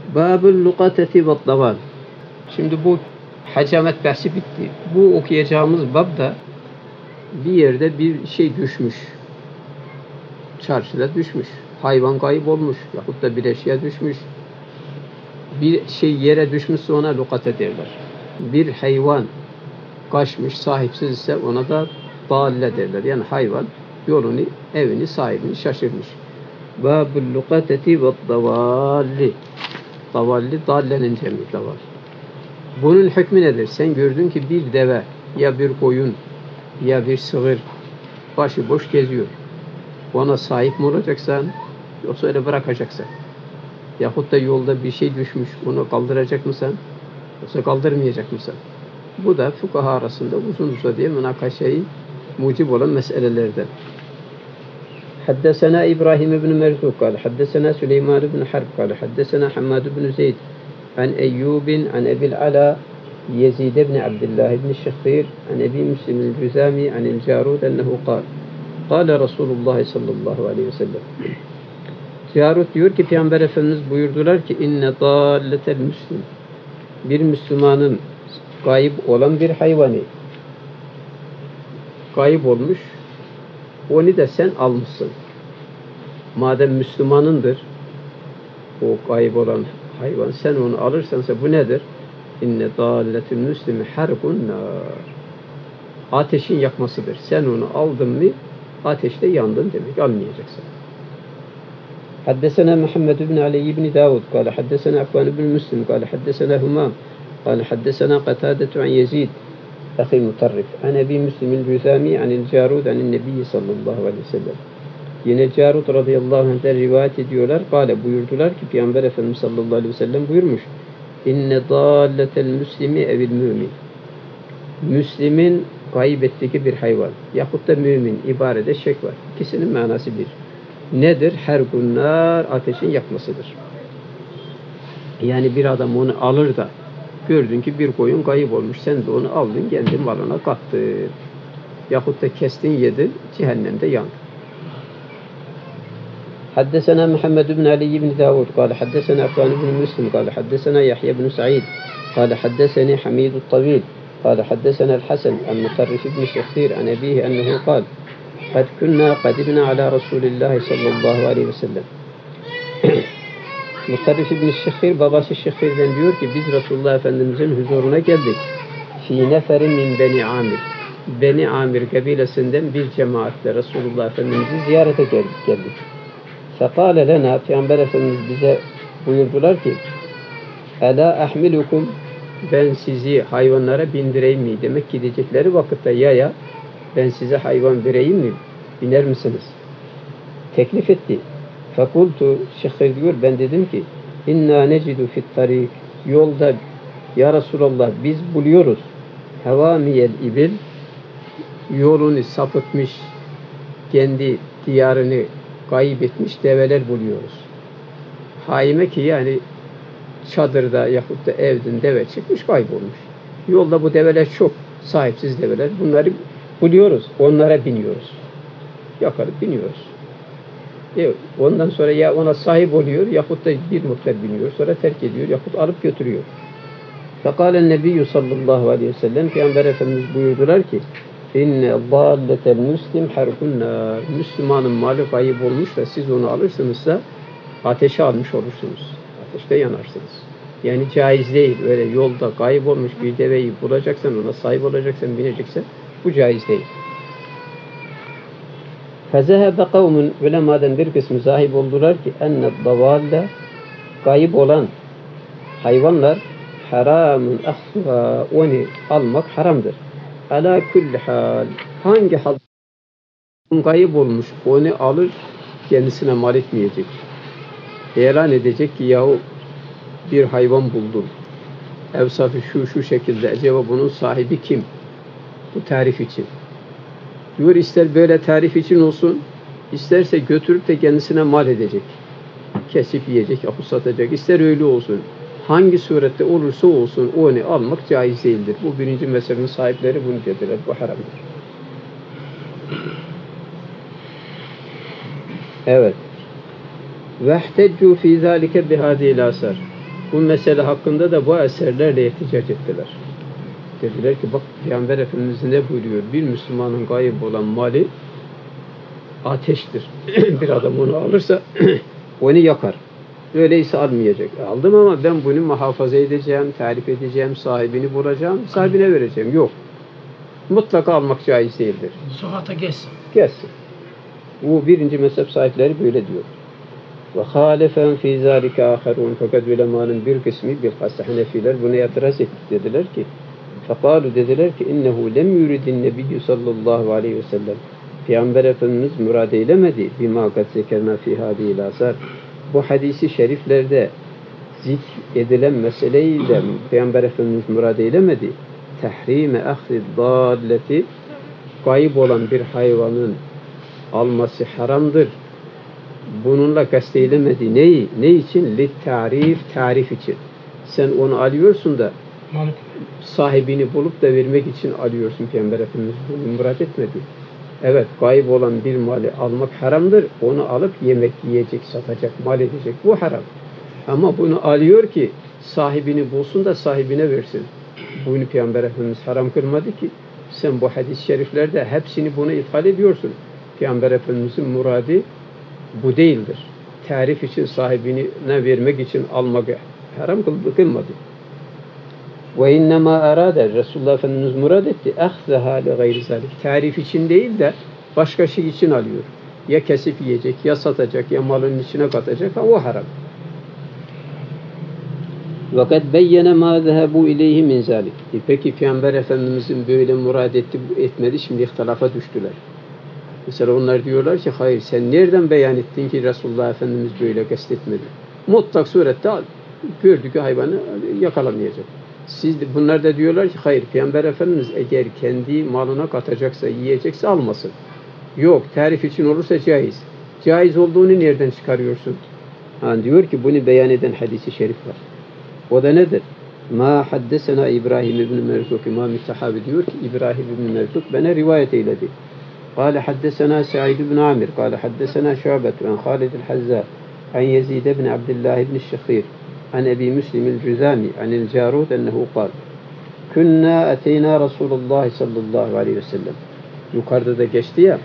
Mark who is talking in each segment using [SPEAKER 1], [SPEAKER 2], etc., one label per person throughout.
[SPEAKER 1] Babul lukateti ve daval. Şimdi bu hacamet bahsi bitti. Bu okuyacağımız babda bir yerde bir şey düşmüş. Çarşıda düşmüş. Hayvan kayıp olmuş. Yahut da bir eşya düşmüş. Bir şey yere düşmüşse ona lukate derler. Bir hayvan kaçmış, sahipsiz ise ona da dalle derler. Yani hayvan yolunu, evini, sahibini şaşırmış. Babul lukateti ve davalli. Davalli, dallenin cemi daval. Bunun hükmü nedir? Sen gördün ki bir deve ya bir koyun ya bir sığır başıboş geziyor. Ona sahip mi olacaksan yoksa öyle bırakacaksın? Yahut da yolda bir şey düşmüş, onu kaldıracak mısın? Yoksa kaldırmayacak mısın? Bu da fukaha arasında uzun uzadıya münakaşayı mucib olan meselelerden. حدثنا إبراهيم بن مرزوق قال حدثنا سليمان بن حرب قال حدثنا حماد بن زيد عن أيوب عن أبي العلاء يزيد بن عبد الله بن الشخير عن أبي مسلم الجزامي عن الجارود أنه قال قال رسول الله صلى الله عليه وسلم. Carut diyor ki Peygamber Efendimiz buyurdular ki inne dalletel müslim, bir Müslümanın kayıp olan bir hayvanı kayıp olmuş, onu da sen almışsın. Madem Müslümanındır o kayıp olan hayvan, sen onu alırsansa bu nedir? İnne dalletel müslimi harkun nar, ateşin yakmasıdır. Sen onu aldın mı ateşte yandın demek, almayacaksın. حدثنا محمد بن علي بن داود قال حدثنا عفان بن مسلم قال حدثنا همام قال حدثنا قتادة عن يزيد أخي مطرف عن أبي مسلم الجزامي عن الجارود عن النبي صلى الله عليه وسلم. Yine Carut radıyallahu anh'den rivayet ediyorlar. Kale buyurdular ki Peygamber Efendimiz sallallahu aleyhi ve sellem buyurmuş. İnne dalletel müslimi evil mümin. Müslimin kaybettiği bir hayvan yahut da mümin ibarede şek var. İkisinin manası bir. Nedir? Her günler ateşin yakmasıdır. Yani bir adam onu alır da gördün ki bir koyun kayıp olmuş. Sen de onu aldın, geldin malına kattın. Yahut da kestin, yedin, cehennemde yandın. حدثنا محمد بن علي بن داود قال حدثنا عفان بن مسلم قال حدثنا يحيى بن سعيد قال حدثني حميد الطويل قال حدثنا الحسن عن مطرف بن شخير عن أبيه أنه قال قد كنا قدمنا على رسول الله صلى الله عليه وسلم. Mutarrif İbn-i Şehir, babası Şehir'den diyor ki biz Resulullah Efendimiz'in huzuruna geldik. Fî neferin min Beni Amir. Beni Amir kabilesinden bir cemaatle Resulullah Efendimiz'i ziyarete geldik. Fekâle lena, Peygamber Efendimiz bize buyurdular ki Elâ ahmilukum, ben sizi hayvanlara bindireyim mi? Demek gidecekleri vakitte yaya ben size hayvan vereyim mi? Biner misiniz? Teklif etti. Fekultu, Şehir diyor, ben dedim ki inna necidu fit tarik, yolda ya Resulallah biz buluyoruz hevamiyel ibil, yolunu sapıtmış, kendi diyarını kaybetmiş develer buluyoruz. Haime ki yani çadırda yahut da evden deve çıkmış, kaybolmuş. Yolda bu develer çok sahipsiz develer. Bunları buluyoruz, onlara biniyoruz. Yakarıp biniyoruz. Ondan sonra ya ona sahip oluyor yahut da bir miktar biniyor, sonra terk ediyor yahut alıp götürüyor. Fekâlen nebiyyü sallallahu aleyhi ve sellem, Peygamber Efendimiz buyurdular ki inne dâlletel müslim harkun nâr, Müslümanın malı kayıp olmuş da siz onu alırsınızsa ateşe almış olursunuz. Ateşte yanarsınız. Yani caiz değil. Öyle yolda kayıp olmuş bir deveyi bulacaksan, ona sahip olacaksan, bineceksen bu caiz değil. Fezehebe kavmun, ulemadan bir kısmı sahip oldular ki enne davalle, kayıp olan hayvanlar haramun ahsuha, onu almak haramdır. Ala kulli hal, hangi hal kayıp olmuş onu alır kendisine mal etmeyecek. İlan edecek ki yahu bir hayvan buldum. Evsafı şu şekilde, acaba bunun sahibi kim? Bu tarif için. Diyor ister böyle tarif için olsun, isterse götürüp de kendisine mal edecek. Kesip yiyecek, yahut satacak. İster öyle olsun. Hangi surette olursa olsun onu almak caiz değildir. Bu birinci mezhebin sahipleri bunu dediler. Bu haramdır. Evet. وَاحْتَجُّوا فِي ذَٰلِكَ بِهَذِهِ الْآثَارِ. Bu mesele hakkında da bu eserlerle ihticac ettiler. Dediler ki bak Peygamber Efendimiz ne buyuruyor? Bir Müslümanın gayb olan mali ateştir. Bir adam onu alırsa onu yakar. Öyleyse almayacak. Aldım ama ben bunu muhafaza edeceğim, tarif edeceğim, sahibini bulacağım, sahibine vereceğim. Yok. Mutlaka almak caiz değildir.
[SPEAKER 2] Sokakta gezsin.
[SPEAKER 1] Gezsin. Bu birinci mezhep sahipleri böyle diyor. Ve halefen fî zâlike âherûn. Fakat ulemanın bir kısmı bilhassa Hanefiler buna itiraz etti. Dediler ki fekâlu dediler ki innehu lem yuridin nebiyyü sallallahu aleyhi ve sellem. Peygamber Efendimiz murad eylemedi. Bima kad zekerna fî hâdîl âsâr. Bu hadisi şeriflerde zikredilen meseleyi de Peygamber Efendimiz murad eylemedi. Tehrime ahzi dâlleti, kayıp olan bir hayvanın alması haramdır. Bununla kasteylemedi. Neyi? Ne için? Tarif için. Sen onu alıyorsun da sahibini bulup da vermek için alıyorsun. Peygamber Efendimiz bunu murad etmedi. Evet, kayıp olan bir mali almak haramdır. Onu alıp yemek yiyecek, satacak, mal edecek. Bu haram. Ama bunu alıyor ki sahibini bulsun da sahibine versin. Bunu Peygamber Efendimiz haram kılmadı ki. Sen bu hadis-i şeriflerde hepsini buna ithal ediyorsun. Peygamber Efendimizin muradı bu değildir. Tarif için sahibine vermek için almak haram kılmadı. Ve innema arade Resulullah Efendimiz murad etti. Ahzaha li gayri zalik. Tarif için değil de başka şey için alıyor. Ya kesip yiyecek, ya satacak, ya malın içine katacak. O haram. Fakat beyyene ma zehebu ileyhi min zalik. Peki Peygamber Efendimizin böyle murad etmedi. Şimdi ihtilafa düştüler. Mesela onlar diyorlar ki hayır sen nereden beyan ettin ki Resulullah Efendimiz böyle kastetmedi. Mutlak surette gördüğü hayvanı yakalamayacak. Bunlar da diyorlar ki hayır Peygamber Efendimiz eğer kendi malına katacaksa, yiyecekse almasın. Yok, tarif için olursa caiz. Caiz olduğunu nereden çıkarıyorsun? Diyor ki bunu beyan eden hadis-i şerif var. O da nedir? Ma haddesena İbrahim ibn Merzuk, İmam-ı Sahabi diyor ki İbrahim ibn Merzuk bana rivayet eyledi. قال حدثنا سعيد بن عامر قال حدثنا شعبة عن خالد الحذاء عن يزيد بن عبد الله بن الشخير عن أبي مسلم الجذامي عن الجارود أنه قال كنا أتينا رسول الله صلى الله عليه وسلم. Yukarıda da geçti ya.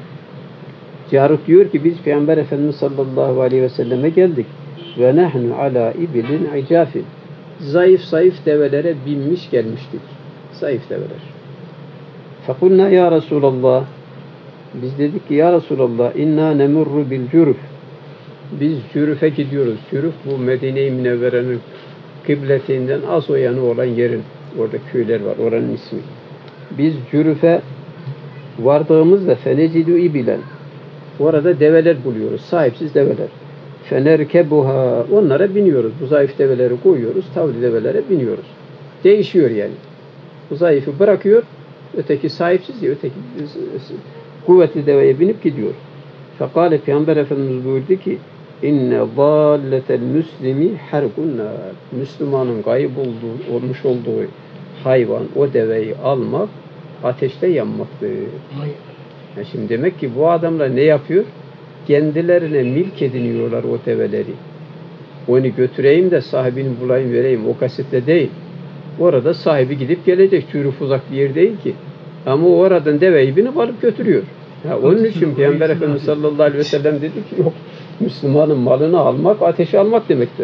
[SPEAKER 1] Carut diyor ki biz Peygamber Efendimiz sallallahu aleyhi ve selleme geldik. Ve nahnu ala ibilin icafin. Zayıf develere binmiş gelmiştik. Zayıf develer. Fekulna ya Resulallah. Biz dedik ki ya Resulallah inna nemurru bil cürüf. Biz cürüfe gidiyoruz. Cürüf bu Medine-i Münevvere'nin kıbletinden az o yanı olan yerin. Orada köyler var. Oranın ismi. Biz cürüfe vardığımızda fenecidu ibilen. Orada develer buluyoruz. Sahipsiz develer. Fenerkebuha. Onlara biniyoruz. Bu zayıf develeri koyuyoruz. Tavli develere biniyoruz. Değişiyor yani. Bu zayıfı bırakıyor. Öteki sahipsiz ya. Öteki kuvvetli deveye binip gidiyor. Fekale Peygamber Efendimiz buyurdu ki inne zalletel müslimi harkun nar. Müslümanın kayıp olmuş olduğu hayvan, o deveyi almak ateşte yanmaktır. Şimdi demek ki bu adamlar ne yapıyor? Kendilerine milk ediniyorlar o develeri. Onu götüreyim de sahibini bulayım vereyim. O kasitle değil. Orada sahibi gidip gelecek. Çürük uzak bir yer değil ki. Ama oradan deveyi binip alıp götürüyor. Onun için Peygamber Efendimiz sallallahu aleyhi ve sellem dedi ki yok. Müslümanın malını almak, ateşe almak demektir.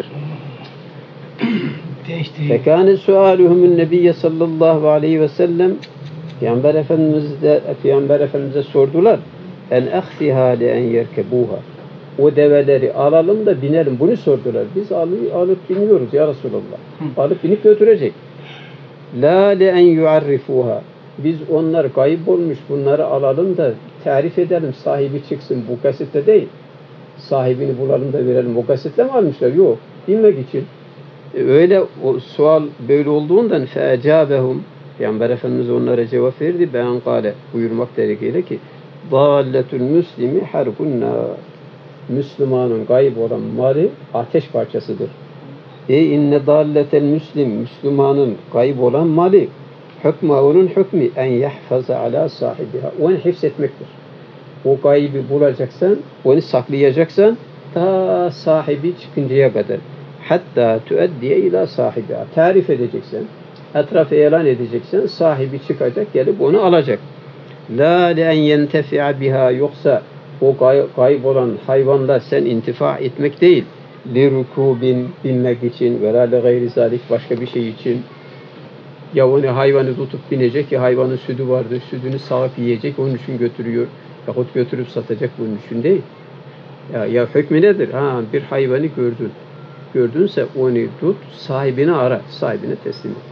[SPEAKER 1] Fekâne suâluhumun nebiyye sallallahu aleyhi ve sellem Peygamber Efendimiz'e sordular. En ahsiha li en yerkebuha. O develeri alalım da binelim. Bunu sordular. Biz alıp biniyoruz ya Resulallah. Alıp binip götürecek. La li en yuarrifuha. Biz onlar kayıp olmuş. Bunları alalım da tarif edelim. Sahibi çıksın. Bu kasette değil. Sahibini bulalım da verelim. O kasette mi almışlar? Yok. Bilmek için. Öyle o sual böyle olduğundan fe'ecabehum Peygamber Efendimiz onlara cevap verdi. Ben kâle buyurmak derekiyle ki dâlletül müslimi harkun nâr. Müslümanın kayıp olan mali ateş parçasıdır. İnne dâlletel müslim Müslümanın kayıp olan mali onun hükmü en yahfaza ala sahibiha. Onu hifzetmektir. O kaybı bulacaksan, onu saklayacaksan ta sahibi çıkıncaya kadar. hatta tuaddiye ila sahibiha. Tarif edeceksen, etrafı ilan edeceksen sahibi çıkacak, gelip onu alacak. La le en yentefi'a biha, yoksa o kaybolan hayvanla sen intifa etmek değil. Li rukubin, binmek için ve la le gayri zalik, başka bir şey için. Ya onu hayvanı tutup binecek, ya hayvanın sütü vardır, sütünü sağıp yiyecek, onun için götürüyor. Yahut götürüp satacak, bunun için değil. Ya hükmü nedir? Bir hayvanı gördün. Gördünse onu tut, sahibini ara, sahibine teslim et.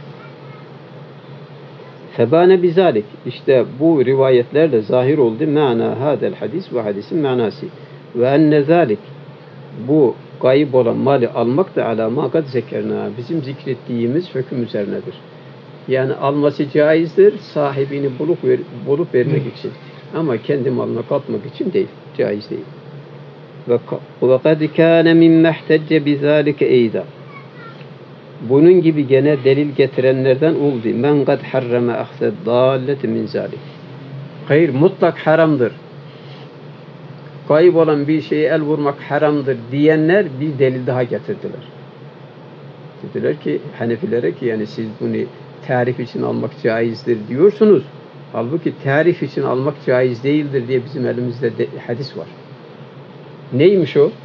[SPEAKER 1] Febane bizalik. İşte bu rivayetlerle zahir oldu. Ma'na hadel hadis, ve hadisin manası. Ve enne zalik. Bu gayip olan mali almak da ala ma kad zekerna. Bizim zikrettiğimiz hüküm üzerinedir. Yani alması caizdir, sahibini bulup vermek için. Ama kendi malına katmak için değil, caiz değil. Ve kad kâne mimme ihtecce bizâlike eyda. Bunun gibi gene delil getirenlerden oldu. Men kad harrama ahsed dâlleti min zâlik. Hayır, mutlak haramdır. Kayıp olan bir şeye el vurmak haramdır diyenler bir delil daha getirdiler. Dediler ki Hanefilere ki yani siz bunu tarif için almak caizdir diyorsunuz. Halbuki tarif için almak caiz değildir diye bizim elimizde hadis var. Neymiş o?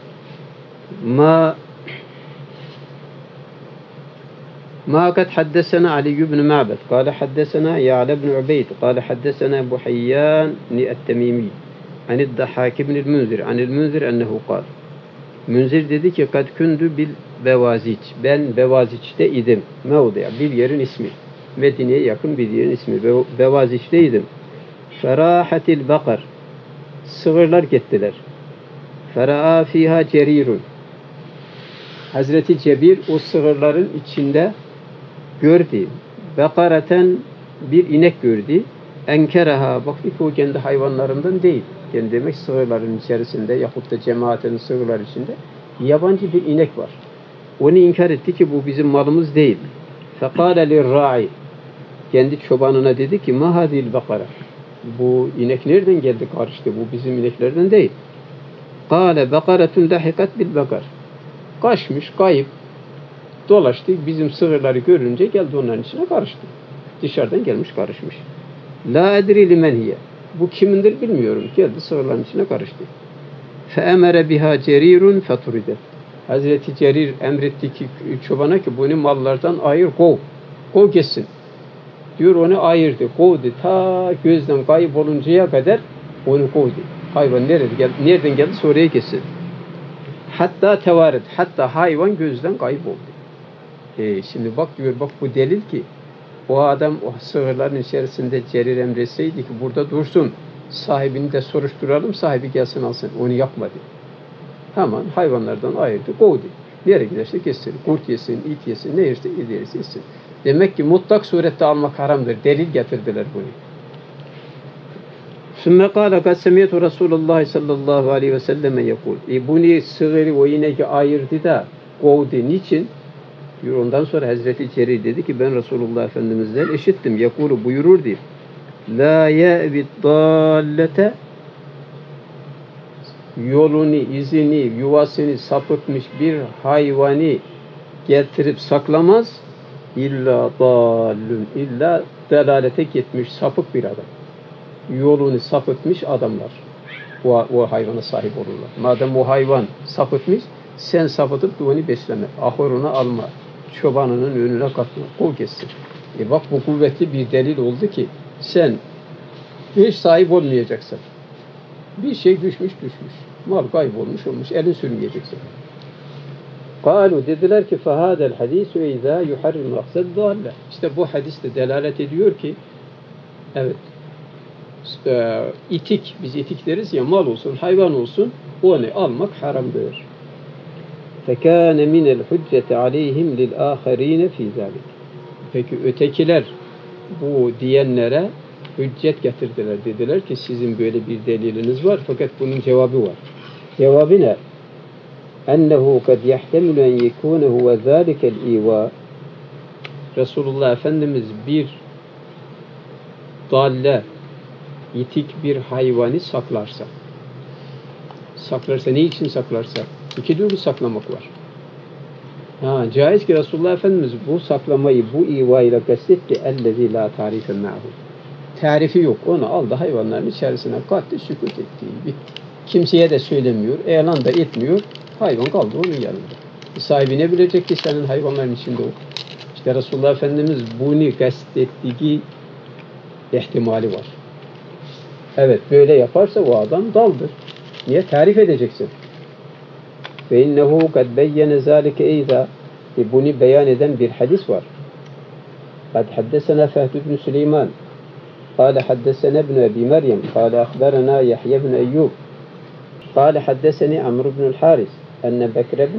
[SPEAKER 1] ما قد حدثنا علي بن معبد قال حدثنا يعلى بن عبيد قال حدثنا أبو حيان التميمي عن الضحاك بن المنذر عن المنذر أنه قال Münzir dedi ki kad kündü bil bevaziç. Ben Bevaziç'te idim. Mevdi'a, bir yerin ismi. Medine'ye yakın bir yerin ismi. Bevaziç'te idim. Ferahatil bakar. Sığırlar gittiler. Fera'a fiha cerirun. Hazreti Cebir o sığırların içinde gördü. Bekareten, bir inek gördü. Enkeraha, baktı ki o kendi hayvanlarından değil. Yani demek sığırların içerisinde yahut da cemaatin sığırlar içinde yabancı bir inek var. Onu inkar etti ki bu bizim malımız değil. Fekâle lirra'i, kendi çobanına dedi ki ma hadil bakara. Bu inek nereden geldi karıştı? Bu bizim ineklerden değil. Kâle bakaretun lahikat bil bakar. Kaçmış, kayıp, dolaştı. Bizim sığırları görünce geldi onların içine karıştı. Dışarıdan gelmiş, karışmış. La edri limen hiye. Bu kimindir bilmiyorum. Geldi sığırların içine karıştı. Feemere biha cerirun feturide. Hazreti Cerir emretti ki çobana ki bunu mallardan ayır, kov. Kov geçsin. Diyor onu ayırdı, kovdu. Ta gözden kayboluncaya kadar onu kovdu. Hayvan nereden geldi oraya geçsin. Hatta tevaret. Hatta hayvan gözden kayboldu. Şimdi bak diyor, bak bu delil ki o adam o sığırların içerisinde Cerir emretseydi ki burada dursun, sahibini de soruşturalım, sahibi gelsin alsın. Onu yapmadı. Hemen hayvanlardan ayırdı, kovdu. Nereye giderse kessin, kurt yesin, it yesin, ne yerse yesin. Demek ki mutlak surette almak haramdır. Delil getirdiler bunu. Sümme kâle kad semiyetü Resulullah sallallahu aleyhi ve selleme yekul. Bunu sığırı o ineği ayırdı da kovdu. Niçin? Diyor, ondan sonra Hazreti Cerir dedi ki ben Resulullah Efendimiz'den işittim. Yekulu buyurur diye. La ye'bid dallete, yolunu, izini, yuvasını sapıtmış bir hayvanı getirip saklamaz. İlla dallun, illa delalete gitmiş sapık bir adam. Yolunu sapıtmış adamlar o hayvana sahip olurlar. Madem o hayvan sapıtmış, sen sapıtıp da onu besleme. Ahırına alma. Çobanının önüne katma. Kol kessin. Bak bu kuvvetli bir delil oldu ki sen hiç sahip olmayacaksın. Bir şey düşmüş. Mal kaybolmuş olmuş. Elin sürmeyeceksin. Kalu, dediler ki fehadel hadisu izâ yuharrim maksed dalle. İşte bu hadis de delalet ediyor ki evet, itik, biz itik deriz ya, mal olsun, hayvan olsun, onu almak haramdır. Fekâne minel hücceti aleyhim lil âherîne fî zâlik. Peki ötekiler bu diyenlere hüccet getirdiler. Dediler ki sizin böyle bir deliliniz var fakat bunun cevabı var. Cevabı ne? Ennehu kad yahtemilü en yekûne huve zâlikel îvâ. Resulullah Efendimiz bir dalle, itik bir hayvanı saklarsa, ne için saklarsa? İki türlü saklamak var. Caiz ki Resulullah Efendimiz bu saklamayı, bu ivayla kastetti. اَلَّذ۪ي لَا تَعْرِفَ مَعْهُ. Tarifi yok. Onu aldı hayvanların içerisine kattı, sükut etti. Kimseye de söylemiyor, elan da etmiyor. Hayvan kaldı onun yanında. Sahibi ne bilecek ki senin hayvanların içinde o? İşte Resulullah Efendimiz bunu kastettiği ihtimali var. Evet, böyle yaparsa o adam daldır. Niye? Tarif edeceksin. فَاِنَّهُ قَدْ بَيَّنَ ذَٰلِكَ اَيْذَا. Bunu beyan eden bir hadis var. قَدْ حَدَّسَنَا فَهْدُ بْنُ سُلَيْمَانَ قال حدثنا ابن أبي مريم قال أخبرنا يحيى بن أيوب قال حدثني عمرو بن الحارث أن بكر بن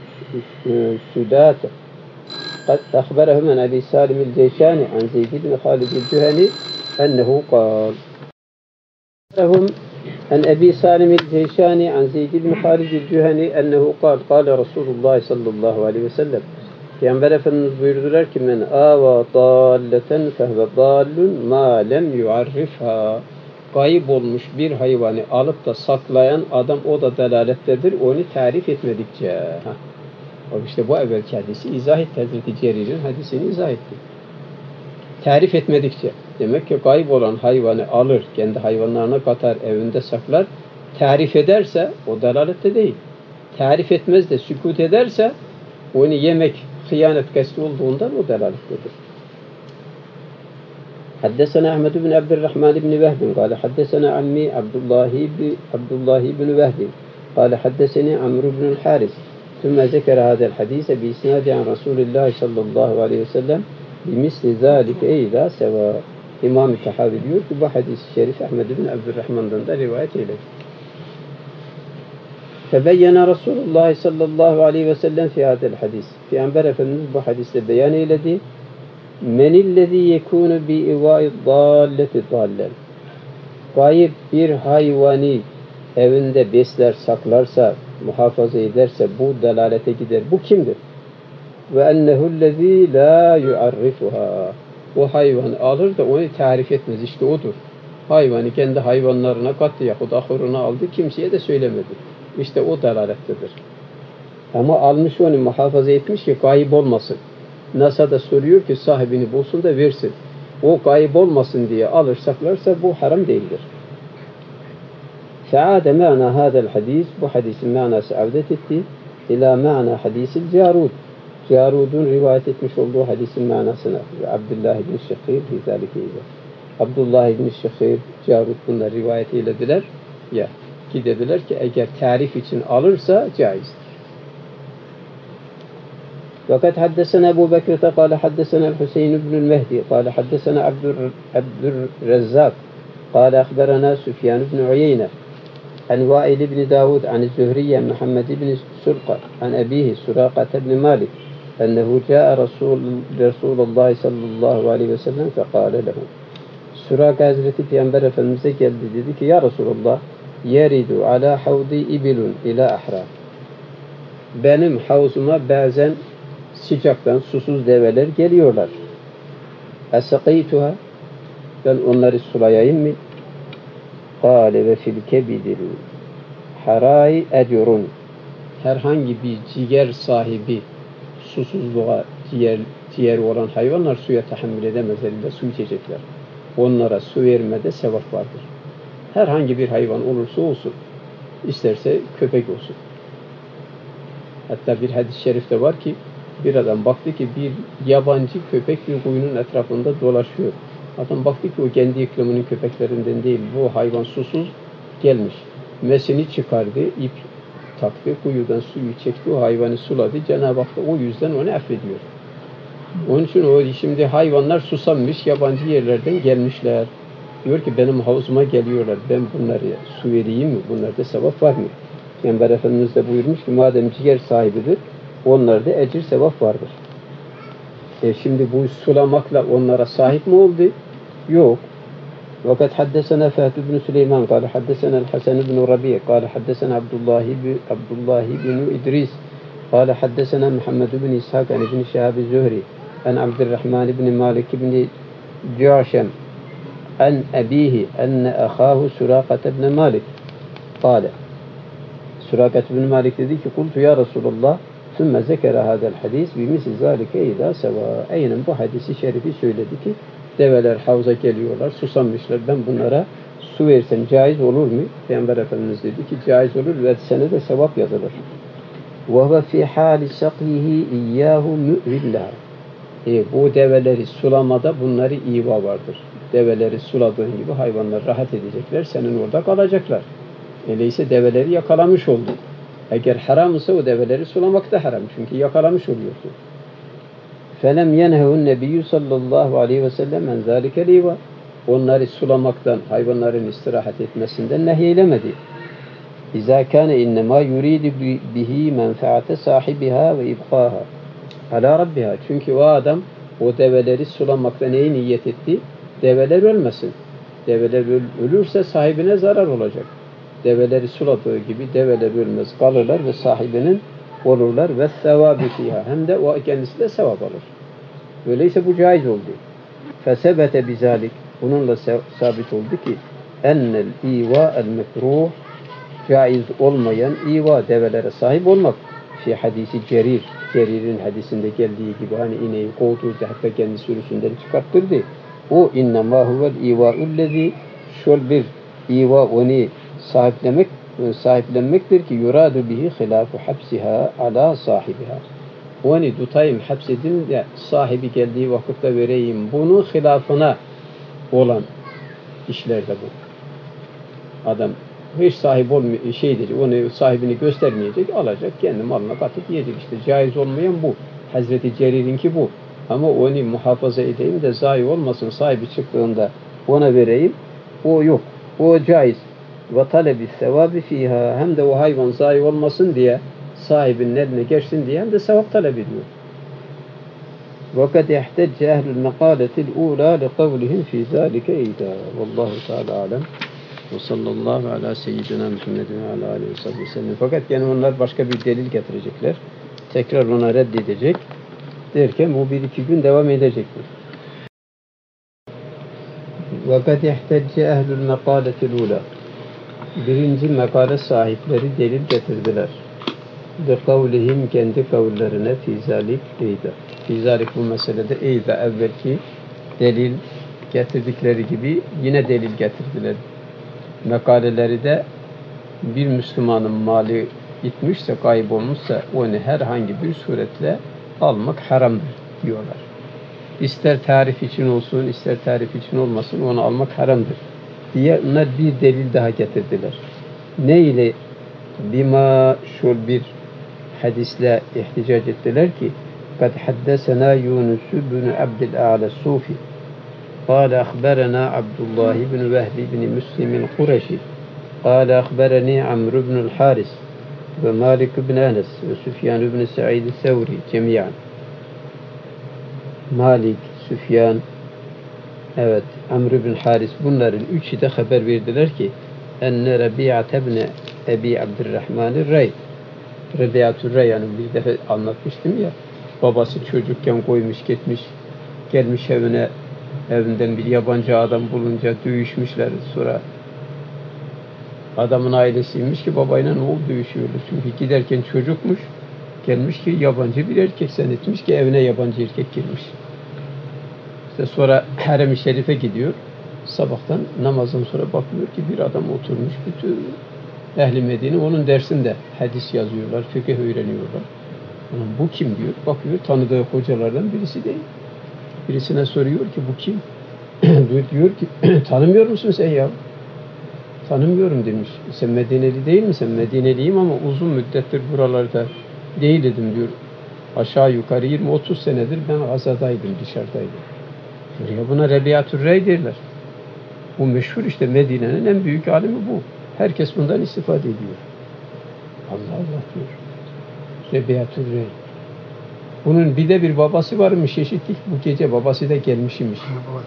[SPEAKER 1] سدات قد أخبرهم عن أبي سالم الجيشاني عن زيد بن خالد الجهني أنه قال أخبرهم عن أبي سالم الجيشاني عن زيد بن خالد الجهني أنه قال قال رسول الله صلى الله عليه وسلم. Peygamber Efendimiz buyurdular ki men ava dalleten fehve dallun ma lem yuarrifha. Kayıp olmuş bir hayvanı alıp da saklayan adam o da delalettedir. Onu tarif etmedikçe. İşte bu evvelki hadisi izah etti. Hazreti Cerir'in hadisini izah etti. Tarif etmedikçe. Demek ki kayıp olan hayvanı alır, kendi hayvanlarına katar, evinde saklar. Tarif ederse o delalette değil. Tarif etmez de sükut ederse onu yemek hıyanet kasti olduğundan o delalettedir. Haddesena Ahmed bin Abdurrahman bin Vehb قال حدثنا عمي عبد الله بن وهب قال حدثني عمرو بن الحارث ثم ذكر هذا الحديث بإسناد عن رسول الله صلى الله عليه وسلم بمثل ذلك ايضا سواء. İmam-ı Tahavi diyor ki bu hadis-i şerif Ahmed bin Abdurrahman'dan da rivayet eyledir. Febeyyene Resulullah sallallahu aleyhi ve sellem fi hadel hadis. Peygamber Efendimiz bu hadiste beyan eyledi. Menillezî yekûnü bi ivâid dâlleti dâllen. Gayip bir hayvanı evinde besler, saklarsa, muhafaza ederse bu dalalete gider. Bu kimdir? Ve ennehullezî lâ yuarrifuhâ. O hayvanı alır da onu tarif etmez. İşte odur. Hayvanı kendi hayvanlarına kattı yahut ahuruna aldı. Kimseye de söylemedi. İşte o dalalettedir. Ama almış onu muhafaza etmiş ki kayıp olmasın. NASA da soruyor ki sahibini bulsun da versin. O kayıp olmasın diye alır saklarsa bu haram değildir. Fe'ade ma'na hadel hadis. Bu hadisin manası avdet etti. İlâ ma'na hadisil Carud. Carud'un rivayet etmiş olduğu hadisin manasına. Abdullah ibn Şehir hizâlikeydi. Abdullah ibn Şehir, Carud bunlar rivayet eylediler. Ya. Ki dediler ki eğer tarif için alırsa caizdir. Fakat haddesena Ebu Bekir'te kâle haddesena Hüseyin ibn-i Mehdi kâle haddesena Abdurrezzak kâle akberana Süfyan ibn Uyeyne an Vail ibn Davud an Zühriye Muhammed ibn Surqa an abihi Suraqat ibn Malik ennehu câe Resulullah sallallahu aleyhi ve sellem fekâle lehu. Suraka Hazreti Peygamber Efendimiz'e geldi dedi ki ya Resulullah yeridu ala havdi ibilun ila ahra. Benim havzuma bazen sıcaktan susuz develer geliyorlar. Esaqituha. Ben onları sulayayım mı? Kâle ve fil kebidil harai ecrun. Herhangi bir ciğer sahibi susuzluğa ciğeri olan hayvanlar suya tahammül edemezler de su içecekler. Onlara su vermede sevap vardır. Herhangi bir hayvan olursa olsun, isterse köpek olsun. Hatta bir hadis-i şerifte var ki, bir adam baktı ki bir yabancı köpek bir kuyunun etrafında dolaşıyor. Adam baktı ki o kendi ikliminin köpeklerinden değil, bu hayvan susuz gelmiş. Mesini çıkardı, ip taktı, kuyudan suyu çekti, o hayvanı suladı. Cenab-ı Hak da o yüzden onu affediyor. Onun için o şimdi hayvanlar susamış, yabancı yerlerden gelmişler. Diyor ki benim havuzuma geliyorlar, ben bunlara su vereyim mi? Bunlarda sevap var mı? Peygamber Efendimiz de buyurmuş ki madem ciğer sahibidir, onlarda ecir sevap vardır. Şimdi bu sulamakla onlara sahip mi oldu? Yok. Fakat haddesena Fahd ibn Süleyman, kâle haddesena Hasan ibn Rabi, kâle haddesena Abdullah ibn İdris, kâle haddesena Muhammed ibn İshak, an ibn Şehab-i Zühri, an Abdurrahman ibn Malik ibn Cuaşem, an abihi, enne ahâhu Suraqat ibn Malik, kâle. Suraqat ibn Malik dedi ki, kultu ya Resulullah, ثُمَّ ذَكَرَ هَذَا الْحَدِيث بِمِثْلِ ذَٰلِكَ اِذَا سَوَى. Aynen bu hadisi şerifi söyledi ki develer havza geliyorlar, susamışlar. Ben bunlara su versem caiz olur mu? Peygamber Efendimiz dedi ki caiz olur ve sene de sevap yazılır. وَهُوَ فِي حَالِ سَقْيِهِ اِيَّاهُ مُؤْوِلَّهَا. Bu develeri sulamada bunları iva vardır. Develeri suladığın gibi hayvanlar rahat edecekler, senin orada kalacaklar. Öyleyse develeri yakalamış oldun. Eğer haram ise o develeri sulamak da haram. Çünkü yakalamış oluyorsun. فَلَمْ يَنْهَهُ النَّبِيُّ sallallahu aleyhi ve sellem مَنْ ذَٰلِكَ الْاِوَى. Onları sulamaktan, hayvanların istirahat etmesinden nehyeylemedi. اِذَا كَانَ اِنَّمَا يُرِيدُ بِهِ مَنْفَعَةَ صَاحِبِهَا وَاِبْقَاهَا عَلَى رَبِّهَا. Çünkü o adam o develeri sulamakta neyi niyet etti? Develer ölmesin. Develer ölürse sahibine zarar olacak. Develeri suladığı gibi develer ölmez, kalırlar ve sahibinin olurlar ve sevabı fiha. Hem de o kendisi de sevap alır. Öyleyse bu caiz oldu. Fesebete bizalik. Bununla sabit oldu ki ennel iva el mekruh, caiz olmayan iva, develere sahip olmak. Fi hadisi Cerir. Cerir'in hadisinde geldiği gibi hani ineği kovduğu hatta kendi sürüsünden çıkarttırdı. O innema huvel iva'ullezi, şöyle bir iva onu sahiplenmektir ki yuradu bihi hilafu hapsiha ala sahibiha. Onu tutayım, hapsedin de sahibi geldiği vakitte vereyim. Bunun hilafına olan işlerde bu. Adam hiç sahip olmuyor, onu sahibini göstermeyecek, alacak, kendi malına katıp yiyecek. İşte caiz olmayan bu. Hazreti Cerir'inki bu. Ama onu muhafaza edeyim de zayi olmasın, sahibi çıktığında ona vereyim. O yok. O caiz. Ve talebi sevabı fiha, hem de o hayvan zayi olmasın diye sahibinin eline geçsin diye hem de sevap talep ediyor. وَقَدْ يَحْتَجَّ اَهْلُ الْمَقَالَةِ الْعُولَى لِقَوْلِهِمْ فِي ذَٰلِكَ اِذَا وَاللّٰهُ تَعَالَى عَلَمْ وَصَلَّى اللّٰهُ عَلَى سَيِّدِنَا مُحَمَّدٍ وَعَلَى آلِهِ وَصَحْبِهِ وَسَلَّمَ. Fakat yani onlar başka bir delil getirecekler. Tekrar ona reddedecek. Derken bu bir iki gün devam edecektir. وَقَدْ يَحْتَجَّ اَهْلُ الْمَقَالَةِ الْعُولَى. Birinci makale sahipleri delil getirdiler. لِقَوْلِهِمْ kendi kavullerine fizalik eyda. Fizalik bu meselede eyda evvelki delil getirdikleri gibi yine delil getirdiler. Makaleleri de bir Müslümanın mali gitmişse, kaybolmuşsa onu herhangi bir suretle almak haramdır diyorlar. İster tarif için olsun, ister tarif için olmasın onu almak haramdır diye onlar bir delil daha getirdiler. Ne ile? Bima şöyle bir hadisle ihticac ettiler ki قد حدثنا يونس بن عبد الأعلى الصوفي قال أخبرنا عبد الله بن وهب بن مسلم القرشي قال أخبرني عمرو بن الحارث ومالك بن أنس وسفيان بن سعيد الثوري جميعا. Malik, Süfyan, evet, Amr ibn Haris, bunların üçü de haber verdiler ki enne Rabi'at ibn Ebi Abdurrahman Rey, Rabi'atul Rey, yani bir defa anlatmıştım ya, babası çocukken koymuş gitmiş, gelmiş evinden bir yabancı adam bulunca dövüşmüşler. Sonra adamın ailesiymiş ki babayla oğul dövüşüyordu. Çünkü giderken çocukmuş, gelmiş ki yabancı bir erkek zannetmiş ki evine yabancı erkek girmiş. İşte sonra Harem-i Şerif'e gidiyor. Sabahtan namazdan sonra bakıyor ki bir adam oturmuş, bütün Ehl-i Medine onun dersinde hadis yazıyorlar, fıkıh öğreniyorlar. Bu kim diyor, bakıyor tanıdığı hocalardan birisi değil. Birisine soruyor ki bu kim? Diyor ki tanımıyor musun sen ya? Tanımıyorum demiş. Sen Medineli değil misin? Medineliyim ama uzun müddettir buralarda değildim diyor. Aşağı yukarı 20-30 senedir ben Gazadaydım, dışarıdaydım. Ya buna Rabi'atul Rey derler. Bu meşhur işte Medine'nin en büyük alimi bu. Herkes bundan istifade ediyor. Allah Allah diyor. Rabi'atul Rey. Bunun bir de bir babası varmış, eşitlik. Bu gece babası da gelmişmiş.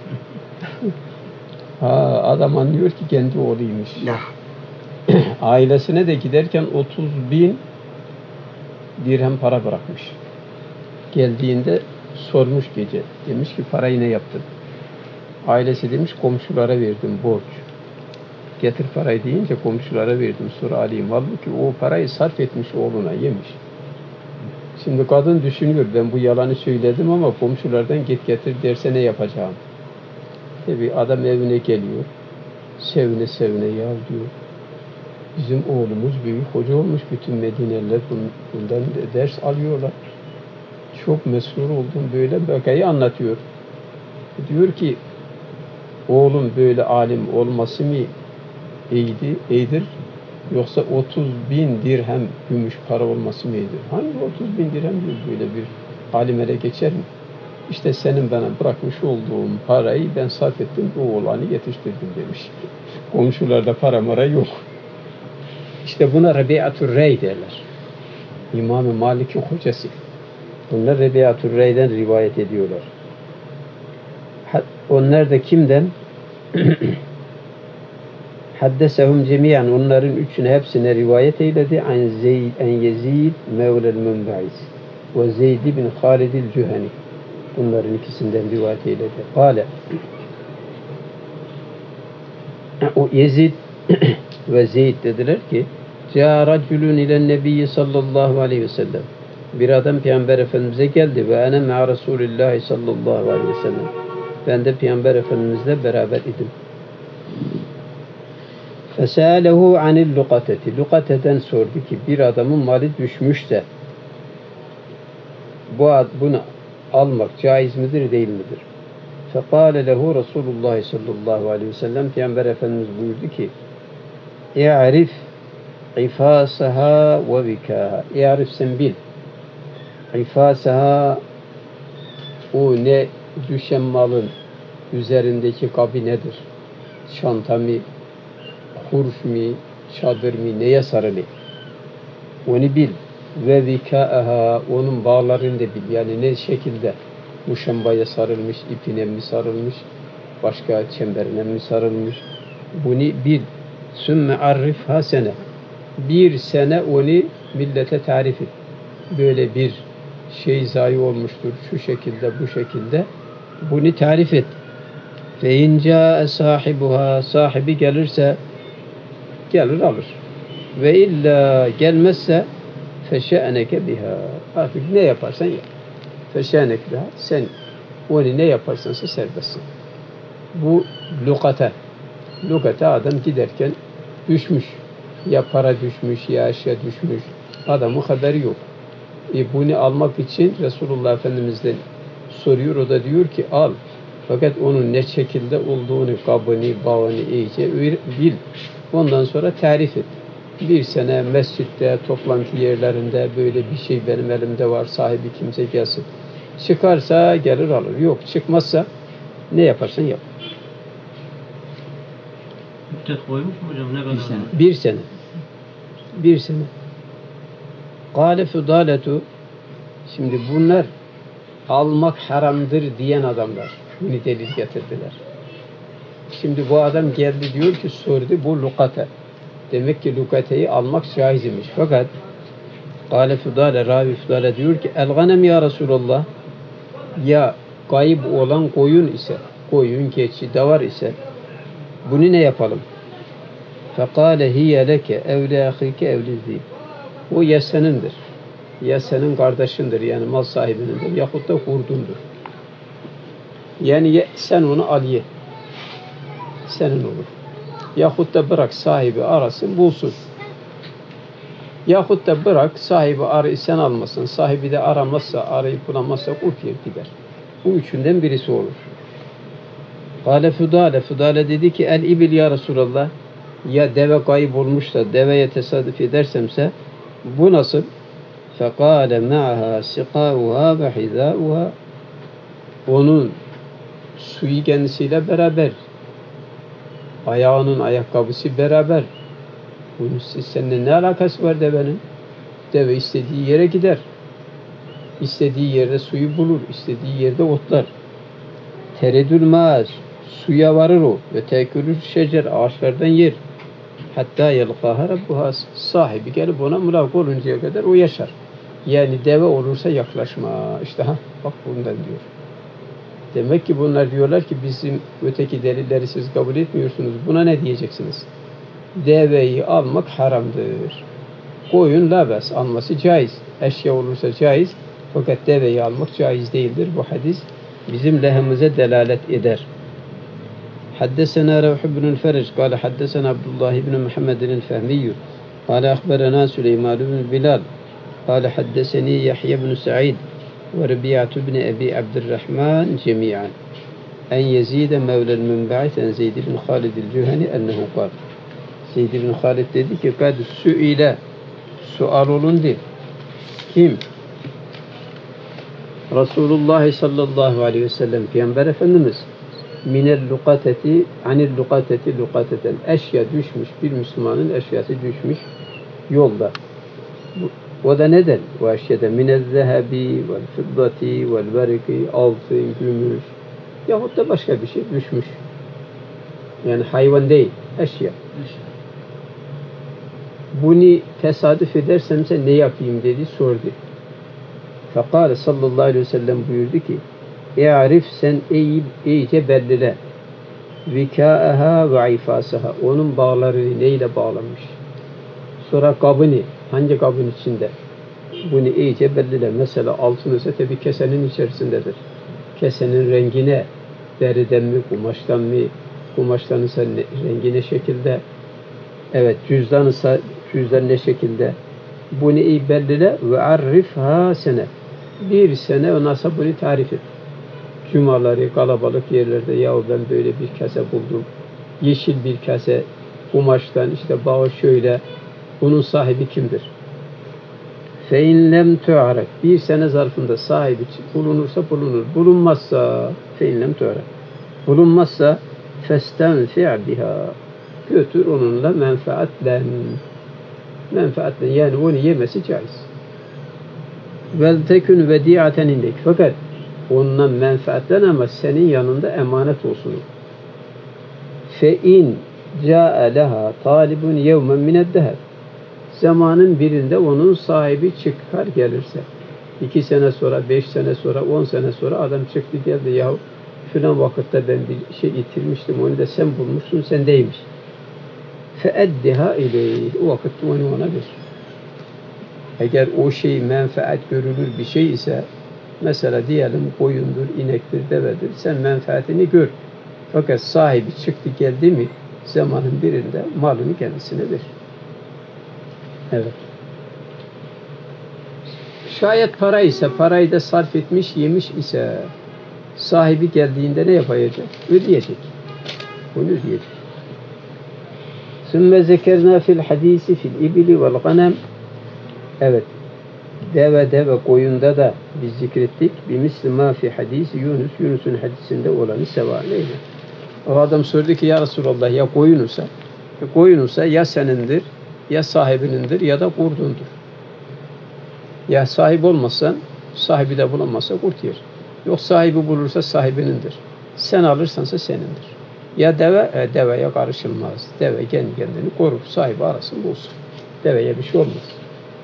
[SPEAKER 1] Adam anlıyor ki kendi oğluymuş. Ailesine de giderken 30.000 dirhem para bırakmış. Geldiğinde sormuş gece. Demiş ki parayı ne yaptın? Ailesi demiş komşulara verdim borç. Getir parayı deyince komşulara verdim, sonra alayım. Halbuki o parayı sarf etmiş, oğluna yemiş. Şimdi kadın düşünüyor, ben bu yalanı söyledim ama komşulardan git getir derse ne yapacağım? Tabi adam evine geliyor, sevine sevine ya diyor. Bizim oğlumuz büyük hoca olmuş, bütün Medineliler bundan ders alıyorlar. Çok mesrur oldum, böyle vakayı anlatıyor. Diyor ki, oğlum böyle alim olması mı iyidir? Yoksa 30.000 dirhem gümüş para olması mı iyidir? Hangi 30.000 dirhem böyle bir alim ele geçer mi? İşte senin bana bırakmış olduğun parayı ben sarf ettim, o oğlanı yetiştirdim demiş. Komşularda para mara yok. İşte buna Rabi'atul Rey derler. İmam-ı Malik'in hocası. Bunlar Rabi'atul Rey'den rivayet ediyorlar. Onlar da kimden? Haddesehum cemiyan, onların üçüne hepsine rivayet eyledi. En Yezid Mevlel Münbaiz ve Zeyd bin Halidil Cüheni. Bunların ikisinden rivayet eyledi. Kale o Yezid ve Zeyd dediler ki Câ racülün ilen nebiyyi sallallahu aleyhi ve sellem. Bir adam Peygamber Efendimiz'e geldi ve ene me'a Resulillahi sallallahu aleyhi ve sellem. Ben de Peygamber Efendimiz'le beraber idim. Fesâlehu anil lukateti. Lukateden sordu ki bir adamın mali düşmüşse bunu almak caiz midir değil midir? Fekâle lehu Resulullah sallallahu aleyhi ve sellem. Peygamber Efendimiz buyurdu ki İ'arif ifâsaha ve vikâha. İ'arif sen bil. İfâsaha o ne düşen malın üzerindeki kabı nedir? Çanta mı, hurf mi, çadır mı, neye sarılı? Onu bil. Ve vikâha, onun bağlarını da bil. Yani ne şekilde muşambaya sarılmış, ipine mi sarılmış, başka çemberine mi sarılmış? Bunu bil. Sümme arrifha sene. Bir sene onu millete tarif et. Böyle bir şey zayi olmuştur, şu şekilde, bu şekilde. Bunu tarif et. Fe inca sahibuha, sahibi gelirse gelir alır. Ve illa gelmezse feşe'neke biha. Artık ne yaparsan yap. Feşe'neke biha. Sen onu ne yaparsansa serbestsin. Bu lukata. Lukata adam giderken düşmüş. Ya para düşmüş, ya eşya düşmüş. Adamın haberi yok. Bunu almak için Resulullah Efendimiz'den soruyor. O da diyor ki al. Fakat onun ne şekilde olduğunu, kabını, bağını iyice bil. Ondan sonra tarif et. Bir sene mescitte, toplantı yerlerinde böyle bir şey benim elimde var, sahibi kimse gelsin. Çıkarsa gelir alır. Yok çıkmazsa ne yaparsan yap.
[SPEAKER 2] Müddet koymuş mu hocam? Ne kadar?
[SPEAKER 1] Bir sene. Bir sene. Kâle fudâletu. Şimdi bunlar almak haramdır diyen adamlar. Bunu delil getirdiler. Şimdi bu adam geldi diyor ki sordu bu lukate. Demek ki lukateyi almak caiz imiş. Fakat Kâle fudâle, ravi fudâle diyor ki el-ganem ya Resulallah, ya kayıp olan koyun ise, koyun, keçi, davar ise bunu ne yapalım? Fekâle hiye leke evli ahike evli zîb. O ya senindir, ya senin kardeşindir, yani mal sahibinindir, yahut da hurdundur. Yani sen onu al ye, senin olur. Yahut da bırak sahibi arasın, bulsun. Yahut da bırak sahibi arayı sen almasın, sahibi de aramazsa, arayıp bulamazsa kurt yer gider. Bu üçünden birisi olur. Kâle fudâle, fudâle dedi ki el ibil ya Resulallah, ya deve kayıp olmuş da deveye tesadüf edersemse bu nasıl? Fekâle me'aha sikâuha ve hizâuha, onun suyu kendisiyle beraber, ayağının ayakkabısı beraber. Bunun seninle ne alakası var devenin? Deve istediği yere gider. İstediği yerde suyu bulur, istediği yerde otlar. Teredül mâz, suya varır o ve tekülür şecer, ağaçlardan yer. Hatta yelkâhe rabbuha, sahibi gelip ona mülak oluncaya kadar o yaşar. Yani deve olursa yaklaşma. İşte bak bundan diyor. Demek ki bunlar diyorlar ki bizim öteki delilleri siz kabul etmiyorsunuz. Buna ne diyeceksiniz? Deveyi almak haramdır. koyun labes alması caiz. Eşya olursa caiz. Fakat deveyi almak caiz değildir. Bu hadis bizim lehimize delalet eder. حدثنا روح بن الفرج قال حدثنا عبد الله بن محمد الفهمي قال أخبرنا سليمان بن بلال قال حدثني يحيى بن سعيد وربيعة بن أبي عبد الرحمن جميعا أن يزيد مولى المنبعث عن زيد بن خالد الجهني أنه قال Zeyd ibn Halid dedi ki kad suile sual olundu. Kim? Resulullah sallallahu aleyhi ve sellem Peygamber Efendimiz minel lukateti anil lukateti lukateten eşya düşmüş bir Müslümanın eşyası düşmüş yolda. O da neden? O eşyada minel zehebi vel fiddati vel beriki altın, gümüş yahut da başka bir şey düşmüş. Yani hayvan değil, eşya. Bunu tesadüf edersem ne yapayım dedi sordu. Fekale sallallahu aleyhi ve sellem buyurdu ki "E'arif sen iyice bellile vikâeha ve ifasaha onun bağlarını neyle bağlanmış. Sonra kabını hangi kabın içinde bunu iyice bellile. Mesela altın ise tabi kesenin içerisindedir. Kesenin rengine deriden mi kumaştan mı kumaştan ise rengi ne şekilde evet cüzdan ise cüzdan ne şekilde bunu iyi bellile ve arifha sene bir sene o nasıl bunu tarif et. Cumaları kalabalık yerlerde yahu ben böyle bir kase buldum. Yeşil bir kase kumaştan işte bağı şöyle bunun sahibi kimdir? Fe in lem tu'aref bir sene zarfında sahibi bulunursa bulunur. Bulunmazsa fe in lem tu'aref bulunmazsa festenfi' biha götür onunla menfaatlen yani onu yemesi caiz. Vel tekün vediaten indek fakat ondan menfaatlen ama senin yanında emanet olsun. Fe in ca'e leha talibun yevmen mineddeher zamanın birinde onun sahibi çıkar gelirse 2 sene sonra, 5 sene sonra, 10 sene sonra adam çıktı geldi yahu filan vakitte ben bir şey itirmiştim onu da sen bulmuşsun sendeymiş. فَاَدِّهَا اِلَيْهِ o vakitte onu ona ver. Eğer o şey menfaat görülür bir şey ise mesela diyelim koyundur, inektir, devedir sen menfaatini gör. Fakat sahibi çıktı geldi mi zamanın birinde malını kendisine ver. Evet. Şayet para ise parayı da sarf etmiş yemiş ise sahibi geldiğinde ne yapacak? Ödeyecek. Bunu ödeyecek. Sümme zekerna fil hadisi fil ibli vel ganem. Evet. Deve koyunda da biz zikrettik. Bir mislima fi hadisi Yunus'un hadisinde olanı seva neydi? O adam sordu ki ya Resulallah ya koyunsa ya senindir ya sahibinindir ya da kurdundur. Ya sahip olmazsan sahibi de bulamazsa kurt yer. Yok sahibi bulursa sahibinindir. Sen alırsansa senindir. Ya deveye karışılmaz. Deve kendi kendini korur. Sahibi arasın bulsun. Deveye bir şey olmaz.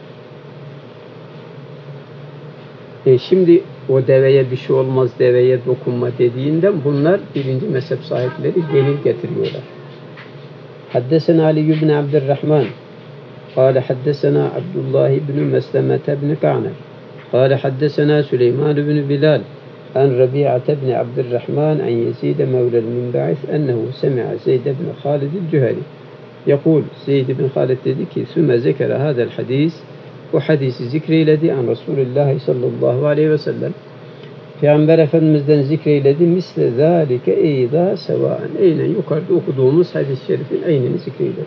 [SPEAKER 1] Şimdi o deveye bir şey olmaz, deveye dokunma dediğinden bunlar birinci mezhep sahipleri delil getiriyorlar. Haddesena Ali ibn Abdurrahman قال حدثنا عبد الله بن مسلمة بن كعنب قال حدثنا سليمان بن بلال عن ربيعة بن عبد الرحمن عن يزيد مولى المنبعث أنه سمع زيد بن خالد الجهني يقول زيد بن خالد dedi ki ثم ذكر هذا الحديث bu hadisi zikreyledi an Resulullah sallallahu aleyhi ve sellem Peygamber Efendimiz'den zikreyledi misle zâlike eyda sevâen aynen yukarıda okuduğumuz hadis-i şerifin aynını zikreyledi.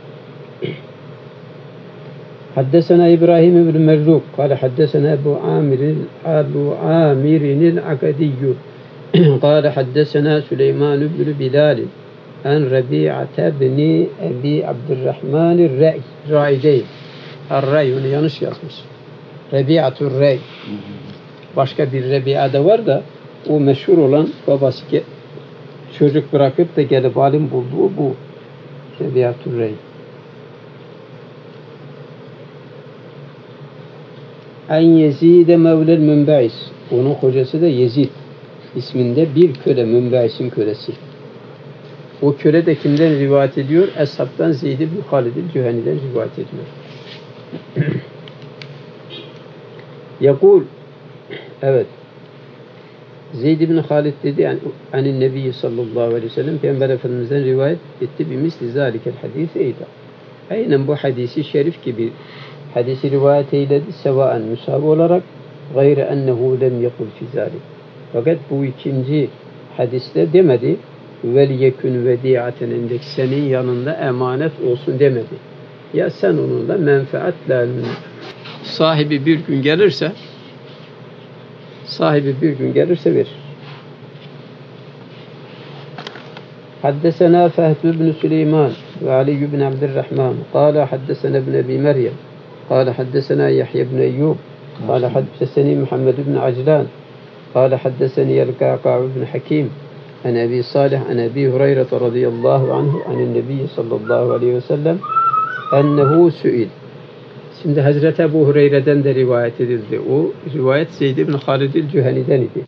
[SPEAKER 1] حدثنا إبراهيم بن مرزوق قال حدثنا أبو عامر العقدي قال حدثنا سليمان بن بلال عن ربيعة بن أبي عبد الرحمن الرأي değil. Ar-Ray onu yanlış yazmış. Rebi'atur Ray. Başka bir Rebi'a da var da o meşhur olan babası çocuk bırakıp da gelip alim bulduğu bu Rebi'atur Ray. En Yezid Mevlel Münbeis. Onun kocası da Yezid isminde bir köle, Münbeis'in kölesi. O köle de kimden rivayet ediyor? Eshab'tan Zeyd ibn Halid el-Cüheni'den rivayet ediyor. Yakul, evet, Zeyd bin Halid dedi yani anin Nebi sallallahu aleyhi ve sellem Peygamber Efendimiz'den rivayet etti bir misli zalikel hadisi eyda. Aynen bu hadisi şerif gibi hadisi rivayet eyledi sevaen müsavi olarak gayre ennehu lem yekul fi zalik. Fakat bu ikinci hadiste demedi vel yekun vediaten indek senin yanında emanet olsun demedi. Ya sen onunla menfaatle sahibi bir gün gelirse verir. حدثنا فهد بن سليمان وعلي بن عبد الرحمن قال حدثنا ابن أبي مريم قال حدثنا يحيى بن أيوب قال حدثني محمد بن عجلان قال حدثني الكعكع بن حكيم عن أبي صالح عن أبي هريرة رضي الله عنه عن النبي صلى الله عليه وسلم أنه سئل. Şimdi Hazreti Ebu Hureyre'den de rivayet edildi. O rivayet Zeyd ibn Halid el-Cüheni'den idi.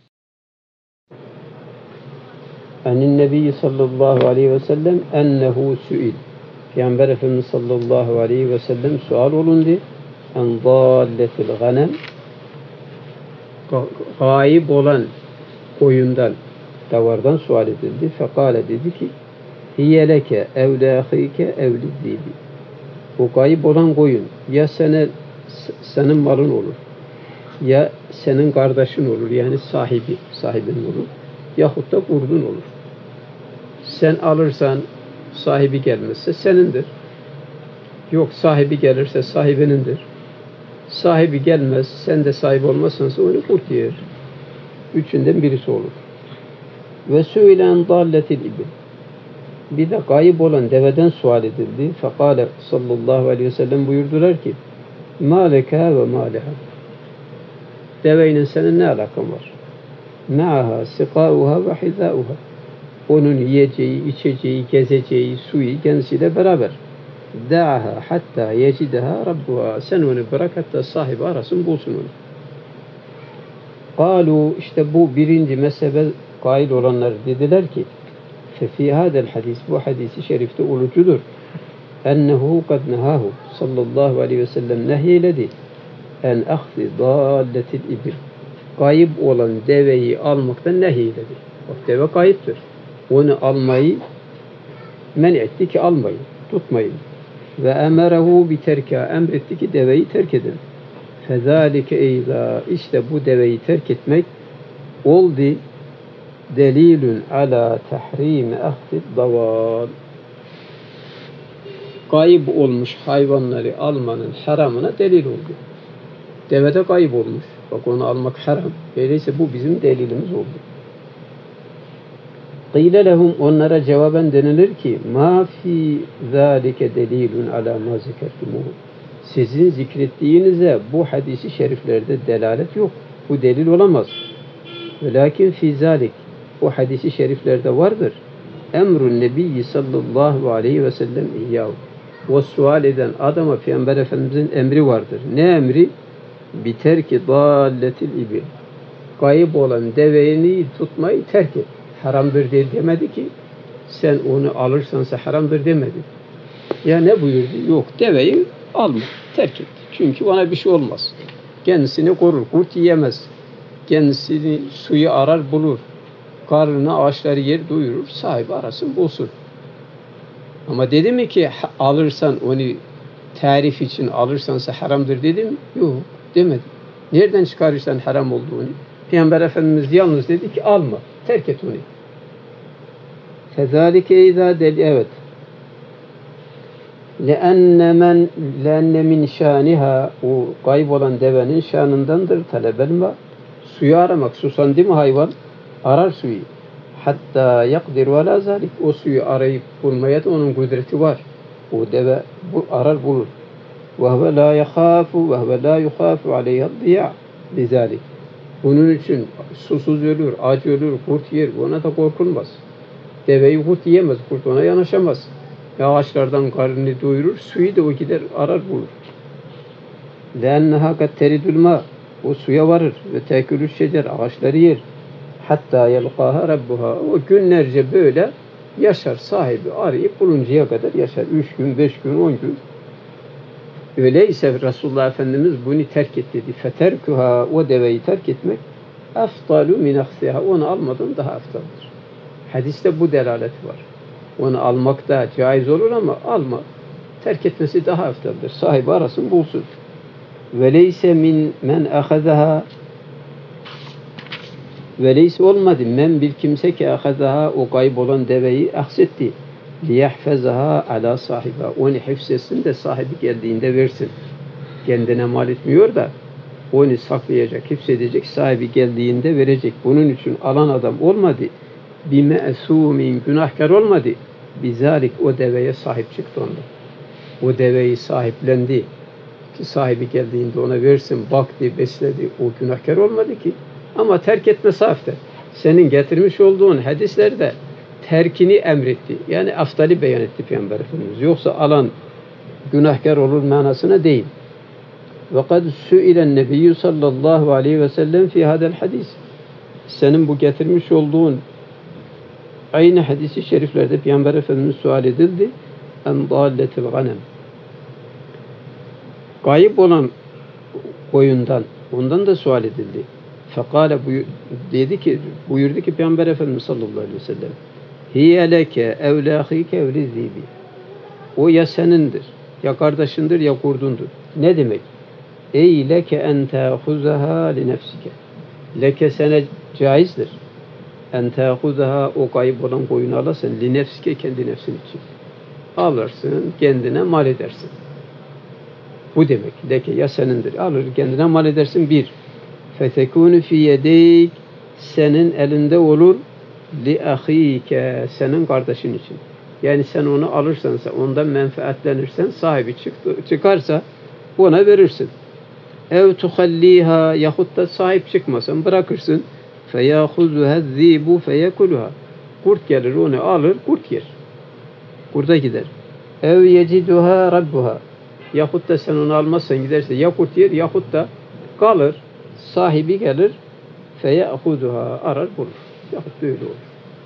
[SPEAKER 1] Anin Nebi sallallahu aleyhi ve sellem ennehu su'il. Peygamber Efendimiz sallallahu aleyhi ve sellem sual olundu. En dâlletil ganem, gayip olan koyundan, davardan sual edildi. Fekale dedi ki hiye leke evle ahike evliddibi. O kayıp olan koyun ya senin malın olur, ya senin kardeşin olur, yani sahibin olur, yahut da kurdun olur. Sen alırsan sahibi gelmezse senindir. Yok sahibi gelirse sahibinindir. Sahibi gelmez, sen de sahip olmazsansa onu kurt yer. Üçünden birisi olur. Ve söyle dalletil ibil. Bir de kayıp olan deveden sual edildi. Fekale sallallahu aleyhi ve sellem buyurdular ki mâleka ve mâleha. Deveyle senin ne alakan var? Ma'aha sikâuha ve hizâuha. Onun yiyeceği, içeceği, gezeceği, suyu kendisiyle beraber. Da'aha hatta yecideha rabbuha. Sen onu bırak hatta sahibi arasın bulsun onu. Kalu, işte bu birinci mezhebe kail olanlar dediler ki ففي هذا الحديث bu hadisi şerifte ulucudur. Ennehu kad nehahu sallallahu aleyhi ve sellem nehyeledi en ahzi dalletil ibil. Kayıp olan deveyi almaktan nehyeledi. Bak deve kayıptır. Onu almayı men etti ki almayın, tutmayın. Ve emerehu biterka, emretti ki deveyi terk edin. Fezalike eyza, işte bu deveyi terk etmek oldu delilun ala tahrimi ahdi daval. Kayıp olmuş hayvanları almanın haramına delil oldu. Deve de kayıp olmuş. Bak onu almak haram. Öyleyse bu bizim delilimiz oldu. Qîle lehum, onlara cevaben denilir ki ma fi zâlike delilun ala ma zikertumuhu. Sizin zikrettiğinize bu hadisi şeriflerde delalet yok. Bu delil olamaz. Velakin fi zâlik, o hadisi şeriflerde vardır. Emrun nebiyyi sallallahu aleyhi ve sellem iyyahu. O sual eden adama Peygamber Efendimizin emri vardır. Ne emri? Biterki dalletil ibil. Kayıp olan deveni tutmayı terk et. Haramdır diye demedi ki sen onu alırsansa haramdır demedi. Ya ne buyurdu? Yok, deveyi alma, terk et. Çünkü ona bir şey olmaz. Kendisini korur, kurt yiyemez. Kendisini suyu arar bulur. Karnına ağaçları yer doyurur, sahibi arasın bulsun. Ama dedi mi ki alırsan onu tarif için alırsansa haramdır dedim? Yok, demedi. Nereden çıkarırsan haram olduğunu? Peygamber Efendimiz yalnız dedi ki alma, terk et onu. Fezalike izâ dedi, evet. Leenne min şâniha, o kaybolan devenin şanındandır talebel ma. Suyu aramak, susandı mı hayvan? Arar suyu. Hatta yakdir ve la zalik. O suyu arayıp bulmaya da onun kudreti var. O deve arar bulur. Ve la yakhafu ve la yukhafu aleyha diya lizalik. Bunun için susuz ölür, aç ölür, kurt yer. Ona da korkulmaz. Deveyi kurt yiyemez, kurt ona yanaşamaz. Ağaçlardan karnını doyurur, suyu da o gider arar bulur. Lenneha kad teridül ma. O suya varır ve tekülü şecer, ağaçları yer. Hatta yelqaha rabbuha. O günlerce böyle yaşar, sahibi arayıp buluncaya kadar yaşar. 3 gün, 5 gün, 10 gün. Öyleyse Resulullah Efendimiz bunu terk et dedi. Feterkuha, o deveyi terk etmek eftalu min aksiha, onu almadan daha eftaldir. Hadiste bu delaleti var. Onu almak da caiz olur ama alma, terk etmesi daha eftaldir. Sahibi arasın bulsun. Veleyse min men ahazaha, veleyse olmadı men bir kimse ki ahazaha, o kaybolan deveyi aksetti. Liyahfezaha ala sahiba, onu hifzetsin de sahibi geldiğinde versin. Kendine mal etmiyor da onu saklayacak, hifzedecek, sahibi geldiğinde verecek. Bunun için alan adam olmadı. Bir me'sumin, günahkar olmadı. Bizalik, o deveye sahip çıktı onda. O deveyi sahiplendi ki sahibi geldiğinde ona versin, baktı, besledi. O günahkar olmadı ki. Ama terk etme sahipte. Senin getirmiş olduğun hadislerde terkini emretti. Yani aftali beyan etti Peygamber Efendimiz. Yoksa alan günahkar olur manasına değil. Ve kad su'ilen nebiyyü sallallahu aleyhi ve sellem fi hadel hadis. Senin bu getirmiş olduğun aynı hadisi şeriflerde Peygamber Efendimiz sual edildi. En dalletil ganem. Kayıp olan koyundan, ondan da sual edildi. Fekale, buyurdu ki Peygamber Efendimiz sallallahu aleyhi ve sellem, hiye leke evle ahike evli zibi. O ya senindir, ya kardeşindir, ya kurdundur. Ne demek? Ey leke en te'huzaha li nefsike. Leke sana caizdir. En te'huzaha, o kayıp olan koyunu alasın. Li nefsike, kendi nefsin için. Alırsın, kendine mal edersin. Bu demek. Leke ya senindir. Alır, kendine mal edersin. Bir. Fetekûnü fî yedeyk, senin elinde olur. Li ahîke, senin kardeşin için. Yani sen onu alırsansa, ondan menfaatlenirsen, sahibi çıkarsa ona verirsin. Ev tuhallîhâ, yahut da sahip çıkmasan bırakırsın. Feyâhuzuha zîbu feyekuluha. Kurt gelir, onu alır, kurt yer. Kurda gider. Ev yeciduha rabbuha. Yahut da sen onu almazsan giderse ya kurt yer, yahut da kalır, sahibi gelir, feyâhuzuha, arar bulur. Yahut böyle olur.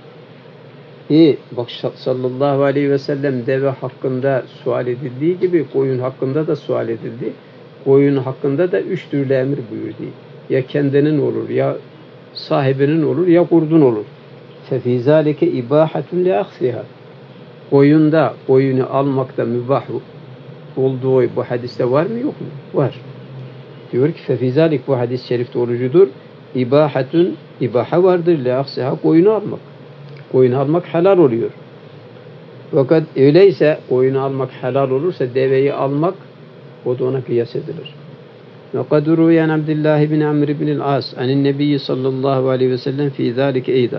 [SPEAKER 1] Bak sallallahu aleyhi ve sellem deve hakkında sual edildiği gibi koyun hakkında da sual edildi. Koyun hakkında da 3 türlü emir buyurdu. Ya kendinin olur, ya sahibinin olur, ya kurdun olur. فَفِي ذَٰلِكَ اِبَاحَةٌ لِأَخْسِهَا. Koyunu almakta mübah olduğu bu hadiste var mı yok mu? Var. Diyor ki فَفِي ذَٰلِكَ, bu hadis-i şerifte olucudur. İbahatun, ibaha vardır. لِأَخْسِهَا, koyunu almak. Koyunu almak helal oluyor. Fakat öyleyse koyunu almak helal olursa deveyi almak, o da ona kıyas edilir. وَقَدْ رُوِيَ عَنْ عَبْدِ اللّٰهِ بْنِ عَمْرِ بْنِ الْعَاصِ عَنِ النَّبِيِّ صَلَّى اللّٰهُ عَلَيْهِ وَسَلَّمْ فِي ذَٰلِكَ اَيْضًا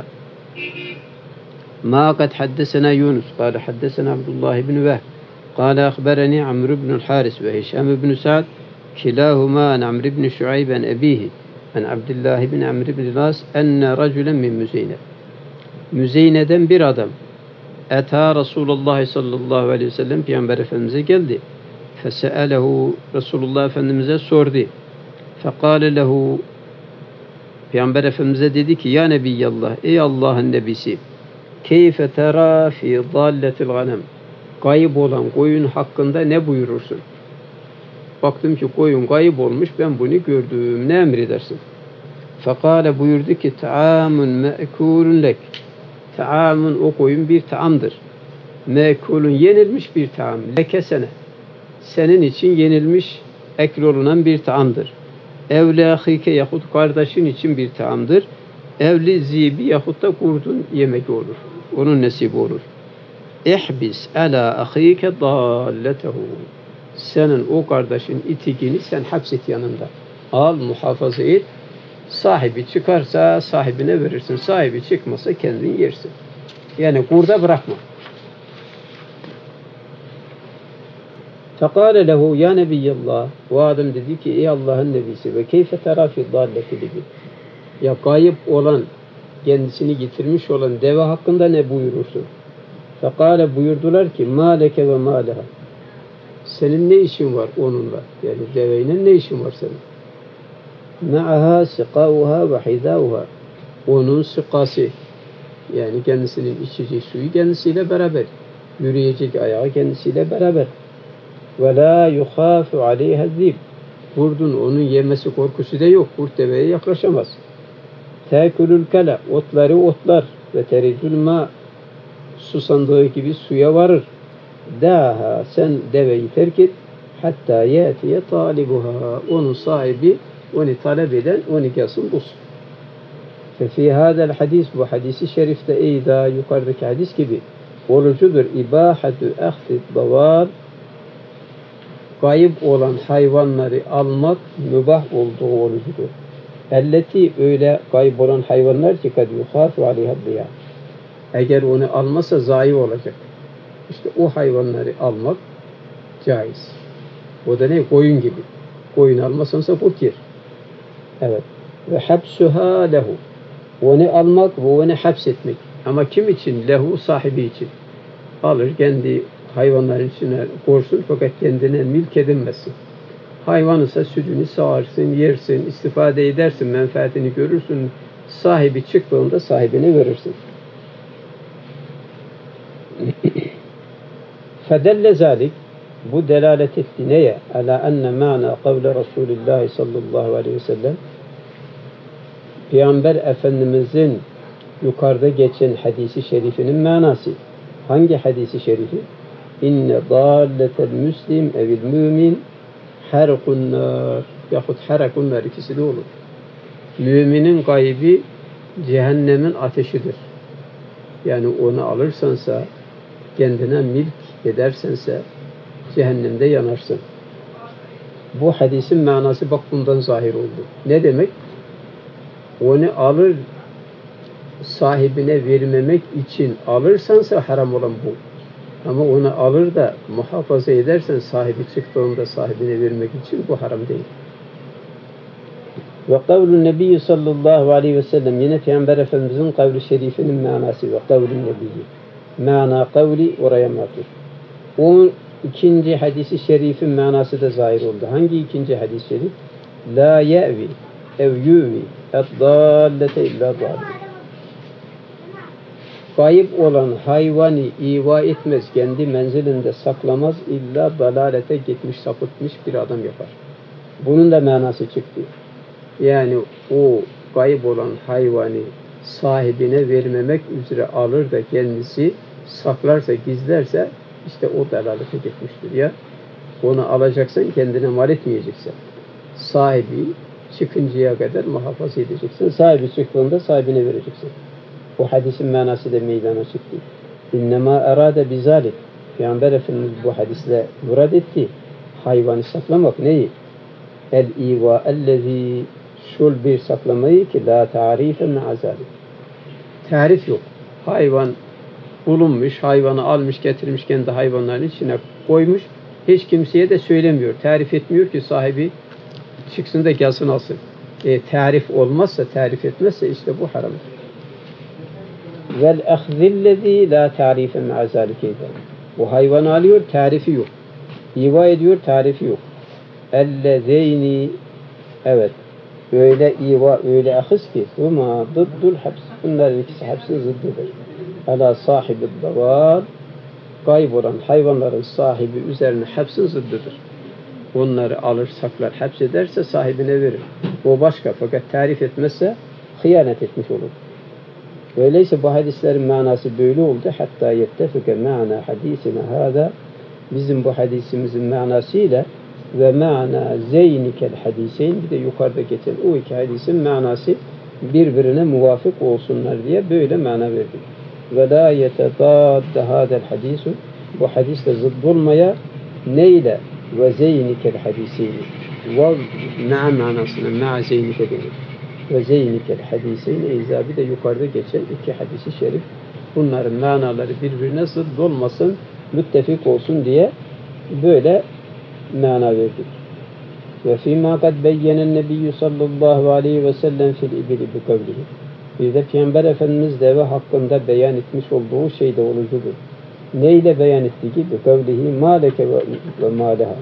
[SPEAKER 1] مَا قَدْ حَدَّثَنَا يُونُسُ قَالَ حَدَّثَنَا عَبْدُ اللّٰهِ بْنِ وَهْبٍ قَالَ أَخْبَرَنِي عَمْرُ بْنُ الْحَارِثِ وَهِشَامُ بْنُ سَعْدٍ كِلَاهُمَا عَنْ عَمْرِ بْنِ شُعَيْبٍ عَنْ أَبِيهِ عَنْ عَبْدِ اللّٰهِ بْنِ عَمْرِ بْنِ الْعَاصِ أَنَّ رَجُلًا مِنْ مُزَيْنَةٍ. Müzeyne'den bir adam Eta Resulullah sallallahu aleyhi ve sellem, Peygamber Efendimiz'e geldi. Fese'elehu, Resulullah Efendimiz'e sordu. Fekale lehu, Peygamber Efendimiz'e dedi ki, ya Nebiyallah, ey Allah'ın Nebisi, keyfe tera fi dalletil ganem. Kayıp olan koyun hakkında ne buyurursun? Baktım ki koyun kayıp olmuş, ben bunu gördüm, ne emredersin? Fekale, buyurdu ki, ta'amun me'kulun lek. Ta'amun, o koyun bir taamdır. Me'kulun, yenilmiş bir taam. Leke sene, senin için yenilmiş, ekl olunan bir taamdır. Evle ahike, yahut kardeşin için bir taamdır. Evli zibi, yahut da kurdun yemek olur. Onun nesibi olur. İhbis ala ahike dalletehu. Senin o kardeşin itikini sen hapset yanında. Al, muhafaza et. Sahibi çıkarsa sahibine verirsin. Sahibi çıkmasa kendin yersin. Yani kurda bırakma. Fekale lehu ya Nebiyallah. O adam dedi ki ey Allah'ın nebisi, ve keyfe tera fi dalleti gibi. Ya kayıp olan, kendisini getirmiş olan deve hakkında ne buyurursun? Fekale, buyurdular ki ma leke ve ma leha. Senin ne işin var onunla? Yani deveyle ne işin var senin? Ma'aha sikauha ve hizauha. Onun sikası, yani kendisinin içeceği suyu kendisiyle beraber, yürüyecek ayağı kendisiyle beraber. Ve la yuhafu aleyha zib. Kurdun onun yemesi korkusu da yok. Kurt deveye yaklaşamaz. Tekulül kala. Otları otlar. Ve teridül ma. Susandığı gibi suya varır. Daha sen deveyi terk et. Hatta yetiye talibuha. Onun sahibi onu talep eden onu gelsin bulsun. Fefi hadel hadis, bu hadisi şerifte eyda yukarıdaki hadis gibi olucudur. İbahatu ahdi davar, kayıp olan hayvanları almak mübah olduğu olucudur. Elleti, öyle kayıp olan hayvanlar ki kad yuhafu aleyha diya. Eğer onu almasa zayi olacak. İşte o hayvanları almak caiz. O da ne? Koyun gibi. Koyun almasansa kurt yer. Evet. Ve hapsuha lehu. Onu almak ve onu hapsetmek. Ama kim için? Lehu, sahibi için. Alır kendi hayvanların içine korsun fakat kendine mülk edinmesin. Hayvan ise sütünü sağarsın, yersin, istifade edersin, menfaatini görürsün. Sahibi çıktığında sahibine verirsin. Fedelle zalik, bu delalet etti neye? Ala enne ma'na kavle Resulullah sallallahu aleyhi ve sellem, Peygamber Efendimizin yukarıda geçen hadisi şerifinin manası. Hangi hadisi şerifi? İnne dâlletel müslim evil mümin herkun nar. Yahut herekun nar, ikisi de olur. Müminin gaybi cehennemin ateşidir. Yani onu alırsansa, kendine milk edersense cehennemde yanarsın. Bu hadisin manası bak bundan zahir oldu. Ne demek? Onu alır, sahibine vermemek için alırsansa haram olan bu. Ama onu alır da muhafaza edersen sahibi çıktığında sahibine vermek için bu haram değil. Ve kavlun Nebi sallallahu aleyhi ve sellem, yine Peygamber Efendimizin kavli şerifinin manası ve kavlun Nebi. Mana kavli oraya matuf. O ikinci hadisi şerifin manası da zahir oldu. Hangi ikinci hadis-i şerif? La ye'vi ev yuvi eddallete illa dâli. Kayıp olan hayvanı iva etmez, kendi menzilinde saklamaz, illa dalalete gitmiş, sapıtmış bir adam yapar. Bunun da manası çıktı. Yani o kayıp olan hayvanı sahibine vermemek üzere alır da kendisi saklarsa, gizlerse işte o dalalete gitmiştir ya. Onu alacaksan kendine mal etmeyeceksin. Sahibi çıkıncaya kadar muhafaza edeceksin. Sahibi çıktığında sahibine vereceksin. Bu hadisin manası da meydana çıktı. İnnemâ erâde bizâlik. Peygamber Efendimiz bu hadisle murad etti. Hayvanı saklamak neyi? El-İvâ ellezî, şul bir saklamayı ki la tarife me'azâlik. Tarif yok. Hayvan bulunmuş, hayvanı almış, getirmiş, kendi hayvanların içine koymuş. Hiç kimseye de söylemiyor. Tarif etmiyor ki sahibi çıksın da gelsin alsın. Tarif olmazsa, tarif etmezse işte bu haramdır. Vel ahzillezî la tarife me'azâlikeyden. Bu hayvanı alıyor, tarifi yok. İva ediyor, tarifi yok. Ellezeyni, evet, öyle iva, öyle ahız ki huma dıddul haps. Bunların ikisi hapsin zıddıdır. Ala sahibi davar, kaybolan hayvanların sahibi üzerine hapsin zıddıdır. Onları alır, saklar, hapsederse sahibine verir. O başka, fakat tarif etmezse hıyanet etmiş olur. Öyleyse bu hadislerin manası böyle oldu. Hatta yettefike ma'na hadisine hâdâ, bizim bu hadisimizin manasıyla ve ma'na zeynikel hadiseyn, bir de yukarıda geçen o iki hadisin manası birbirine muvafık olsunlar diye böyle mana verdik. Ve la yetedâdde hâdel hadisu, bu hadisle zıdd olmaya neyle? Ve zeynikel hadiseyni. Ve ma'a manasına ma'a zeynike denir. Ve zeynikel hadiseyni eyzabi de yukarıda geçen iki hadisi şerif. Bunların manaları birbirine zıdd olmasın, müttefik olsun diye böyle mana verdik. Ve fîmâ kad beyyenen nebiyyü sallallahu aleyhi ve sellem fil ibili bi kavlihi. Bir de Peygamber Efendimiz deve hakkında beyan etmiş olduğu şey de olucudur. Neyle beyan etti ki? Bi kavlihi mâleke ve mâleha.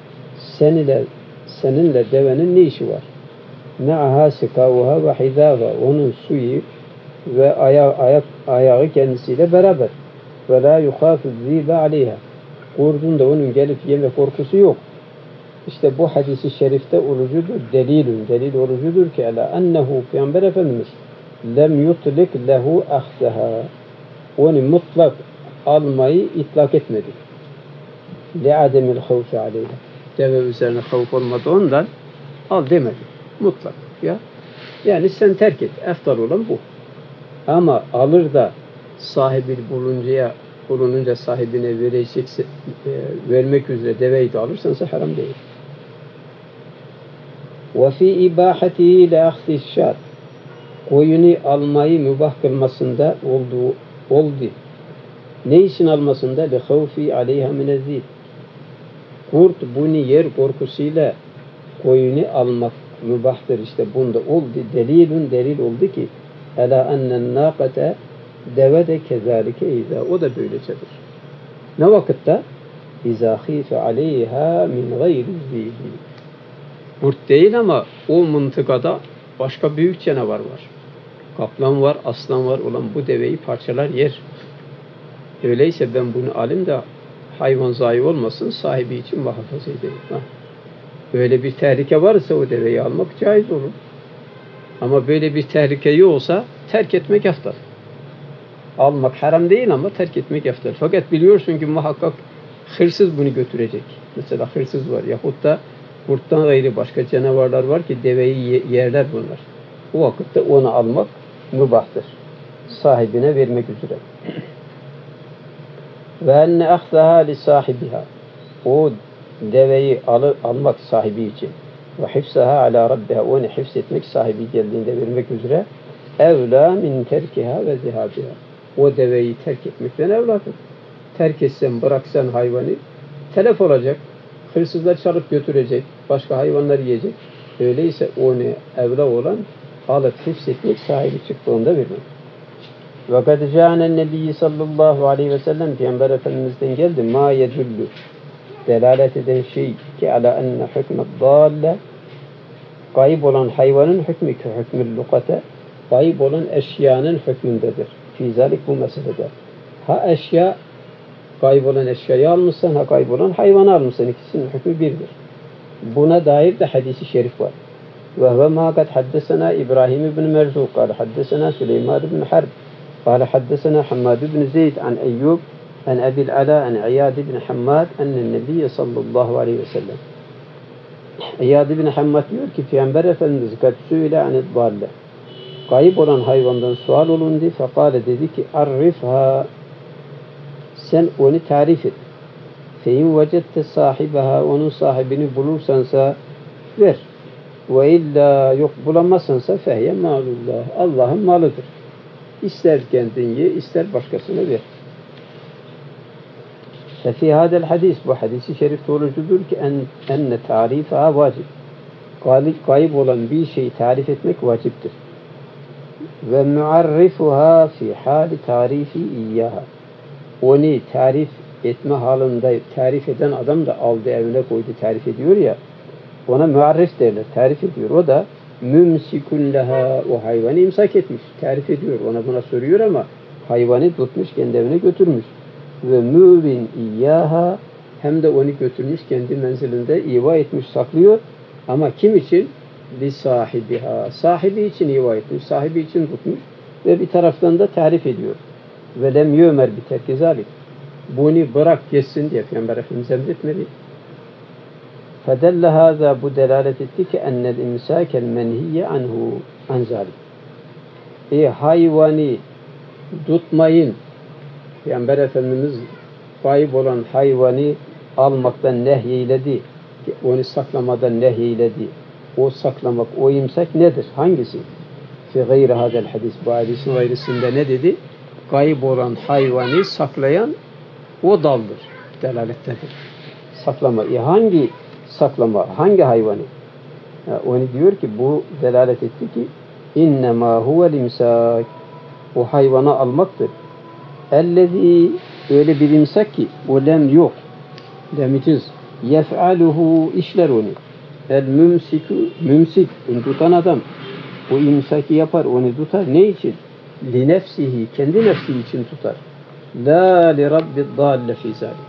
[SPEAKER 1] Seninle devenin ne işi var? Me'aha sikavuha ve hizâva. Onun suyu ve ayağı kendisiyle beraber. Ve la yukhâfü zîbe aleyha. Kurdun da onun gelip yeme korkusu yok. İşte bu hadisi şerifte olucudur, delil olucudur ki ala ennehu Peygamber Efendimiz lem yutlik lehu ahzaha. Onu mutlak almayı itlak etmedi. Le ademil havfi aleyha. Deve üzerine havf olmadı ondan al demedi. Mutlak. Ya. Yani sen terk et. Eftal olan bu. Ama alır da sahibi bulununca sahibine verecekse vermek üzere deveyi de alırsansa haram değil. Ve fi ibahatihi le ahzi şat. Koyunu almayı mübah kılmasında oldu. Ne için almasında? Le havfi aleyha minezzil. Kurt bunu yer korkusuyla koyunu almak mübahtır. İşte bunda oldu. Delil oldu ki ela ennen nâkate deve de kezalike izâ. O da böylecedir. Ne vakitte? İzâ khîfe aleyhâ min gayri zîli. Kurt değil ama o mıntıkada başka büyük canavar var. Kaplan var, aslan var olan bu deveyi parçalar yer. Öyleyse ben bunu alayım da hayvan zayi olmasın, sahibi için muhafaza edeyim. Böyle bir tehlike varsa o deveyi almak caiz olur. Ama böyle bir tehlike yoksa terk etmek eftal. Almak haram değil ama terk etmek eftal. Fakat biliyorsun ki muhakkak hırsız bunu götürecek. Mesela hırsız var yahut da kurttan gayrı başka canavarlar var ki deveyi yerler bunlar. O vakitte onu almak mübahtır. Sahibine vermek üzere. Ve enne ahzaha li sahibiha. O deveyi almak sahibi için. Ve hifzaha ala rabbiha. Onu hifzetmek sahibi geldiğinde vermek üzere. Evla min terkiha ve zihabiha. O deveyi terk etmekten evladır. Terk etsen, bıraksan hayvanı telef olacak. Hırsızlar çalıp götürecek. Başka hayvanlar yiyecek. Öyleyse onu evla olan alıp hifzetmek sahibi çıktığında vermek. Ve kad cânen nebiyyi sallallahu aleyhi ve sellem Peygamber Efendimiz'den geldi. Ma yedullu. Delalet eden şey ki ala enne hükmet dâlle kayıp olan hayvanın hükmü ki hükmül lukate kayıp olan eşyanın hükmündedir. Fizalik bu meselede. Ha eşya kayıp olan eşyayı almışsan ha kayıp olan hayvanı almışsan ikisinin hükmü birdir. Buna dair de hadisi şerif var. Ve huve ma kad haddesena İbrahim ibn Merzuk kâle haddesena Süleyman ibn Harb kâle haddesena Hammad ibn Zeyd an Eyyub an Ebil Ala an İyad ibn Hammad ennen Nebiyye sallallahu aleyhi ve sellem. İyad ibn Hammad diyor ki Peygamber Efendimiz kad sü'ile anid dalle. Kayıp olan hayvandan sual olundu. Fekale dedi ki arrifha sen onu tarif et. Fein vecette sahibaha onun sahibini bulursansa ver. Ve illa yok bulamazsansa fehye malullah. Allah'ın malıdır. İster kendin ye, ister başkasına ver. Fefi hadel hadis bu hadisi şerif doğrucudur ki enne tarifa vacip. Kayıp olan bir şeyi tarif etmek vaciptir. Ve muarrifuha fi hali tarifi iyyaha. Onu tarif etme halinde tarif eden adam da aldı evine koydu tarif ediyor ya. Ona muarrif derler. Tarif ediyor. O da mümsikun leha. O hayvanı imsak etmiş. Tarif ediyor. Ona buna soruyor ama hayvanı tutmuş kendi evine götürmüş. Ve müvin iyyaha hem de onu götürmüş kendi menzilinde iva etmiş saklıyor. Ama kim için? Li sahibiha. Sahibi için iva etmiş. Sahibi için tutmuş. Ve bir taraftan da tarif ediyor. Ve lem yömer bi terki zalik. Bunu bırak geçsin diye Peygamber Efendimiz emretmedi. Fedelle hâzâ bu delalet etti ki ennel imsâkel menhiyye anhu an zalik. Hayvanı tutmayın. Peygamber Efendimiz kayıp olan hayvanı almaktan nehyeyledi. Onu saklamadan nehyeyledi. O saklamak, o imsak nedir? Hangisi? Fi gayri hadel hadis. Bu hadisin gayrısında ne dedi? Kayıp olan hayvanı saklayan o daldır. Delalettedir. Saklama. Hangi saklama? Hangi hayvanı? Onu diyor ki bu delalet etti ki innemâ huvel imsak. O hayvanı almaktır. Ellezî öyle bir imsak ki o lem yok. Lemitiz. Yef'aluhu işler onu. El mümsiku mümsik. Onu tutan adam. O imsaki yapar. Onu tutar. Ne için? Li nefsihi. Kendi nefsi için tutar. La li rabbi dalle fî zâlik.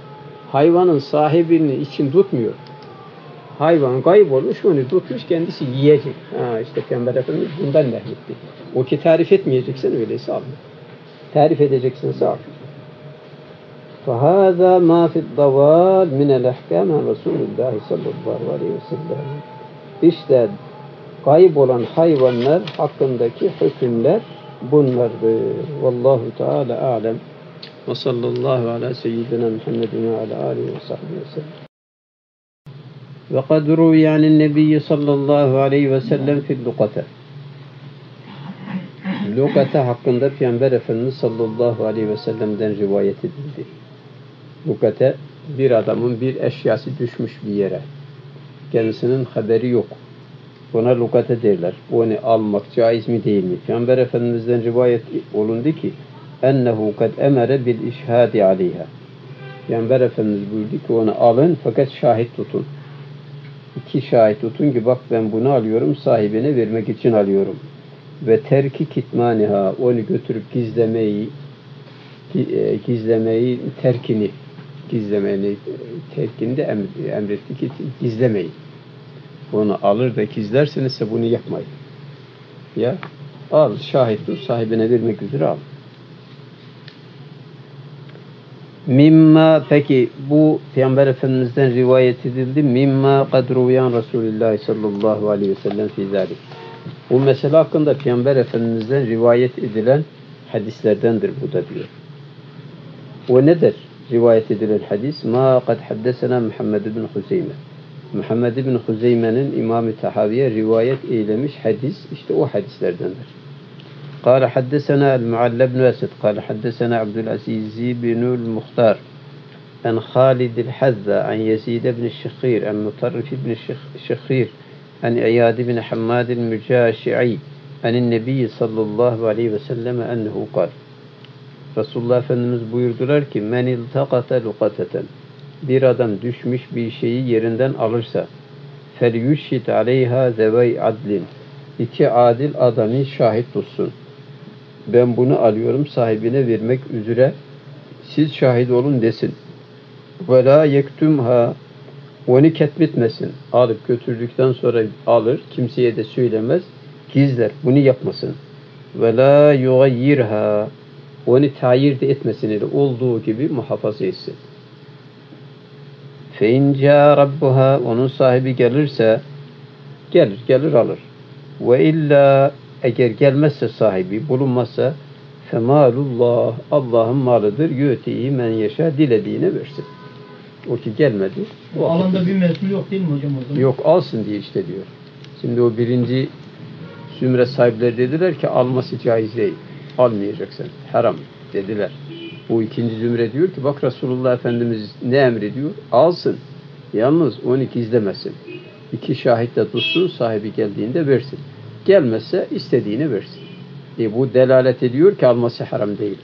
[SPEAKER 1] hayvanın sahibini için tutmuyor. Hayvan kaybolmuş, onu tutmuş, kendisi yiyecek. İşte Peygamber Efendimiz bundan nehyetti. O ki tarif etmeyeceksen öyleyse alma. Tarif edeceksen al. فَهَذَا مَا فِي الضَّوَالِ مِنَ الْاَحْكَامِ رَسُولُ اللّٰهِ sallallahu aleyhi ve sellem. İşte kaybolan hayvanlar hakkındaki hükümler bunlardır. Vallahu Teala alem. Ve sallallahu ala seyyidina Muhammedin ve ala alihi ve sahbihi ve sellem. Ve kad ruviye anin nebiyyi sallallahu aleyhi ve sellem fil lukate. Lukate hakkında Peygamber Efendimiz sallallahu aleyhi ve sellem'den rivayet edildi. Lukate bir adamın bir eşyası düşmüş bir yere. Kendisinin haberi yok. Buna lukate derler. Onu almak caiz mi değil mi? Peygamber Efendimiz'den rivayet olundu ki ennehu kad emere bil işhadi aleyha. Peygamber Efendimiz buyurdu ki onu alın fakat şahit tutun. 2 şahit tutun ki bak ben bunu alıyorum, sahibine vermek için alıyorum. Ve terki kitmaniha, onu götürüp gizlemeyi terkini de emretti ki gizlemeyin. Onu alır da gizlersinizse bunu yapmayın. Ya al, şahit tut, sahibine vermek üzere al. Mimma, peki bu Peygamber Efendimiz'den rivayet edildi. Mimma kad ruviyan Resulullah sallallahu aleyhi ve sellem fi zalik. Bu mesele hakkında Peygamber Efendimiz'den rivayet edilen hadislerdendir bu da diyor. O nedir? Rivayet edilen hadis. Ma kad haddesena Muhammed ibn Huzeyme. Muhammed ibn Huzeyme'nin İmam-ı Tahaviye rivayet eylemiş hadis işte o hadislerdendir. قال حدثنا المعلى بن أسد قال حدثنا عبد العزيز بن المختار عن خالد الحذا عن يزيد بن الشخير عن مطرف بن الشخير عن عياد بن حماد المجاشعي عن النبي صلى الله عليه وسلم أنه قال Resulullah Efendimiz buyurdular ki men iltakata lukateten, bir adam düşmüş bir şeyi yerinden alırsa fel yüşhid aleyha zevey adlin, 2 adil adamı şahit tutsun. Ben bunu alıyorum, sahibine vermek üzere siz şahit olun desin. Ve la yektumha, onu ketmetmesin. Alıp götürdükten sonra alır, kimseye de söylemez, gizler, bunu yapmasın. Ve la yugayyirha, onu tayir de etmesin, olduğu gibi muhafaza etsin. Fe in ca rabbuha, onun sahibi gelirse gelir alır. Ve illa, eğer gelmezse sahibi, bulunmazsa femalullah, Allah'ın malıdır. Yü'tihi men yeşâ, dilediğine versin. O ki gelmedi.
[SPEAKER 2] O alanda bir mesul yok değil mi hocam o zaman?
[SPEAKER 1] Yok, alsın diye işte diyor. Şimdi o birinci zümre sahipleri dediler ki alması caiz değil. Almayacaksın. Haram dediler. Bu ikinci zümre diyor ki bak Resulullah Efendimiz ne emrediyor? Alsın. Yalnız onu gizlemesin. 2 şahit de tutsun, sahibi geldiğinde versin. Gelmezse istediğini versin. Bu delalet ediyor ki alması haram değil.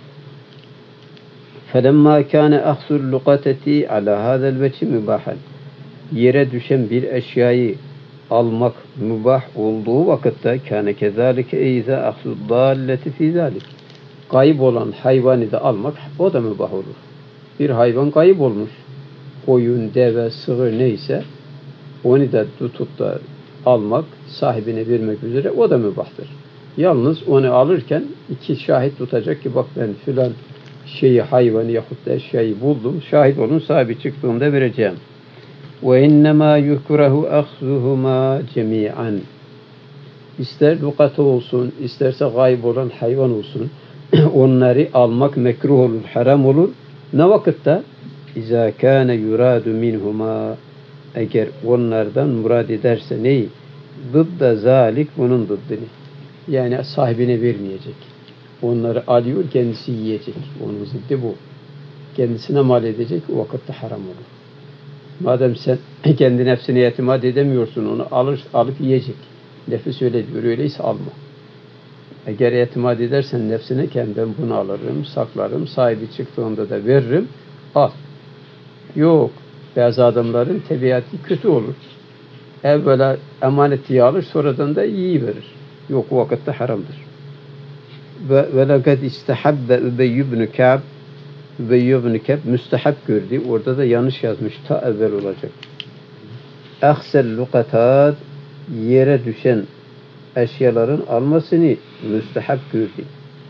[SPEAKER 1] فَلَمَّا كَانَ أَخْذُ اللُّقَتَةِ عَلَى هَذَا الْوَجْهِ مُبَاحًا. Yere düşen bir eşyayı almak mübah olduğu vakitte كَانَ كَذَٰلِكَ اَيْذَا أَخْذُ الضَّالَّةِ فِي ذَٰلِكَ. Kayıp olan hayvanı da almak o da mübah olur. Bir hayvan kayıp olmuş. Koyun, deve, sığır neyse onu da tutup da almak, sahibine vermek üzere o da mübahtır. Yalnız onu alırken 2 şahit tutacak ki bak ben filan şeyi, hayvanı yahut da eşyayı buldum. Şahit olun, sahibi çıktığında vereceğim. Ve innemâ yukrahu ahzuhuma cemi'an. İster lukata olsun, isterse gayb olan hayvan olsun. Onları almak mekruh olur, haram olur. Ne vakitte? İzâ kâne yurâdu minhumâ. Eğer onlardan murad ederse neyi? Dıdda zalik, bunun dıddını. Yani sahibine vermeyecek. Onları alıyor, kendisi yiyecek. Onun ziddi bu. Kendisine mal edecek, o vakitte haram olur. Madem sen kendi nefsine itimat edemiyorsun, onu alıp yiyecek. Nefis öyle diyor, öyleyse alma. Eğer itimat edersen nefsine, ben bunu alırım, saklarım, sahibi çıktığında da veririm, al. Yok, bazı adamların tabiatı kötü olur. Evvela emaneti alır, sonradan da iyi verir. Yok, o vakitte haramdır. Ve lekad istahabbe Übey ibn Ka'b Übey ibn Ka'b müstehap gördü. Orada da yanlış yazmış. Ta evvel olacak. Aksel lukatat yere düşen eşyaların almasını müstehap gördü.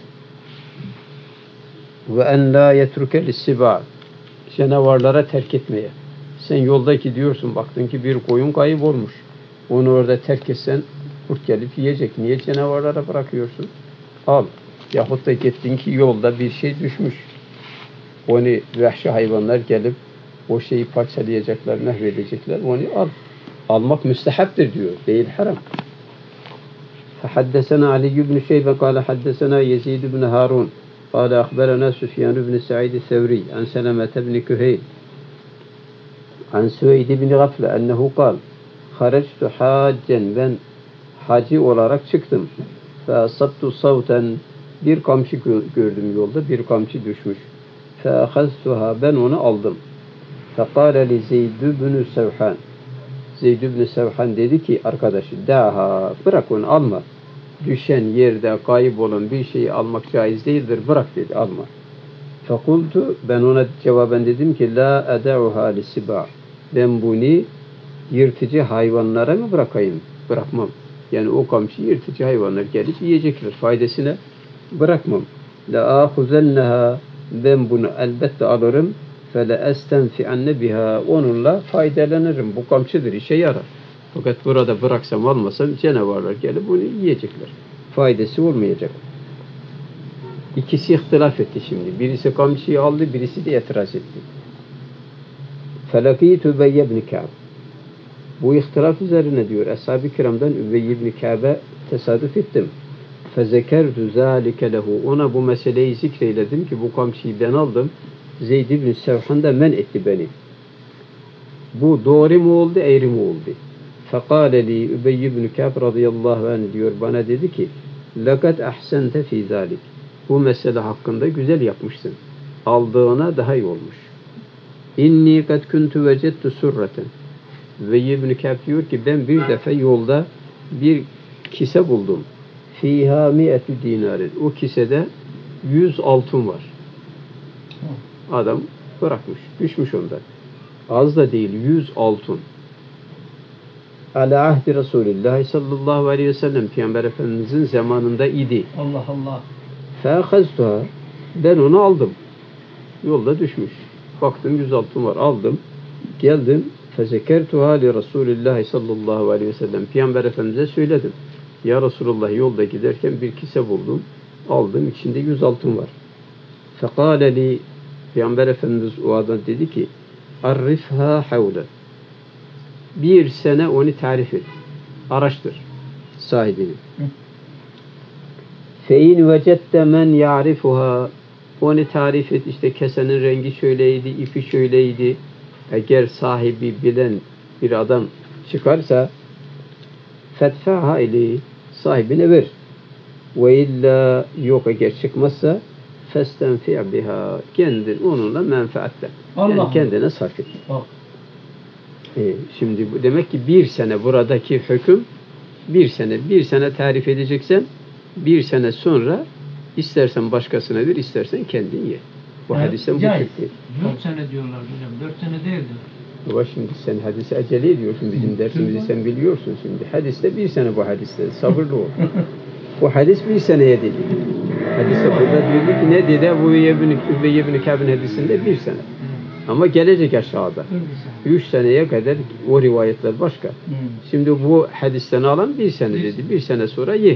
[SPEAKER 1] Ve en la yetruke lissiba canavarlara terk etmeye. Sen yolda gidiyorsun, baktın ki bir koyun kayıp olmuş. Onu orada terk etsen kurt gelip yiyecek. Niye canavarlara bırakıyorsun? Al. Yahut da gittin ki yolda bir şey düşmüş. Onu vahşi hayvanlar gelip o şeyi parçalayacaklar, mahvedecekler. Onu al. Almak müstehaptir diyor. Değil haram. فحدثنا علي بن شيبة قال حدثنا يزيد بن هارون قال أخبرنا سفيان بن سعيد الثوري عن سلمة بن كهيل عن سويد بن غفلة أنه قال خرجت حاجا ben hacı olarak çıktım. فأصبت صوتا bir kamçı gördüm yolda, bir kamçı düşmüş. فأخذتها ben onu aldım. فقال لزيد بن سوحان Zeyd ibn Sevhan dedi ki arkadaşı daha bırak onu alma. Düşen yerde kayıp olan bir şeyi almak caiz değildir. Bırak dedi alma. Fekultu ben ona cevaben dedim ki la eda'uha lisiba. Ben bunu yırtıcı hayvanlara mı bırakayım? Bırakmam. Yani o kamçı yırtıcı hayvanlar gelip yiyecekler. Faydasına bırakmam. La ahuzenneha ben bunu elbette alırım. Fele estenfi'anne biha onunla faydalanırım. Bu kamçıdır, işe yarar. Fakat burada bıraksam almasam canavarlar gelip bunu yiyecekler. Faydası olmayacak. İkisi ihtilaf etti şimdi. Birisi kamçıyı aldı, birisi de itiraz etti. Felakitu Übey ibn Ka'b. Bu ihtilaf üzerine diyor. Ashab-ı kiramdan Übey ibn Ka'b'e tesadüf ettim. Fezekertu zâlike lehu. Ona bu meseleyi zikreyledim ki bu kamçıyı ben aldım. Zeyd ibn Sevhan da men etti beni. Bu doğru mu oldu, eğri mi oldu? Fekale li Übey ibn Ka'b radıyallahu anh diyor bana dedi ki lekad ahsente fî zâlik. Bu mesele hakkında güzel yapmışsın. Aldığına daha iyi olmuş. İnni kad kuntu vecettu surraten. Übey ibn Ka'b diyor ki ben bir defa yolda bir kise buldum. Fîhâ mi'etü dinarin. O kisede 100 altın var. Adam bırakmış, düşmüş ondan. Az da değil, 100 altın. Ala ahdi Resulullah sallallahu aleyhi ve sellem Peygamber Efendimizin zamanında idi.
[SPEAKER 2] Allah Allah.
[SPEAKER 1] Fe'akhaztuha ben onu aldım. Yolda düşmüş. Baktım 100 altın var, aldım. Geldim. Fezekertuha li Resulullah sallallahu aleyhi ve sellem Peygamber Efendimiz'e söyledim. Ya Resulullah yolda giderken bir kise buldum. Aldım, içinde 100 altın var. Fekale li Peygamber Efendimiz o adam dedi ki arifha havle bir sene onu tarif et. Araştır sahibini. Fe in vecette men ya'rifuha onu tarif et. İşte kesenin rengi şöyleydi, ipi şöyleydi. Eğer sahibi bilen bir adam çıkarsa fedfaha ile sahibine ver. Ve illa yok eğer çıkmazsa festenfi' biha kendin onunla menfaatle. Yani kendine sarf et. Şimdi bu demek ki bir sene buradaki hüküm bir sene tarif edeceksen bir sene sonra istersen başkasına ver, istersen kendin ye. Bu hadisten bu çıktı.
[SPEAKER 2] 4 sene diyorlar hocam. 4 sene değildi.
[SPEAKER 1] Ama şimdi sen hadise acele ediyorsun. Bizim dersimizi sen biliyorsun şimdi. Hadiste bir sene bu hadiste. Sabırlı ol. Bu hadis bir seneye dedi. Hadiste burada diyor ki ne dedi? Bu Übey ibn Ka'b'in hadisinde bir sene. Ama gelecek aşağıda. 3 seneye kadar o rivayetler başka. Şimdi bu hadisten alan bir sene dedi. Bir sene sonra ye.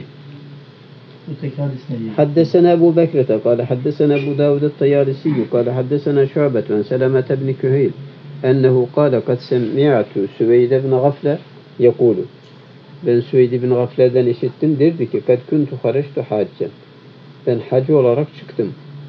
[SPEAKER 1] حدثنا أبو بكرة قال حدثنا أبو داود الطيالسي قال حدثنا شعبة عن سلمة بن كهيل أنه قال قد سمعت سويد بن غفلة يقول ben Süveyd ibn Gafle'den işittim. Derdi ki kad kuntu hareçtu haccen. Ben hacı olarak çıktım.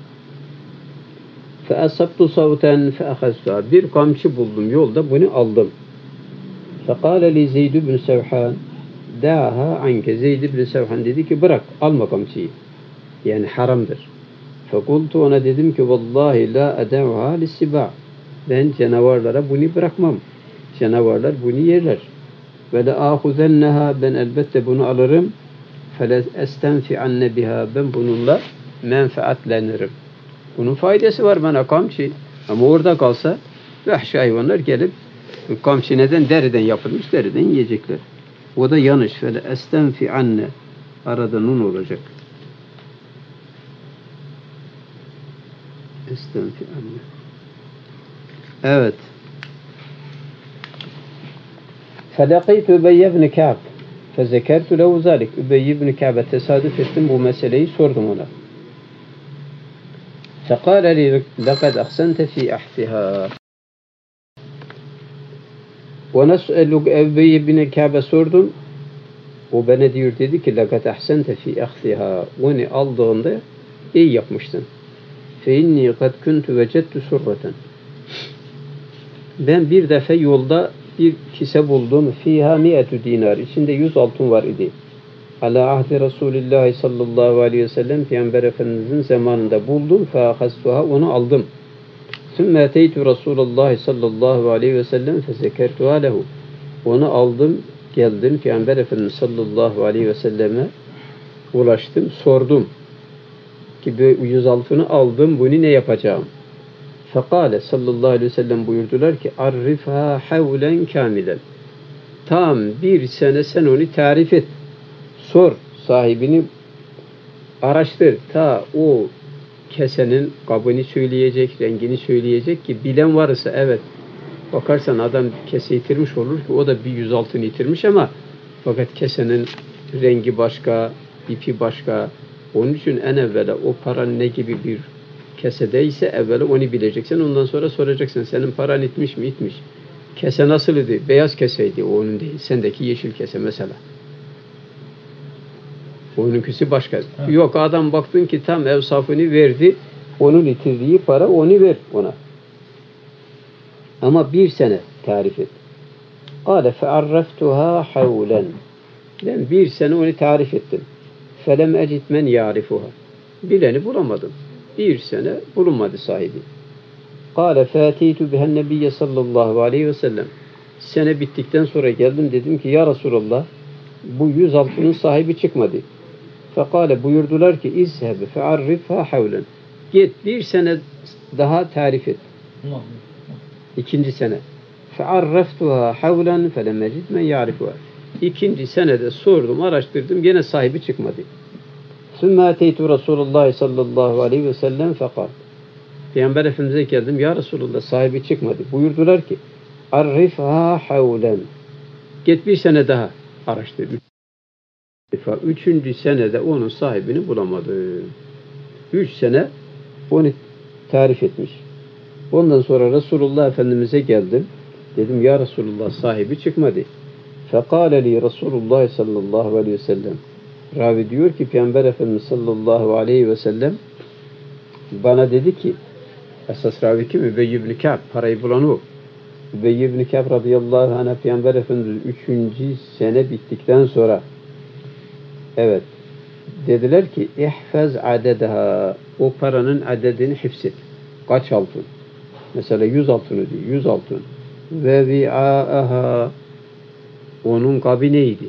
[SPEAKER 1] Fe asabtu savten fe ahaztuha. Bir kamçı buldum yolda bunu aldım. Fekale li Zeyd ibn Sevhan da'ha anke. Zeyd ibn Sevhan dedi ki bırak alma kamçıyı. Yani haramdır. Fekultu ona dedim ki vallahi la eda'uha lissiba. Ben canavarlara bunu bırakmam. Canavarlar bunu yerler. Ve la ahuzenneha ben elbette bunu alırım. Fele estenfi'anne biha ben bununla menfaatlenirim. Bunun faydası var bana kamçı. Ama orada kalsa vahşi hayvanlar gelip kamçı neden? Deriden yapılmış. Deriden yiyecekler. O da yanlış. Fele estenfi anne. Arada nun olacak. Estenfi anne. Evet. فَلَقِيتُ Übeyye ibn Ka'b فَزَكَرْتُ لَهُ ذَلِكَ Übeyye ibn Ka'b'e tesadüf ettim, bu meseleyi sordum ona. فَقَالَ لِي لَقَدْ أَحْسَنْتَ فِي أَحْفِهَا Ona Übeyye ibn Ka'b'e sordum. O bana diyor, dedi ki لَقَدْ أَحْسَنْتَ فِي أَحْفِهَا Onu aldığında iyi yapmıştın. فَاِنِّي قَدْ كُنْتُ وَجَدْتُ سُرَّةً Ben bir defa yolda bir kise buldum. Fiha 100 dinar. İçinde 100 altın var idi. Ala ahdi Resulullah sallallahu aleyhi ve sellem, Peygamber Efendimizin zamanında buldum. Fâhastuha, onu aldım. Sümme eteytu Resulullah sallallahu aleyhi ve sellem fezekertuha lehu. Onu aldım, geldim Peygamber Efendimiz sallallahu aleyhi ve selleme ulaştım, sordum ki bu 100 altını aldım, bunu ne yapacağım? Fekale sallallahu aleyhi ve sellem buyurdular ki arrifha havlen kamilen. Tam bir sene sen onu tarif et. Sor, sahibini araştır. Ta o kesenin kabını söyleyecek, rengini söyleyecek ki bilen varsa evet. Bakarsan adam kese yitirmiş olur ki o da bir 100 altın yitirmiş ama fakat kesenin rengi başka, ipi başka. Onun için en evvela o paranın ne gibi bir kesedeyse evvela onu bileceksin. Ondan sonra soracaksın. Senin paran itmiş mi? İtmiş. Kese nasıl idi? Beyaz keseydi. O onun değil. Sendeki yeşil kese mesela. Onunkisi başka. Evet. Yok, adam baktın ki tam evsafını verdi. Onun itirdiği para, onu ver ona. Ama bir sene tarif et. Kâle fearraftuhâ havlen. Ben bir sene onu tarif ettim. Felem ecid men ya'rifuha. Bileni bulamadım. Bir sene bulunmadı sahibi. Kâle fâtîtü bihen nebiyye sallallahu aleyhi ve sellem. Sene bittikten sonra geldim, dedim ki ya Resulallah, bu 100 altının sahibi çıkmadı. Fekâle, buyurdular ki izheb fearrifha havlen. Git bir sene daha tarif et. İkinci sene. Fearraftuha havlen felem ecid men ya'rifuha. İkinci senede sordum, araştırdım, gene sahibi çıkmadı. Sümme eteytu Resulullah sallallahu aleyhi ve sellem fekal. Peygamber Efendimiz'e geldim. Ya Resulullah, sahibi çıkmadı. Buyurdular ki arrifha havlen. Git bir sene daha araştır. Üçüncü senede onun sahibini bulamadı. 3 sene onu tarif etmiş. Ondan sonra Resulullah Efendimiz'e geldim. Dedim ya Resulullah, sahibi çıkmadı. Fekale li Resulullah sallallahu aleyhi ve sellem. Ravi diyor ki Peygamber Efendimiz sallallahu aleyhi ve sellem bana dedi ki, esas ravi kim? Übeyye ibn Ka'b, parayı bulan o. Übeyye ibn Ka'b radıyallahu anh, Peygamber Efendimiz 3. sene bittikten sonra evet dediler ki ihfaz adedaha, o paranın adedini hifzet. Kaç altın? Mesela 100 altın diyor. 100 altın. Ve vi'aha, onun kabı neydi?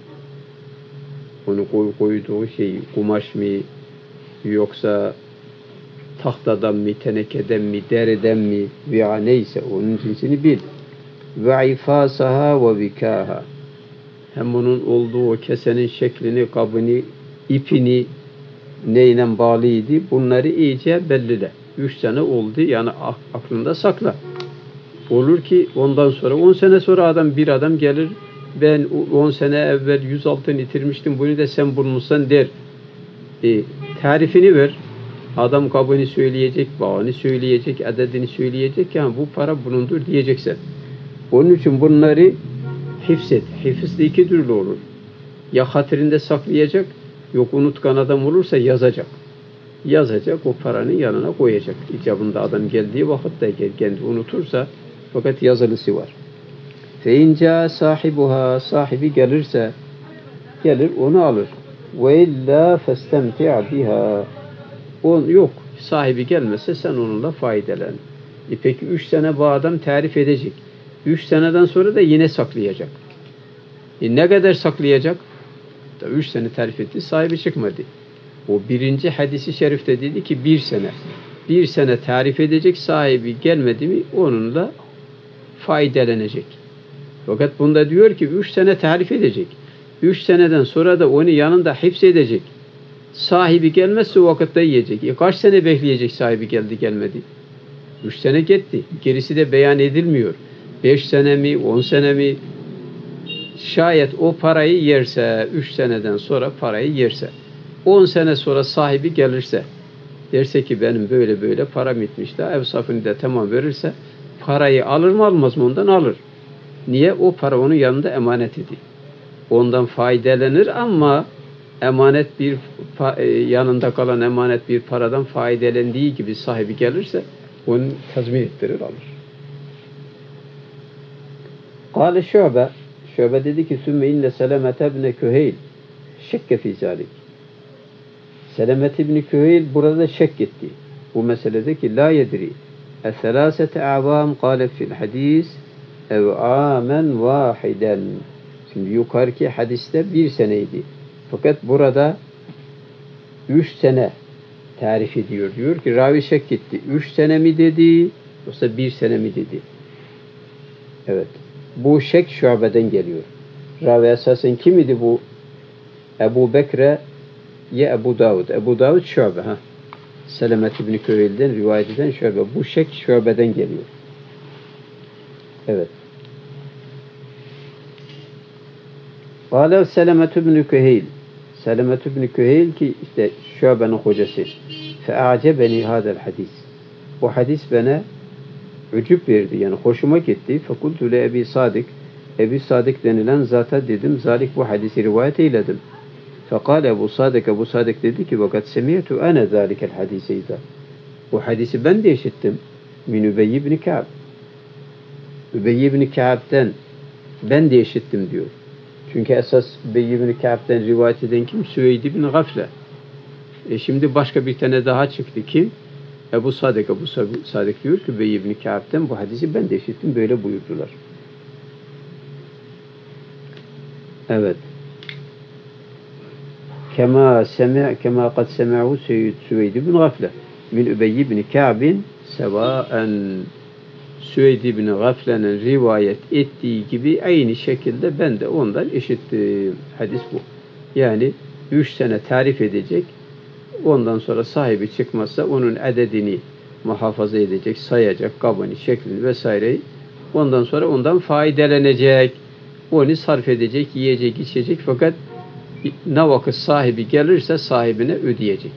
[SPEAKER 1] Onu koyduğu şey kumaş mı, yoksa tahtadan mı, tenekeden mi, deriden mi, veya neyse onun cinsini bil. Ve ifasaha ve vikaha, hem onun olduğu o kesenin şeklini, kabını, ipini neyle bağlıydı, bunları iyice bellile. 3 sene oldu, yani aklında sakla. Olur ki ondan sonra 10 sene sonra bir adam gelir, ben 10 sene evvel 100 altın yitirmiştim, bunu da sen bulmuşsan der. Tarifini ver. Adam kabını söyleyecek, bağını söyleyecek, adedini söyleyecek, yani bu para bunundur diyeceksen. Onun için bunları hifzet. Hifz de 2 türlü olur. Ya hatırında saklayacak, yok unutkan adam olursa yazacak. Yazacak, o paranın yanına koyacak. İcabında adam geldiği vakitte kendi unutursa, fakat yazılısı var. Feinca sahibuha, sahibi gelirse, gelir onu alır. Ve illa festemti' biha. Yok, sahibi gelmese sen onunla faydalan. Peki 3 sene bu adam tarif edecek. 3 seneden sonra da yine saklayacak. Ne kadar saklayacak? 3 sene tarif etti, sahibi çıkmadı. O birinci hadisi şerifte dedi ki 1 sene. bir sene tarif edecek, sahibi gelmedi mi onunla faydalanacak. Fakat bunda diyor ki 3 sene tarif edecek. 3 seneden sonra da onu yanında hipsedecek. Sahibi gelmezse o vakitte yiyecek. Kaç sene bekleyecek sahibi geldi gelmedi? 3 sene gitti. Gerisi de beyan edilmiyor. 5 sene mi, 10 sene mi? Şayet o parayı yerse, 3 seneden sonra parayı yerse, 10 sene sonra sahibi gelirse, derse ki benim böyle böyle param bitmiş de, evsafını da tamam verirse, parayı alır mı almaz mı? Ondan alır. Niye? O para onun yanında emanet idi. Ondan faydalanır ama emanet bir yanında kalan emanet bir paradan faydalandığı gibi sahibi gelirse onu tazmin ettirir alır. Kâle Şöbe dedi ki sümme inne Selemet ibn Küheyl şekke fî zâlik. Selemet ibn Küheyl burada şek etti. Bu meselede ki la yedri eselâsete a'vâm kâle fil hadis ev âmen vâhiden. Şimdi yukarıki hadiste 1 seneydi. Fakat burada 3 sene tarif ediyor. Diyor ki ravi şek etti. 3 sene mi dedi yoksa 1 sene mi dedi? Evet. Bu şek Şube'den geliyor. Ravi esasen kim idi bu? Ebu Bekre ya Ebu Davud. Ebu Davud Şube. Selemet ibn Küheyl'den rivayet eden Şube. Bu şek Şube'den geliyor. Evet. Kâle Selemet ibn Küheyl. Selemet ibn Küheyl ki işte Şube'nin hocası. Fe'acebeni hadel hadis. Bu hadis bana ücüp verdi. Yani hoşuma gitti. Fekultu le Ebi Sadık. Ebi Sadık denilen zata dedim. Zalik bu hadisi rivayet eyledim. Fekale Ebu Sadık dedi ki vakat semiyetü ene zalikel hadiseyda. Bu hadisi ben de işittim. Min Übey ibn Ka'b. Übey ibn Ka'b'den ben de işittim diyor. Çünkü esas Übey ibn Ka'b'den rivayet eden kim? Süveyd ibn Gafle. Şimdi başka bir tane daha çıktı. Kim? Ebu Sadık diyor ki Übey ibn Ka'b'den bu hadisi ben de işittim. Böyle buyurdular. Evet. Kema kad sema'u Süveyd ibn Gafle min Übey ibn Ka'b'in sevaen. Süveyd ibn Gafle'nin rivayet ettiği gibi aynı şekilde ben de ondan işittim. Hadis bu. Yani 3 sene tarif edecek. Ondan sonra sahibi çıkmazsa onun adedini muhafaza edecek, sayacak, kabını, şeklini vesaireyi. Ondan sonra ondan faydalanacak. Onu sarf edecek, yiyecek, içecek. Fakat ne vakit sahibi gelirse sahibine ödeyecek.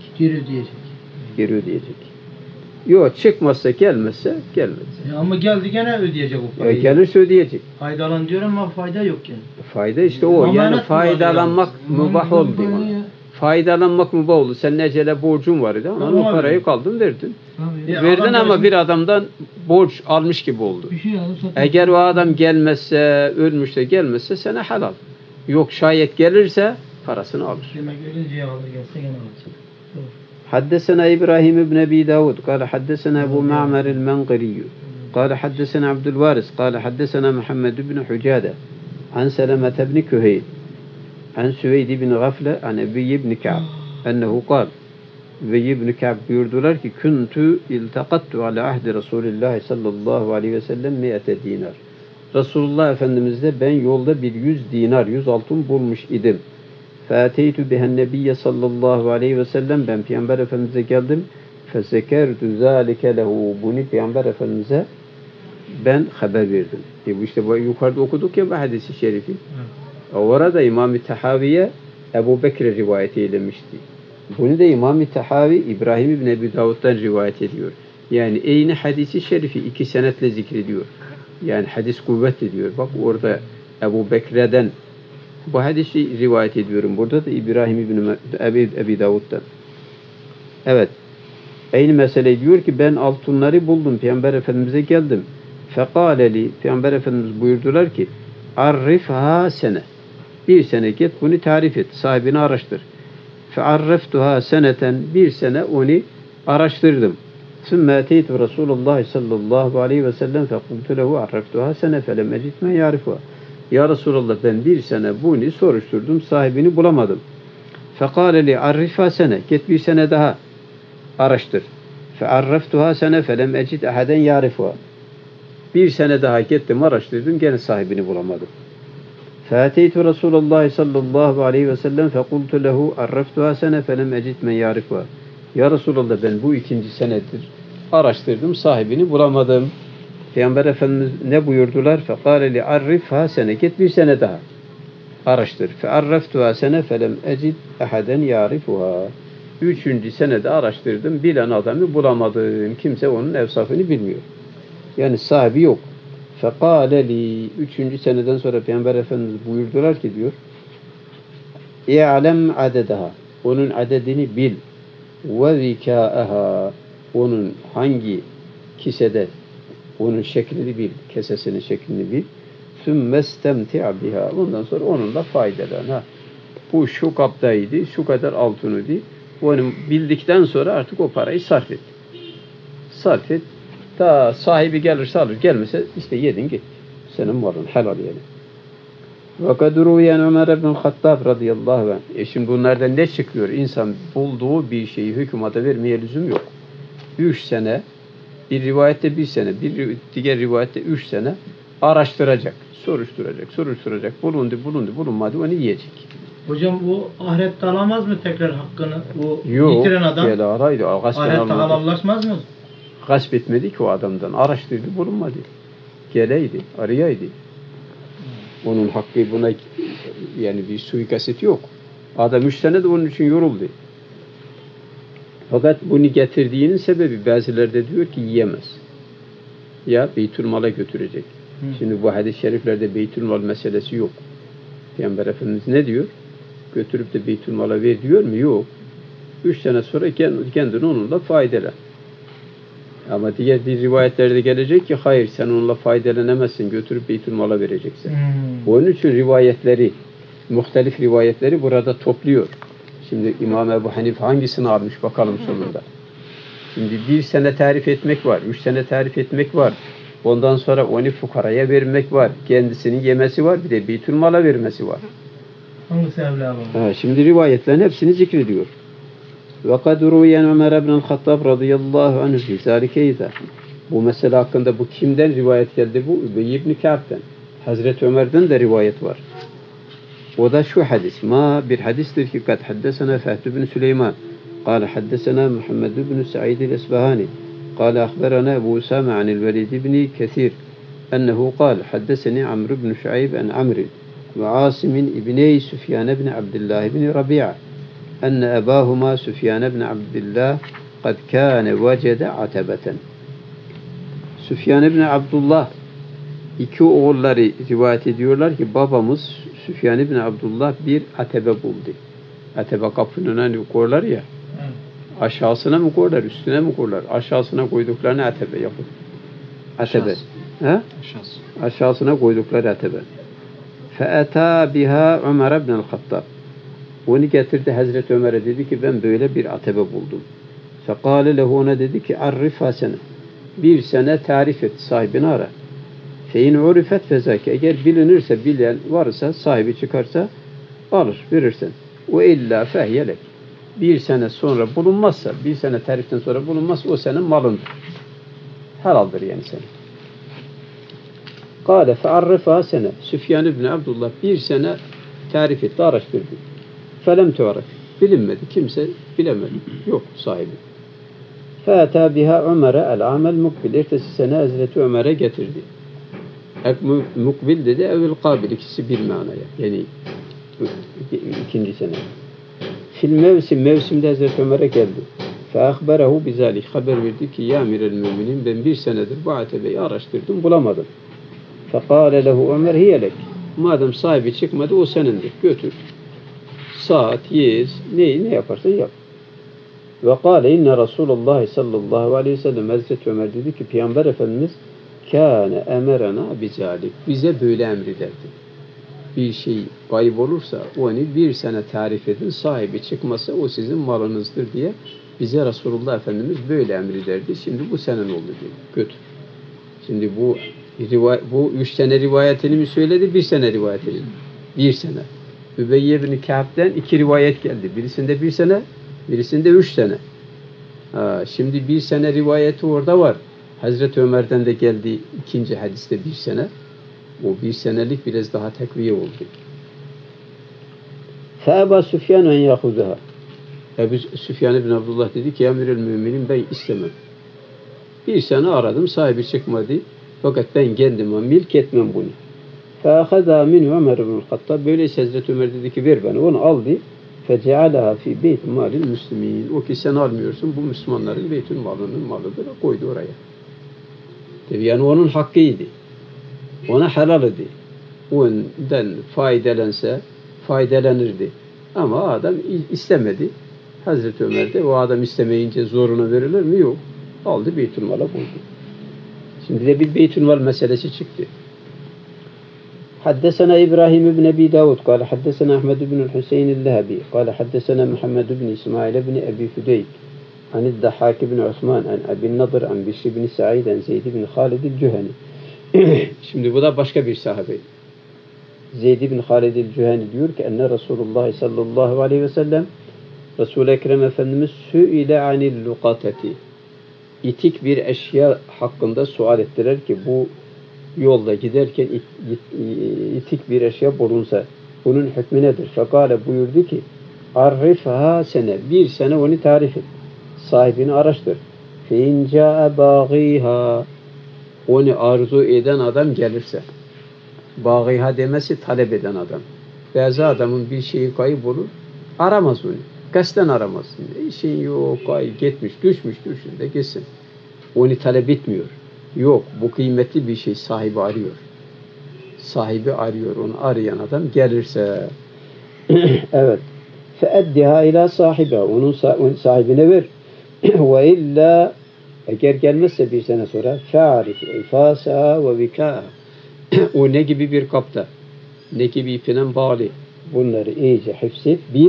[SPEAKER 1] Geri ödeyecek. Yok çıkmazsa gelmezse gelmez.
[SPEAKER 2] Ama geldi gene ödeyecek o parayı.
[SPEAKER 1] Gelirse ödeyecek.
[SPEAKER 2] Faydalan diyor ama fayda yok yani.
[SPEAKER 1] Fayda işte o.
[SPEAKER 2] Emanet
[SPEAKER 1] yani faydalanmak mübah oldu. Faydalanmak mübah oldu. Senin ecele borcun var idi ama o parayı kaldın verdin. Verdin ama bir adamdan borç almış gibi oldu. Eğer o adam gelmezse, ölmüşse gelmezse sana helal. Yok şayet gelirse parasını alır.
[SPEAKER 2] Demek ölünceye alır gelse gene alacak.
[SPEAKER 1] حدثنا إبراهيم بن أبي داود قال حدثنا أبو معمر المنقري قال حدثنا عبد الوارث قال حدثنا محمد بن حجادة عن سلمة بن كهيل عن سويد بن غفلة عن أبي بن كعب أنه قال أبي بن كعب buyurdular ki كنت التقطت على عهد رسول الله صلى الله عليه وسلم 100 dinar. Resulullah Efendimiz'de ben yolda bir 100 dinar, 100 altın bulmuş idim. فَاَتَيْتُ بِهَا النَّبِيَّ sallallahu aleyhi ve sellem ben Peygamber Efendimiz'e geldim. فَسَكَرْتُ ذَٰلِكَ لَهُ bunu Peygamber Efendimiz'e ben haber verdim. Bu işte yukarıda okuduk ya bu hadisi şerifi. Orada İmam-ı Tahavi'ye Ebu Bekir rivayet eylemişti. Bunu da İmam-ı Tahavi İbrahim İbni Ebi Davud'dan rivayet ediyor. Yani aynı hadisi şerifi 2 senetle zikrediyor. Yani hadis kuvvet ediyor. Bak orada Ebu Bekir'den bu hadisi rivayet ediyorum. Burada da İbrahim İbni Ebi Davud'dan. Evet. Aynı mesele diyor ki ben altınları buldum. Peygamber Efendimiz'e geldim. Fekâleli Peygamber Efendimiz buyurdular ki arifha sene. Bir sene git bunu tarif et. Sahibini araştır. Fearreftuha seneten. Bir sene onu araştırdım. Sümme eteytu Resulullah sallallahu aleyhi ve sellem fekultu lehu arreftuha sene felem ecid men yarifuha. Ya Resulallah ben bir sene bunu soruşturdum. Sahibini bulamadım. Fekâleli arrifha sene. Git bir sene daha araştır. فَعَرَّفْتُهَا سَنَ فَلَمْ اَجِدْ اَحَدًا يَعْرِفُهَا. Bir sene daha gittim, araştırdım, gene sahibini bulamadım. فَاَتَيْتُ رَسُولَ اللّٰهِ صَلَّى اللّٰهُ عَلَيْهِ وَسَلَّمْ فَقُلْتُ لَهُ عَرَّفْتُهَا سَنَ فَلَمْ اَجِدْ مَنْ يَعْرِفُهَا. Ya Resulallah, ben bu ikinci senedir araştırdım, sahibini bulamadım. Peygamber Efendimiz ne buyurdular? فَقَالَ لِعَرِّفْهَا سَنَ. Git bir sene daha araştır. فَعَرَّفْتُهَا سَنَ فَلَمْ اَجِدْ اَحَدًا يَعْرِفُهَا. Üçüncü senede araştırdım, bilen adamı bulamadım. Kimse onun evsafını bilmiyor. Yani sahibi yok. فَقَالَ لِي. Üçüncü seneden sonra Peygamber Efendimiz buyurdular ki diyor, اِعْلَمْ عَدَدَهَا. Onun adedini bil. وَذِكَاءَهَا. Onun hangi kisede, onun şeklini bil, kesesinin şeklini bil. ثُمَّ اسْتَمْتِعْ بِهَا. Ondan sonra onunla faydalan. Bu şu kaptaydı, şu kadar altınıydı. Onu bildikten sonra artık o parayı sarf et. Sarf et. Ta sahibi gelirse alır, gelmese işte yedin git. Senin malın helal yani. وَقَدْ رُوِيَنْ عُمَرَ بْنُ الْخَطَّابِ radıyallahu anh. Şimdi bunlardan ne çıkıyor? İnsan bulduğu bir şeyi hükümata vermeye lüzum yok. 3 sene, bir rivayette 1 sene, bir diğer rivayette 3 sene araştıracak, soruşturacak. Bulunmadı, onu yiyecek.
[SPEAKER 2] Hocam bu ahirette alamaz mı tekrar hakkını? O
[SPEAKER 1] Yok,
[SPEAKER 2] yitiren adam ahirette halallaşmaz mı?
[SPEAKER 1] Gasp etmedi ki o adamdan. Araştırdı, bulunmadı. Geleydi, arayaydı. Onun hakkı buna yani bir suikast yok. Adam 3 sene de onun için yoruldu. Fakat bunu getirdiğinin sebebi bazıları da diyor ki yiyemez. Ya Beytülmal'a götürecek. Şimdi bu hadis-i şeriflerde Beytülmal meselesi yok. Peygamber Efendimiz ne diyor? Götürüp de Beytülmal'a ver diyor mu? Yok. 3 sene sonra kendini onunla faydalan. Ama diğer rivayetlerde gelecek ki hayır, sen onunla faydalanamazsın, götürüp Beytülmal'a vereceksin. Onun için rivayetleri, muhtelif rivayetleri burada topluyor. Şimdi İmam Ebu Hanife hangisini almış bakalım sonunda. Şimdi 1 sene tarif etmek var, 3 sene tarif etmek var. Ondan sonra onu fukaraya vermek var. Kendisinin yemesi var, bir de Beytülmal'a vermesi var.
[SPEAKER 2] Hangisi evla var?
[SPEAKER 1] Şimdi rivayetlerin hepsini zikrediyor. وَقَدْ رُوِيَنْ عُمَرَ بْنُ الْخَطَّابِ radıyallahu anh فِي ذَٰلِكَ اِذَا. Bu mesele hakkında bu kimden rivayet geldi? Bu Übey ibn Ka'b'den. Hazreti Ömer'den de rivayet var. O da şu hadis. Bir hadistir ki kad haddesena Fehd bin Süleyman. قال حدثنا محمد بن سعيد الأسبهاني قال أخبرنا أبو أسامة عن الوليد بن كثير أنه قال حدثني عمرو بن شعيب عن عمرو وعاصم ابني سفيان بن عبد الله بن ربيعة أن أباهما سفيان بن عبد الله قد كان وجد عتبة. Süfyan ibn Abdullah iki oğulları rivayet ediyorlar ki babamız Süfyan ibn Abdullah bir atebe buldu. Atebe kapının önüne koyarlar ya. Aşağısına mı koyarlar, üstüne mi koyarlar? Aşağısına koyduklarını atebe yapın. Atebe. Aşağısına koydukları atebe. فَاَتَى بِهَا عُمَرَ بْنَ الْخَطَّابِ. Onu getirdi Hazreti Ömer'e, dedi ki ben böyle bir atebe buldum. فَقَالَ لَهُ. Ona dedi ki عَرِّفَا سَنَ. 1 sene tarif et, sahibini ara. فَاِنْ عُرِفَتْ فَزَاكَ. Eğer bilinirse, bilen varsa, sahibi çıkarsa alır, verirsen. وَاِلَّا فَهْيَ لَكِ. 1 sene sonra bulunmazsa, 1 sene tariften sonra bulunmazsa o senin malındır. Helaldir yani senin. قَالَ فَعَرِّفَا سَنَ. Süfyan ibn Abdullah 1 sene tarif etti, araştırdı. فَلَمْ تُعْرَفْ. Bilinmedi, kimse bilemedi. Yok sahibi. فَاَتَى بِهَا عُمَرَ الْعَامَ الْمُقْبِلِ. Ertesi sene Hazreti Ömer'e getirdi. Mukbil dedi, evvel kabil, ikisi bir manaya. Yani ikinci sene. Mevsimde Hazreti Ömer'e geldi. فَاَخْبَرَهُ بِذَٰلِكَ. Haber verdi ki ya Emirel Müminin, ben 1 senedir bu atebeyi araştırdım, bulamadım. فَقَالَ لَهُ Ömer hiye lek. Madem sahibi çıkmadı, o senindir. Götür. Saat, yez, ne yaparsan yap. Ve kâle inne Resulullah sallallahu aleyhi ve sellem. Hazreti Ömer dedi ki Peygamber Efendimiz kâne emerena bizalik. Bize böyle emrederdi. Bir şey kaybolursa onu 1 sene tarif edin, sahibi çıkmasa o sizin malınızdır diye bize Resulullah Efendimiz böyle emrederdi. Şimdi bu senin oldu diyor. Götür. Şimdi bu 3 sene rivayetini mi söyledi, 1 sene rivayetini? 1 sene. Übey ibn Ka'b'den 2 rivayet geldi. Birisinde 1 sene, birisinde 3 sene. Şimdi bir sene rivayeti orada var. Hazreti Ömer'den de geldi ikinci hadiste bir sene. O bir senelik biraz daha tekviye oldu. فَاَبَا سُفْيَانُ اَنْ يَخُذَهَا Ebu Süfyan ibn Abdullah dedi ki emirül müminin ben istemem. Bir sene aradım sahibi çıkmadı. Fakat ben kendime milk etmem bunu. فَاَخَذَا مِنْهُ Ömer ibn Hattab. Böyleyse Hazreti Ömer dedi ki ver bana. Onu aldı. فَجَعَلَهَا فِي بَيْتِ مَالِ الْمُسْلِمِينَ O ki sen almıyorsun bu Müslümanların beytül malının malıdır. Koydu oraya. Tabii yani onun hakkıydı. Ona helal idi. Ondan faydalansa faydalanırdı. Ama adam istemedi. Hazreti Ömer de o adam istemeyince zoruna verilir mi? Yok. Aldı beytülmala koydu. Şimdi de bir beytülmal meselesi çıktı. حدثنا إبراهيم بن أبي داود قال حدثنا أحمد بن الحسين اللهبي قال حدثنا محمد بن إسماعيل بن أبي فديك عن الضحاك بن عثمان عن أبي النضر عن بشر بن سعيد عن زيد بن خالد الجهني Şimdi bu da başka bir sahabe. Zeyd bin Halid el-Cüheni diyor ki enne Resulullah sallallahu aleyhi ve sellem Resul-i Ekrem Efendimiz sü'ile anil lukateti itik bir eşya hakkında sual ettiler ki bu yolda giderken itik bir eşya bulunsa bunun hükmü nedir? Fekale buyurdu ki arifha sene bir sene onu tarif et. Sahibini araştır. Fe in ca'e bağiha onu arzu eden adam gelirse bağiha demesi talep eden adam. Bazı adamın bir şeyi kaybolur aramaz onu. Kasten aramaz. İşin yok, gitmiş, düşmüş de gitsin. Onu talep etmiyor. Yok, bu kıymetli bir şey sahibi arıyor. Sahibi arıyor, onu arayan adam gelirse evet. فَاَدِّهَا اِلَى صَاحِبَهَا Onun sahibine ver. وَاِلَّا Eğer gelmezse bir sene sonra فَعَرِفْ اِفَاسَهَا وَوِكَاهَا O ne gibi bir kapta, ne gibi ipinen bağlı. Bunları iyice hifzet, bil.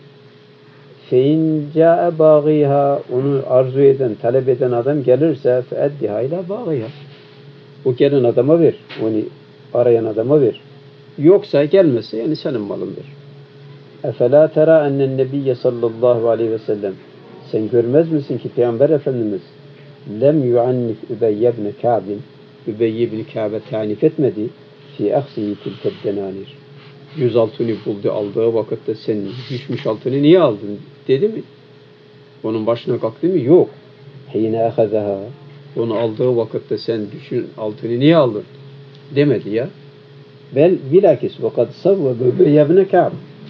[SPEAKER 1] فَاِنْ جَاءَ بَاغِيهَا Onu arzu eden, talep eden adam gelirse فَاَدِّهَا اِلَى بَاغِيهَا O gelen adama ver, onu arayan adama ver. Yoksa gelmezse yani senin malındır. اَفَلَا تَرَى اَنَّ النَّبِيَّ sallallahu aleyhi ve sellem Sen görmez misin ki Peygamber Efendimiz lem yuannif Übeyye ibn Ka'b'in Übeyye ibn Ka'b'e tanif etmedi fi aksiyi tilked denanir 100 altını buldu aldığı vakitte sen düşmüş altını niye aldın dedi mi? Onun başına kalktı mı? Yok. Hine ehazaha onu aldığı vakitte sen düşün altını niye aldın? Demedi ya. Bilakis vakad savvebe Übeyye ibn Ka'b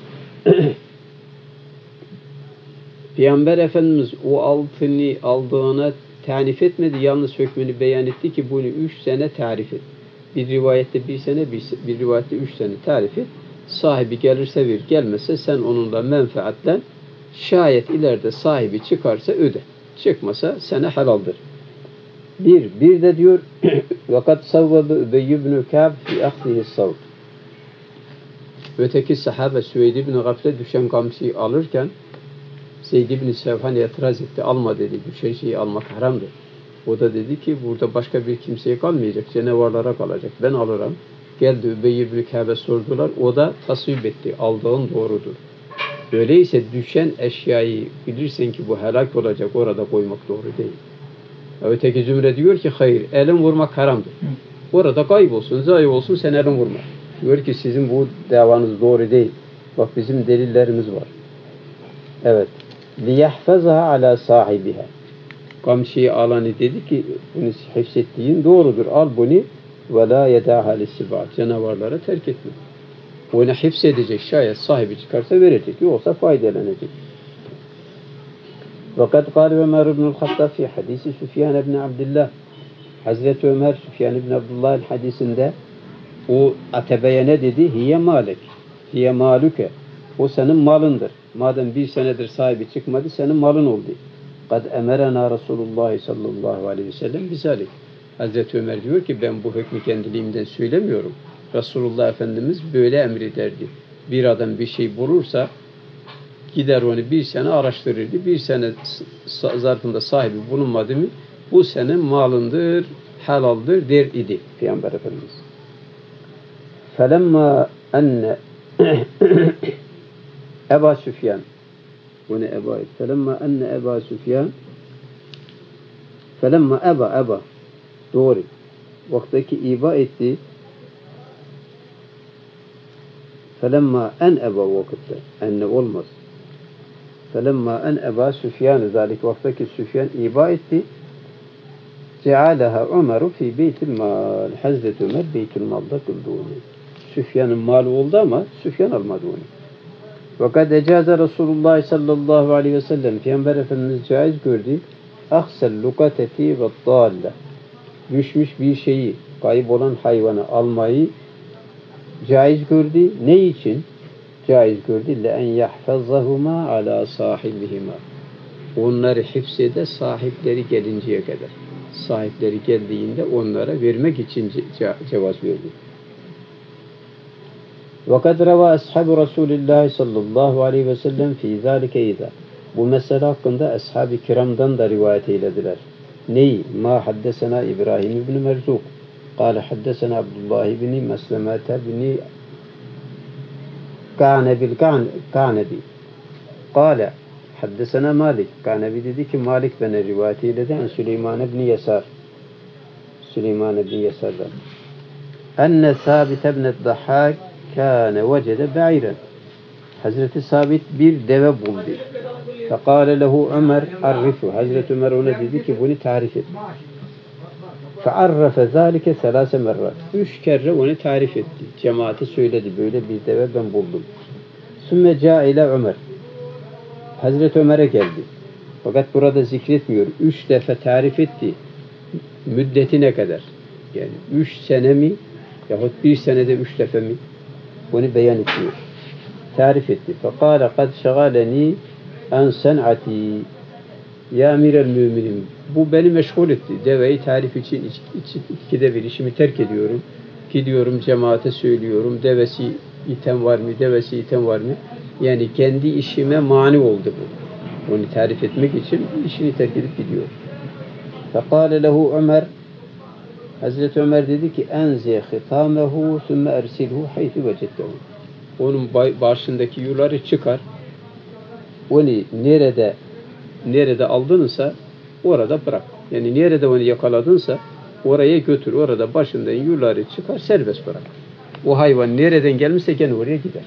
[SPEAKER 1] Peygamber Efendimiz o altını aldığına tanif etmedi. Yalnız hükmünü beyan etti ki bunu 3 sene tarif et. Bir rivayette 1 sene, bir rivayette 3 sene tarif et. Sahibi gelirse ver, gelmezse sen onunla menfaatten şayet ileride sahibi çıkarsa öde. Çıkmasa sana helaldir. Bir de diyor vakat savvabe Übeyy ibn Ka'b fi ahdihi savd. Öteki sahabe Süveyd ibn Gafle düşen gamsiyi alırken Zeyd ibn Sevhan itiraz etti. Alma dedi. Düşen şeyi almak haramdır. O da dedi ki burada başka bir kimseye kalmayacak. Canavarlara kalacak. Ben alırım. Geldi Übeyy ibn Ka'b'e sordular. O da tasvip etti. Aldığın doğrudur. Öyleyse düşen eşyayı bilirsen ki bu helak olacak. Orada koymak doğru değil. Öteki zümre diyor ki hayır. Elin vurmak haramdır. Orada kaybolsun. Zayi olsun sen elin vurma. Diyor ki sizin bu davanız doğru değil. Bak bizim delillerimiz var. Evet. لِيَحْفَزَهَا عَلَى صَاحِبِهَا Kamçıyı alanı dedi ki bunu hifzettiğin doğrudur. Al bunu وَلَا يَدَعْهَا لِسِّبَعَ Canavarlara terk etme. Onu hifzedecek. Şayet sahibi çıkarsa verecek. Yoksa faydalanacak. وَقَدْ قَالَ Ömer ibn-i Hattab fi hadisi Süfyan ibn Abdullah Hazreti Ömer Süfyan ibn Abdullah'ın hadisinde o Atebe'ye ne dedi? Hiye malek. Hiye maluke. O senin malındır. Madem bir senedir sahibi çıkmadı, senin malın oldu. Kad emerena Resulullah sallallahu aleyhi ve sellem bizalik. Hazreti Ömer diyor ki ben bu hükmü kendiliğimden söylemiyorum. Resulullah Efendimiz böyle emrederdi. Bir adam bir şey bulursa gider onu bir sene araştırırdı. Bir sene zarfında sahibi bulunmadı mı bu senin malındır, helaldir der idi Peygamber Efendimiz. Felemma enne Ebu Süfyan Felemma enne Ebu Süfyan Felemma eba. Doğru. Vaktaki iba etti. Felemma en eba vakitte. Enne olmaz. Felemma en eba Süfyan-ı zalik. Vaktaki Süfyan iba etti. Cealeha Ömer'u fi beytil mal. Hazreti Ömer beytil malda kıldı onu. Süfyan'ın malı oldu ama Süfyan almadı onu. Fakat ecaze Resulullah sallallahu aleyhi ve sellem Peygamber Efendimiz caiz gördü. Aksel lukateti ve dalle. Düşmüş bir şeyi, kayıp olan hayvanı almayı caiz gördü. Ne için? Caiz gördü. لَاَنْ يَحْفَظَهُمَا عَلَى صَاحِبِهِمَا. Onları hifzede sahipleri gelinceye kadar. Sahipleri geldiğinde onlara vermek için cevaz verdi. وَقَدْ رَوَى أَصْحَابُ رَسُولِ اللّٰهِ sallallahu aleyhi ve sellem فِي ذَٰلِكَ اِذَا. Bu mesele hakkında ashab-ı kiramdan da rivayet eylediler. Neyi? Ma haddesena İbrahim ibn Merzuk. Kale haddesena Abdullah ibn Meslemete ibn Ka'nebi. Kale haddesena Malik. Ka'nebi dedi ki Malik bana rivayet eyledi. Süleyman ibn Yesar. Süleyman ibn Yesar'dan. Enne Sabit ibn Dahhak kâne vecede be'iren. Hazreti Sabit bir deve buldu. Fekâle lehu Ömer arrifu. Hazreti Ömer ona dedi ki bunu tarif et. Fearrafe zâlike selâse merrat. 3 kere onu tarif etti. Cemaate söyledi. Böyle bir deve ben buldum. Sümme câ ile Ömer. Hazreti Ömer'e geldi. Fakat burada zikretmiyor. 3 defa tarif etti. Müddeti ne kadar? Yani 3 sene mi? Yahut 1 senede 3 defa mi? Bunu beyan etmiyor. Tarif etti. Fekâle kad şegaleni en sen'ati. Ya emirel müminin. Bu beni meşgul etti. Deveyi tarif için ikide bir işimi terk ediyorum. Gidiyorum cemaate söylüyorum. Devesi iten var mı? Devesi iten var mı? Yani kendi işime mani oldu bu. Onu tarif etmek için işini terk edip gidiyor. Fekâle lehu Ömer. Hazreti Ömer dedi ki enzi hitamehu sümme ersilhu haythu vecettehu. Onun başındaki yuları çıkar. Onu nerede aldınsa orada bırak. Yani nerede onu yakaladınsa oraya götür. Orada başından yuları çıkar, serbest bırak. O hayvan nereden gelmişse gene oraya gider.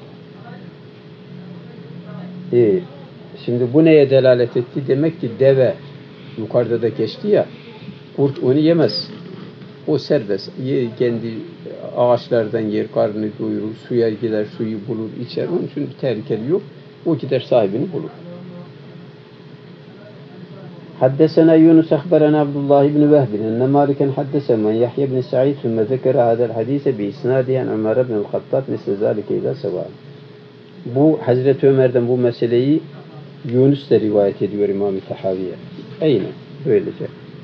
[SPEAKER 1] Şimdi bu neye delalet etti? Demek ki deve yukarıda da geçti ya, kurt onu yemez. O serbest. Kendi ağaçlardan yer, karnını doyurur, suya gider, suyu bulur, içer. Onun için bir tehlikeli yok. O gider sahibini bulur. Haddesena Yunus akhbarana Abdullah ibn Vehb enne Maliken haddesena Yahya ibn Sa'id sümme zekere hadel hadise bi isnadiyen Ömer ibn el-Hattab misle zalike ila seva. Bu Hazreti Ömer'den bu meseleyi Yunus da rivayet ediyor İmam-ı Tahaviye. Aynen böylece.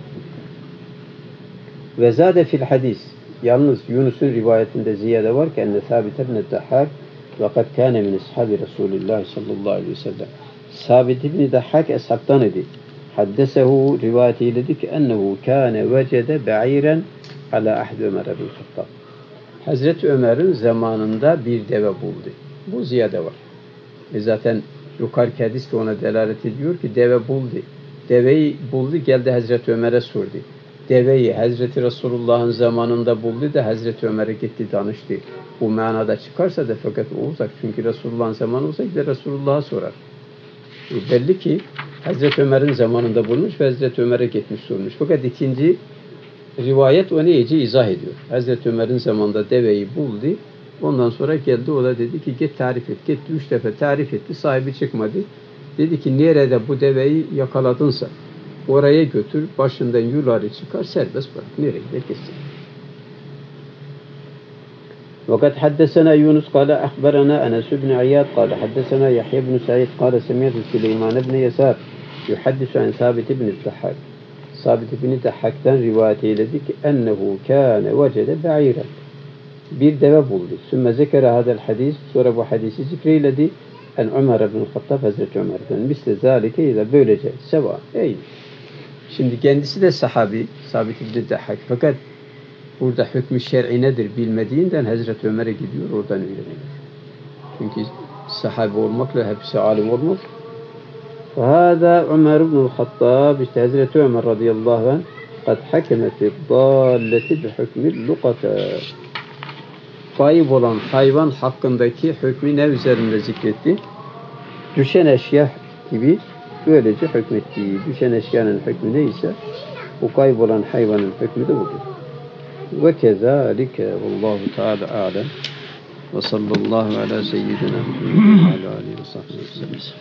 [SPEAKER 1] Ve zade fil hadis. Yalnız Yunus'un rivayetinde ziyade var ki enne Sabit ibn Dahhak ve kad kâne min ashabi Resulullah sallallahu aleyhi ve sellem. Sabit ibn Dahhak eshabtan idi. Haddesehu rivayet eyledi ki ennehu kâne vecede be'iren ala ahdi Ömer ibn Hattab. Hazreti Ömer'in zamanında bir deve buldu. Bu ziyade var. Zaten yukarıki hadis de ona delalet ediyor ki deve buldu. Deveyi buldu, geldi Hazreti Ömer'e sordu. Deveyi Hazreti Resulullah'ın zamanında buldu da Hazreti Ömer'e gitti danıştı. Bu manada çıkarsa da fakat o uzak. Çünkü Resulullah'ın zamanı olsa gider Resulullah'a sorar. Belli ki Hazreti Ömer'in zamanında bulmuş ve Hazreti Ömer'e gitmiş sormuş. Fakat ikinci rivayet onu iyice izah ediyor. Hazreti Ömer'in zamanında deveyi buldu. Ondan sonra geldi o da dedi ki git tarif et. Gitti 3 defa tarif etti. Sahibi çıkmadı. Dedi ki nerede bu deveyi yakaladınsa oraya götür. Başından yuları çıkar. Serbest bırak. Nereye gider gitsin. وقد حدثنا يونس قال أخبرنا أنس بن عياض قال حدثنا يحيى بن سعيد قال سمعت سليمان بن يسار يحدث عن ثابت بن الضحاك. Sabit ibn Dahhak'tan rivayet eyledi ki ennehu kâne vecede be'iren. Bir deve buldu. Sümme zekere hadel hadis. Sonra bu hadisi zikreyledi. En Ömer ibn Hattab Hazreti Ömer'den. Misle zâlike ile böylece. Seva. Ey. Şimdi kendisi de sahabi. Sabit ibn Dahhak. Fakat burada hükmü şer'i nedir bilmediğinden Hazreti Ömer'e gidiyor. Oradan öğreniyor. Çünkü sahabi olmakla hepsi alim olmaz. فهذا عمر بن الخطاب işte Hazreti Ömer radıyallahu anh قد حكم في الضالة بحكم اللقطة kayıp olan hayvan hakkındaki hükmü ne üzerinde zikretti? Düşen eşya gibi böylece hükmetti. Düşen eşyanın hükmü neyse o kaybolan hayvanın hükmü de budur. Ve kezalike vallahu teala alem ve sallallahu ala seyyidina Muhammed ve ala alihi ve sahbihi ve sellem.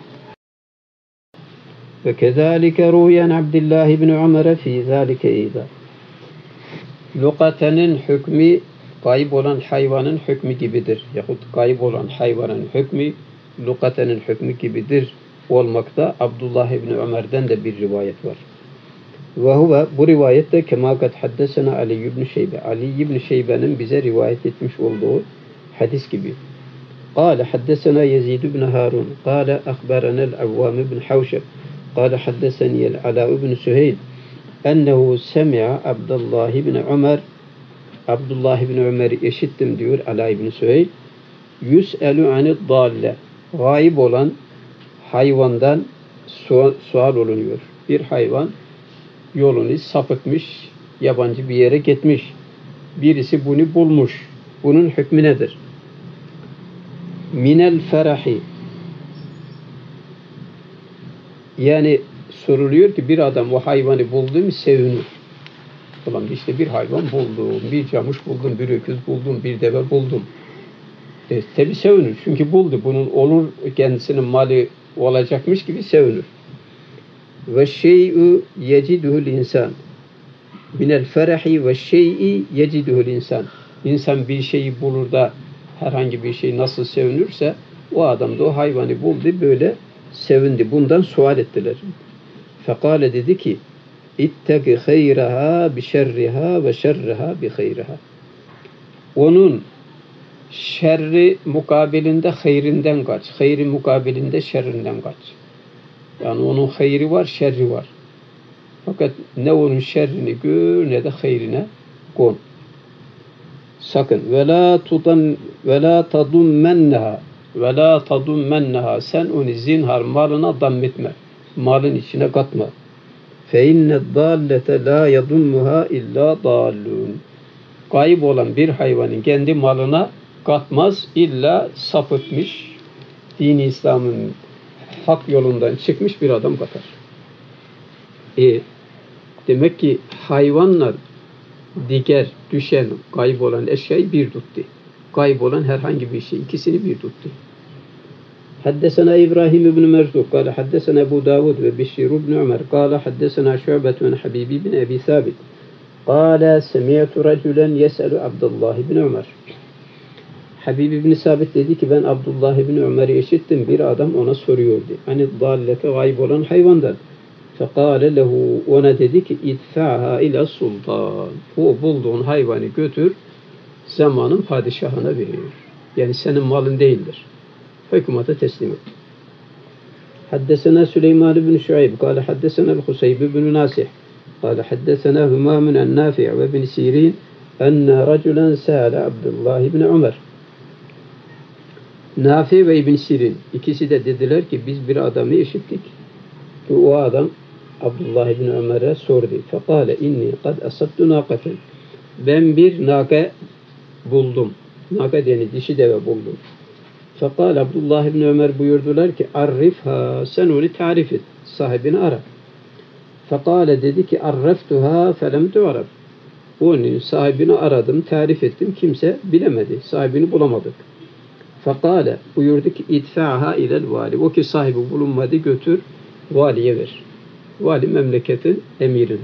[SPEAKER 1] Ve kezalike ruyen Abdullah ibn Ömer fi zalike eyda. Lukatenin hükmü kayıp olan hayvanın hükmü gibidir. Yahut kayıp olan hayvanın hükmü lukatenin hükmü gibidir olmakta. Abdullah ibn Ömer'den de bir rivayet var. Ve huve bu rivayette kema kad haddesena Ali ibn Şeybe. Ali ibn Şeybe'nin bize rivayet etmiş olduğu hadis gibi. قال حدثنا يزيد بن هارون قال أخبرنا العوام بن حوشب قال حدثني العلاء بن سهيل أنه سمع عبد الله بن عمر Abdullah ibn Ömer'i eşittim diyor Ala ibn Süheyl. Yüs'elü anid dalle. Gayip olan hayvandan sual olunuyor. Bir hayvan yolunu sapıtmış, yabancı bir yere gitmiş. Birisi bunu bulmuş. Bunun hükmü nedir? Minel ferahi. Yani soruluyor ki bir adam o hayvanı buldu mu sevinir. Ulan işte bir hayvan buldum, bir camış buldum, bir öküz buldum, bir deve buldum. Tabi sevinir. Çünkü buldu. Bunun olur kendisinin mali olacakmış gibi sevinir. Ve şey'ü yeciduhul insan. Minel ferahi ve şey'i yeciduhul insan. İnsan bir şeyi bulur da herhangi bir şey nasıl sevinirse o adam da o hayvanı buldu böyle sevindi. Bundan sual ettiler. Fekale dedi ki İttegi hayraha bi şerriha ve şerriha bi hayriha. Onun şerri mukabilinde hayrinden kaç. Hayri mukabilinde şerrinden kaç. Yani onun hayri var, şerri var. Fakat ne onun şerrini gör ne de hayrine kon. Sakın. Ve la tadummenneha. Sen onu zinhar malına dammetme. Malın içine katma. فَاِنَّ الضَّالَّةَ لَا يَضُمُّهَا اِلَّا ضَالُّونَ. Kayıp olan bir hayvanın kendi malına katmaz, illa sapıtmış, din-i İslam'ın hak yolundan çıkmış bir adam katar. Demek ki hayvanlar diğer düşen, kayıp olan eşyayı bir tuttu. Kayıp olan herhangi bir şey, ikisini bir tuttu. حدثنا إبراهيم بن مرزوق قال حدثنا أبو داود وبشير بن عمر قال حدثنا شعبة عن حبيب بن أبي ثابت قال سمعت رجلا يسأل عبد الله بن عمر. Habib ibn Sabit dedi ki ben Abdullah ibn Ömer'i işittim. Bir adam ona soruyordu. Hani dallete gayb olan hayvandan. Fekale lehu ona dedi ki idfa'ha ila sultan. O bulduğun hayvanı götür zamanın padişahına veriyor. Yani senin malın değildir. Hükümete teslim et. Haddesena Süleyman ibn Şuayb قال حدثنا الخسيب بن ناسح قال حدثنا همام عن نافع وابن سيرين أن رجلا سأل عبد الله بن عمر. Nafi ve İbn Sirin ikisi de dediler ki biz bir adamı işittik. O adam Abdullah ibn Ömer'e sordu. Fekale inni kad asabtu naqaten. Ben bir naka buldum. Naka yani dişi deve buldum. Fekal Abdullah ibn Ömer buyurdular ki arifha sen onu tarif et. Sahibini ara. Fekale dedi ki arreftuha felem tu'raf. Onun sahibini aradım, tarif ettim. Kimse bilemedi. Sahibini bulamadık. Fekale buyurdu ki idfa'ha ilel vali. O ki sahibi bulunmadı götür valiye ver. Vali memleketin emirine.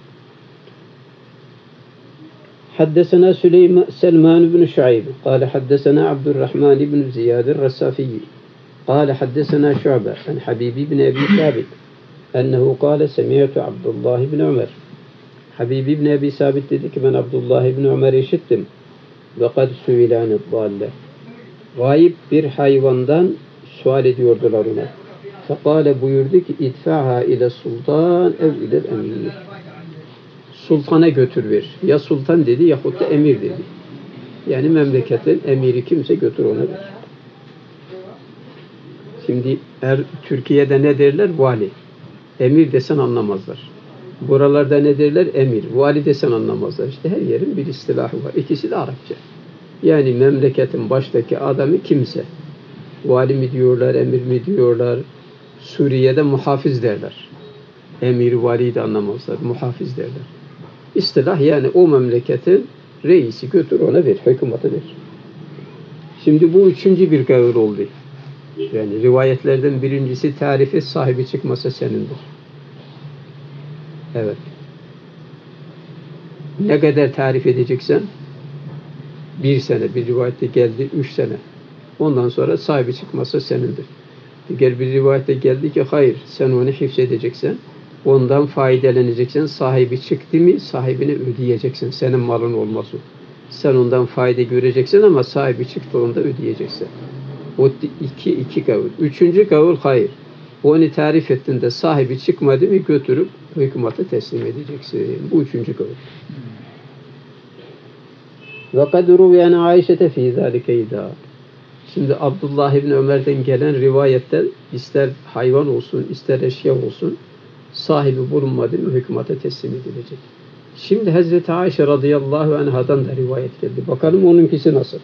[SPEAKER 1] حدثنا سلمان بن شعيب قال حدثنا عبد الرحمن بن زياد الرسافي قال حدثنا شعبة عن حبيب بن أبي ثابت أنه قال سمعت عبد الله بن عمر. Habib ibn Abi Sabit dedi ki ben Abdullah ibn Ömer'i işittim. Ve kad su'ile anid-dalle. Gayip bir hayvandan sual ediyordular ona. Fekale buyurdu ki idfa'ha ile sultan ev ile emir. Sultana götür ver. Ya sultan dedi yahut da emir dedi. Yani memleketin emiri kimse götür ona ver. Şimdi Türkiye'de ne derler? Vali. Emir desen anlamazlar. Buralarda ne derler? Emir. Vali desen anlamazlar. İşte her yerin bir istilahı var. İkisi de Arapça. Yani memleketin baştaki adamı kimse. Vali mi diyorlar, emir mi diyorlar? Suriye'de muhafiz derler. Emir, valiyi de anlamazlar. Muhafiz derler. İstilah yani o memleketin reisi, götür ona ver, hükümete ver. Şimdi bu üçüncü bir kavil oldu. Yani rivayetlerden birincisi tarifi sahibi çıkmasa senindir. Evet. Ne kadar tarif edeceksen 1 sene, bir rivayette geldi 3 sene. Ondan sonra sahibi çıkmasa senindir. Diğer bir rivayette geldi ki hayır, sen onu hifzedeceksen, ondan faydalanacaksan, sahibi çıktı mı sahibine ödeyeceksin. Senin malın olmaz o. Sen ondan fayda göreceksin ama sahibi çıktığında ödeyeceksin. O iki kavul. Üçüncü kavul hayır. Onu tarif ettiğinde sahibi çıkmadı mı götürüp hükümete teslim edeceksin. Bu üçüncü kavul. Ve kad ruviyen Ayşe'te fî zâlike idâ. Şimdi Abdullah İbni Ömer'den gelen rivayetten ister hayvan olsun, ister eşya olsun sahibi bulunmadı mı hükümete teslim edilecek. Şimdi Hazreti Ayşe radıyallahu anhadan da rivayet geldi. Bakalım onunkisi nasıl?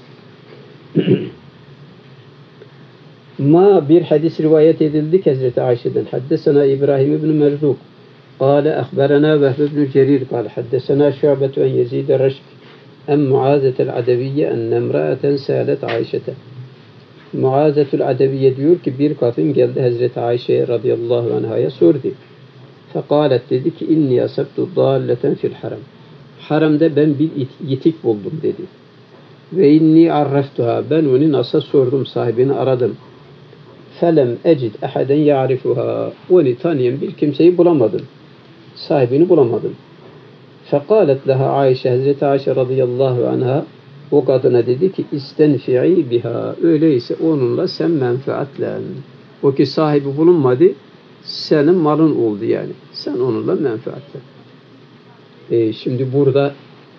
[SPEAKER 1] Bir hadis rivayet edildi Hazreti Ayşe'den. Haddesena İbrahim ibn Merzuk. Kale ahberena Vehb ibn Cerir. Kale haddesena Şu'betu en Yezid Reşk. En Muazetel Adeviyye en nemra'eten sâlet Ayşe'te. Muazetul Adeviye diyor ki bir kadın geldi Hazreti Ayşe'ye radıyallahu anh'a sordu. Fekalet dedi ki inni asabtu dalleten fil haram. Haramda ben bir yitik buldum dedi. Ve inni arraftuha. Ben onu nasıl sordum, sahibini aradım. Felem ecid ahaden ya'rifuha. Onu tanıyan bir kimseyi bulamadım. Sahibini bulamadım. Fekalet laha Ayşe, Hazreti Ayşe radıyallahu anha o kadına dedi ki istenfi'i biha. Öyleyse onunla sen menfaatlen. O ki sahibi bulunmadı, senin malın oldu yani. Sen onunla menfaatlen. Şimdi burada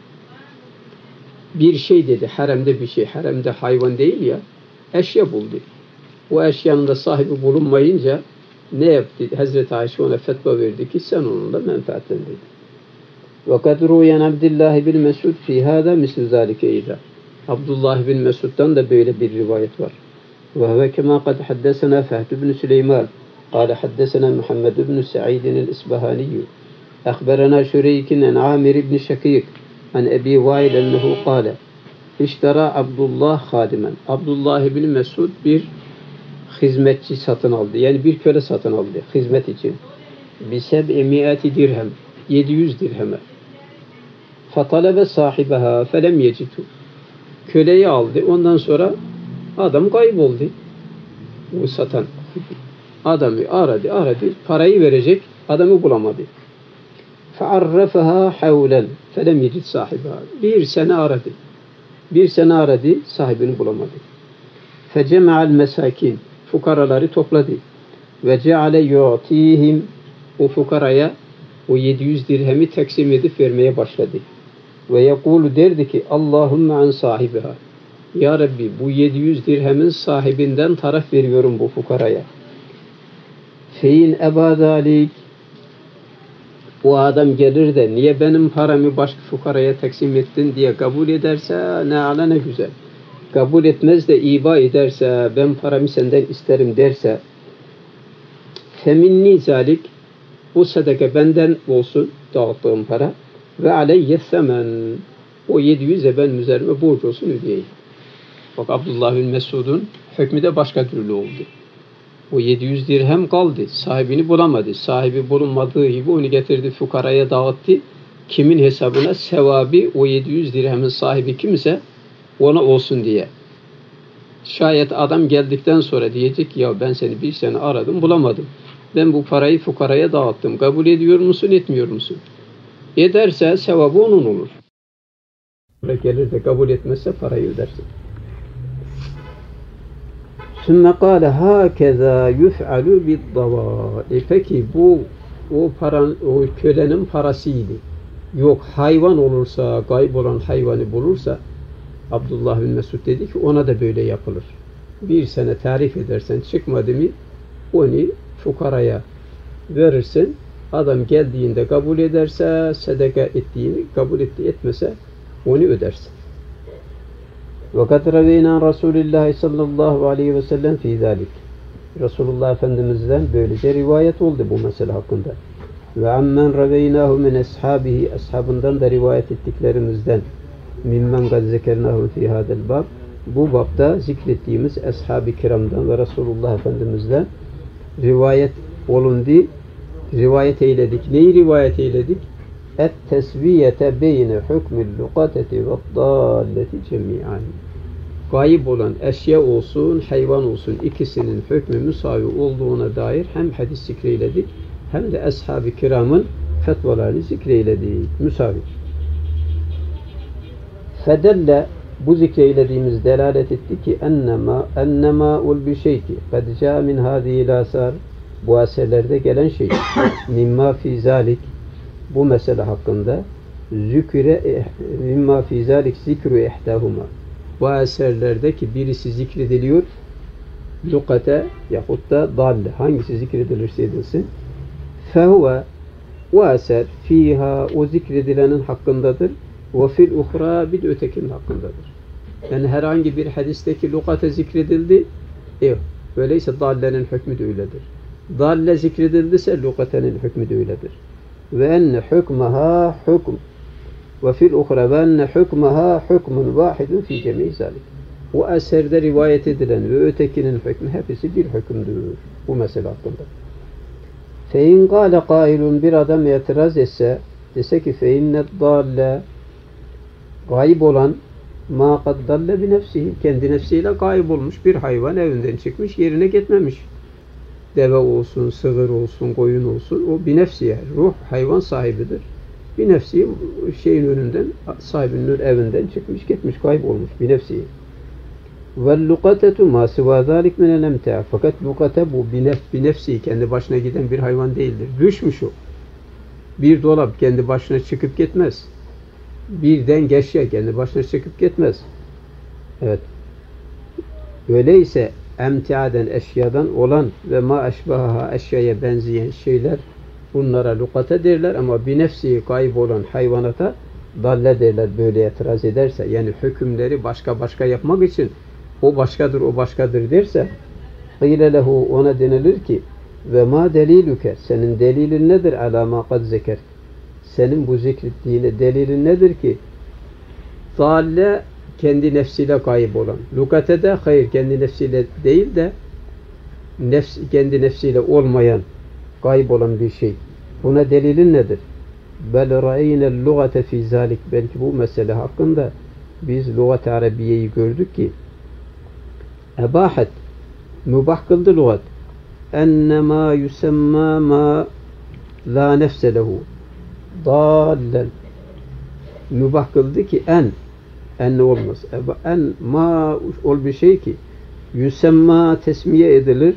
[SPEAKER 1] bir şey dedi, haremde bir şey. Haremde hayvan değil ya, eşya buldu. O eşyanın da sahibi bulunmayınca ne yaptı? Hazreti Ayşe ona fetva verdi ki sen onunla menfaatlen dedi. وَقَدْ رُوْيَنْ عَبْدِ اللّٰهِ بِالْمَسُودِ فِي هَذَا مِسْلُ ذَٰلِكَ اِذَا. Abdullah bin Mesud'dan da böyle bir rivayet var. وَهُوَ كَمَا قَدْ حَدَّسَنَا فَهْدُ بْنُ سُلَيْمَانَ قال حدثنا محمد بن سعيد الإصبهاني أخبرنا شريك عن عامر بن شقيق عن أبي وائل أنه قال اشترى عبد الله خادما. Abdullah bin Mesud bir hizmetçi satın aldı. Yani bir köle satın aldı hizmet için. بِسَبْءِ dirhem. 700 dirheme. فَطَلَبَ صَاحِبَهَا فَلَمْ يَجِدُ. Köleyi aldı. Ondan sonra adam kayboldu. O satan adamı aradı. Parayı verecek. Adamı bulamadı. فَعَرَّفَهَا حَوْلًا فَلَمْ يَجِدْ صَاحِبَهَا. Bir sene aradı. Sahibini bulamadı. فَجَمَعَ الْمَسَاكِينَ. Fukaraları topladı. وَجَعَلَ يُعْتِيهِمْ. O fukaraya o 700 dirhemi taksim edip vermeye başladı. Ve yekulu derdi ki Allahümme an sahibiha. Ya Rabbi bu 700 dirhemin sahibinden taraf veriyorum bu fukaraya. Fein eba zalik. O adam gelir de niye benim paramı başka fukaraya taksim ettin diye kabul ederse ne ala ne güzel. Kabul etmez de iba ederse ben paramı senden isterim derse feminni zalik. Bu sadaka benden olsun dağıttığım para ve aleyye semen. O 700'e ben üzerime borç olsun ödeyeyim. Bak Abdullah bin Mesud'un hükmü de başka türlü oldu. O 700 dirhem kaldı. Sahibini bulamadı. Sahibi bulunmadığı gibi onu getirdi fukaraya dağıttı. Kimin hesabına? Sevabı o 700 dirhemin sahibi kimse ona olsun diye. Şayet adam geldikten sonra diyecek ya ben seni bir sene aradım bulamadım. Ben bu parayı fukaraya dağıttım. Kabul ediyor musun, etmiyor musun? Ederse sevabı onun olur. Gelir de kabul etmezse parayı ödersin. Sümme kâle hâkezâ yuf'alû biddavâ. Peki bu o kölenin parasıydı. Yok hayvan olursa, kaybolan hayvanı bulursa Abdullah bin Mesud dedi ki ona da böyle yapılır. bir sene tarif edersen çıkmadı mı onu fukaraya verirsin. Adam geldiğinde kabul ederse sadaka ettiğini, kabul etti etmese onu ödersin. وَقَدْ رَوَيْنَا رَسُولِ اللّٰهِ sallallahu aleyhi ve sellem fî ذَٰلِكِ Resulullah Efendimiz'den böylece rivayet oldu bu mesele hakkında. وَعَمَّنْ رَوَيْنَاهُ مِنْ أَصْحَابِهِ Ashabından da rivayet ettiklerimizden مِمَّنْ قَدْ ذَكَرْنَاهُ فِي هَذَا الْبَابِ Bu babda zikrettiğimiz ashab-ı kiramdan ve Resulullah Efendimiz'den rivayet olundu. Rivayet eyledik. Neyi rivayet eyledik? Et-tesviyete beyne hükmül lukateti ve dalleti cemi'an. Gayip olan eşya olsun, hayvan olsun ikisinin hükmü müsavi olduğuna dair hem hadis zikreyledik hem de ashab-ı kiramın fetvalarını zikreyledik. Müsavi. Fedelle bu zikreylediğimiz delalet etti ki ennema ul bir şey ki kad ca min hâzî asar bu eserlerde gelen şey mimma fî zâlik bu mesele hakkında mimma fî zâlik zikru ihdâhuma bu eserlerdeki birisi zikrediliyor lukate yahut da dalle hangisi zikredilirse edilsin fehuve o eser fiha o zikredilenin hakkındadır ve fil uhra bir de ötekinin hakkındadır. Yani herhangi bir hadisteki lukate zikredildi öyleyse dallenin hükmü de öyledir. Dalle zikredildiyse lukatenin hükmü de öyledir. Ve enne hükmeha hükm ve fil uhra ve enne hükmeha hükmun vahidun fi cemî zâlik. O eserde rivayet edilen ve ötekinin hükmü hepsi bir hükümdür. Bu mesele hakkında. Fe in gâle kâilun bir adam itiraz etse dese ki fe innet dalle gayb olan ma kad dalle bi nefsihi kendi nefsiyle gayb olmuş bir hayvan evinden çıkmış yerine gitmemiş. Deve olsun, sığır olsun, koyun olsun o bir nefsiye ruh hayvan sahibidir. Bir nefsi şeyin önünden sahibinin evinden çıkmış gitmiş gayb olmuş bir nefsiye. Vel lukatetu ma siva zalik min el emtia fakat lukate bu bir nefsi kendi başına giden bir hayvan değildir. Düşmüş o. Bir dolap kendi başına çıkıp gitmez. Bir denge eşya kendi başına çıkıp gitmez. Evet. Öyleyse emtiaden eşyadan olan ve ma eşbaha eşyaya benzeyen şeyler bunlara lukate derler ama bir nefsi kayıp olan hayvanata dalle derler böyle itiraz ederse yani hükümleri başka yapmak için o başkadır derse qîle lehu ona denilir ki ve ma delilüke senin delilin nedir ala ma kad zeker senin bu zikrettiğine delilin nedir ki dalle kendi nefsiyle kayıp olan lukatede hayır kendi nefsiyle değil de kendi nefsiyle olmayan kayıp olan bir şey buna delilin nedir bel ra'eynel lugate fi zalik belki bu mesele hakkında biz lügat-ı arabiyeyi gördük ki ebahet mübah kıldı lügat ennema yusemma ma la nefse lehu dallen mübah kıldı ki en olmaz. En ma ol bir şey ki yusemma tesmiye edilir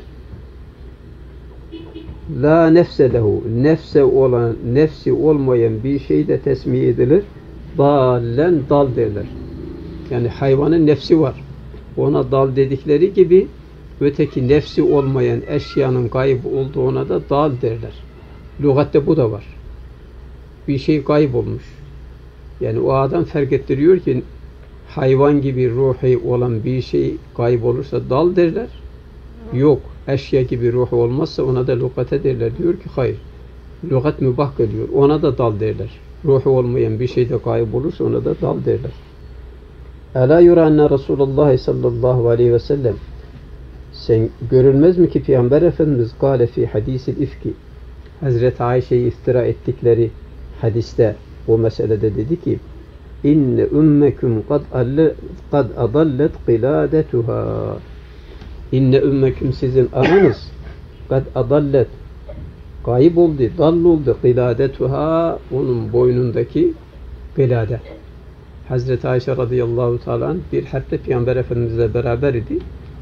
[SPEAKER 1] la nefse lehu nefsi olmayan bir şey de tesmiye edilir dallen dal derler. Yani hayvanın nefsi var. Ona dal dedikleri gibi öteki nefsi olmayan eşyanın kayıp olduğuna da dal derler. Lügatte bu da var. Bir şey kayıp olmuş. Yani o adam fark ettiriyor ki hayvan gibi ruhi olan bir şey kayıp olursa dal derler. Yok. Eşya gibi ruhu olmazsa ona da lügate derler. Diyor ki hayır. Lügat mübah kılıyor. Ona da dal derler. Ruhu olmayan bir şey de kayıp olursa ona da dal derler. Ela yura enne Resulullah sallallahu aleyhi ve sellem sen görülmez mi ki Peygamber Efendimiz kâle fi hadis-i ifki Hazreti Ayşe'yi iftira ettikleri hadiste o meselede dedi ki inne ümmeküm kad adallet qiladetuha inne ümmeküm sizin aranız kad adallet kayıp oldu, dal oldu qiladetuha onun boynundaki qilade. Hazreti Ayşe radıyallahu teala bir harpte Peygamber Efendimizle beraber idi.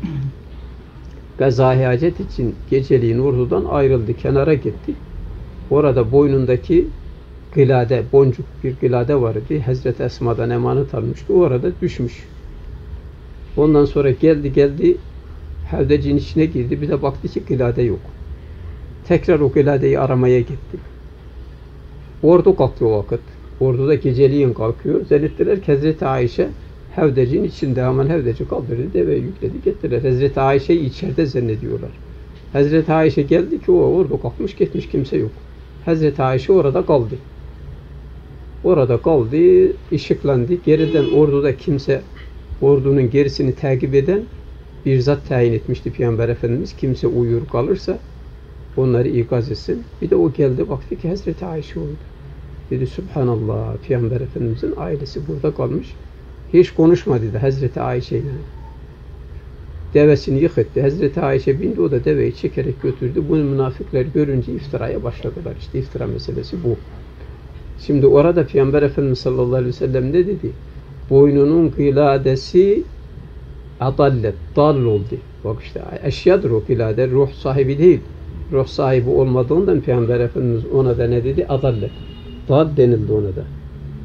[SPEAKER 1] Gazâ-i hacet için geceliğin ordudan ayrıldı, kenara gitti. Orada boynundaki gılade, boncuk bir gılade vardı. Hazreti Esma'dan emanet almıştı. O arada düşmüş. Ondan sonra geldi Hevdecin içine girdi. Bir de baktı ki kılade yok. Tekrar o kıladeyi aramaya gitti. Ordu kalktı o vakit. Ordu da geceliğin kalkıyor. Zannettiler ki Hazreti Ayşe hevdecin içinde, hemen hevdeci kaldırdı, deveye yükledi, gettiler. Hazreti Ayşe'yi içeride zannediyorlar. Hazreti Ayşe geldi ki o ordu kalkmış gitmiş, kimse yok. Hazreti Ayşe orada kaldı. Orada kaldı, ışıklandı. Geriden orduda kimse, ordunun gerisini takip eden bir zat tayin etmişti Peygamber Efendimiz. Kimse uyur kalırsa onları ikaz etsin. Bir de o geldi, baktı ki Hazreti Ayşe orada. Dedi Subhanallah, Peygamber Efendimizin ailesi burada kalmış. Hiç konuşmadı da Hazreti Ayşe ile. Devesini yıkıttı. Hazreti Ayşe bindi, o da deveyi çekerek götürdü. Bunu münafıklar görünce iftiraya başladılar. İşte iftira meselesi bu. Şimdi orada Peygamber Efendimiz sallallahu aleyhi ve sellem ne dedi? Boynunun kıladesi adallet, dal oldu. Bak işte eşyadır o kılade, ruh sahibi değil. Ruh sahibi olmadığından Peygamber Efendimiz ona da ne dedi? Adallet. Dal denildi ona da.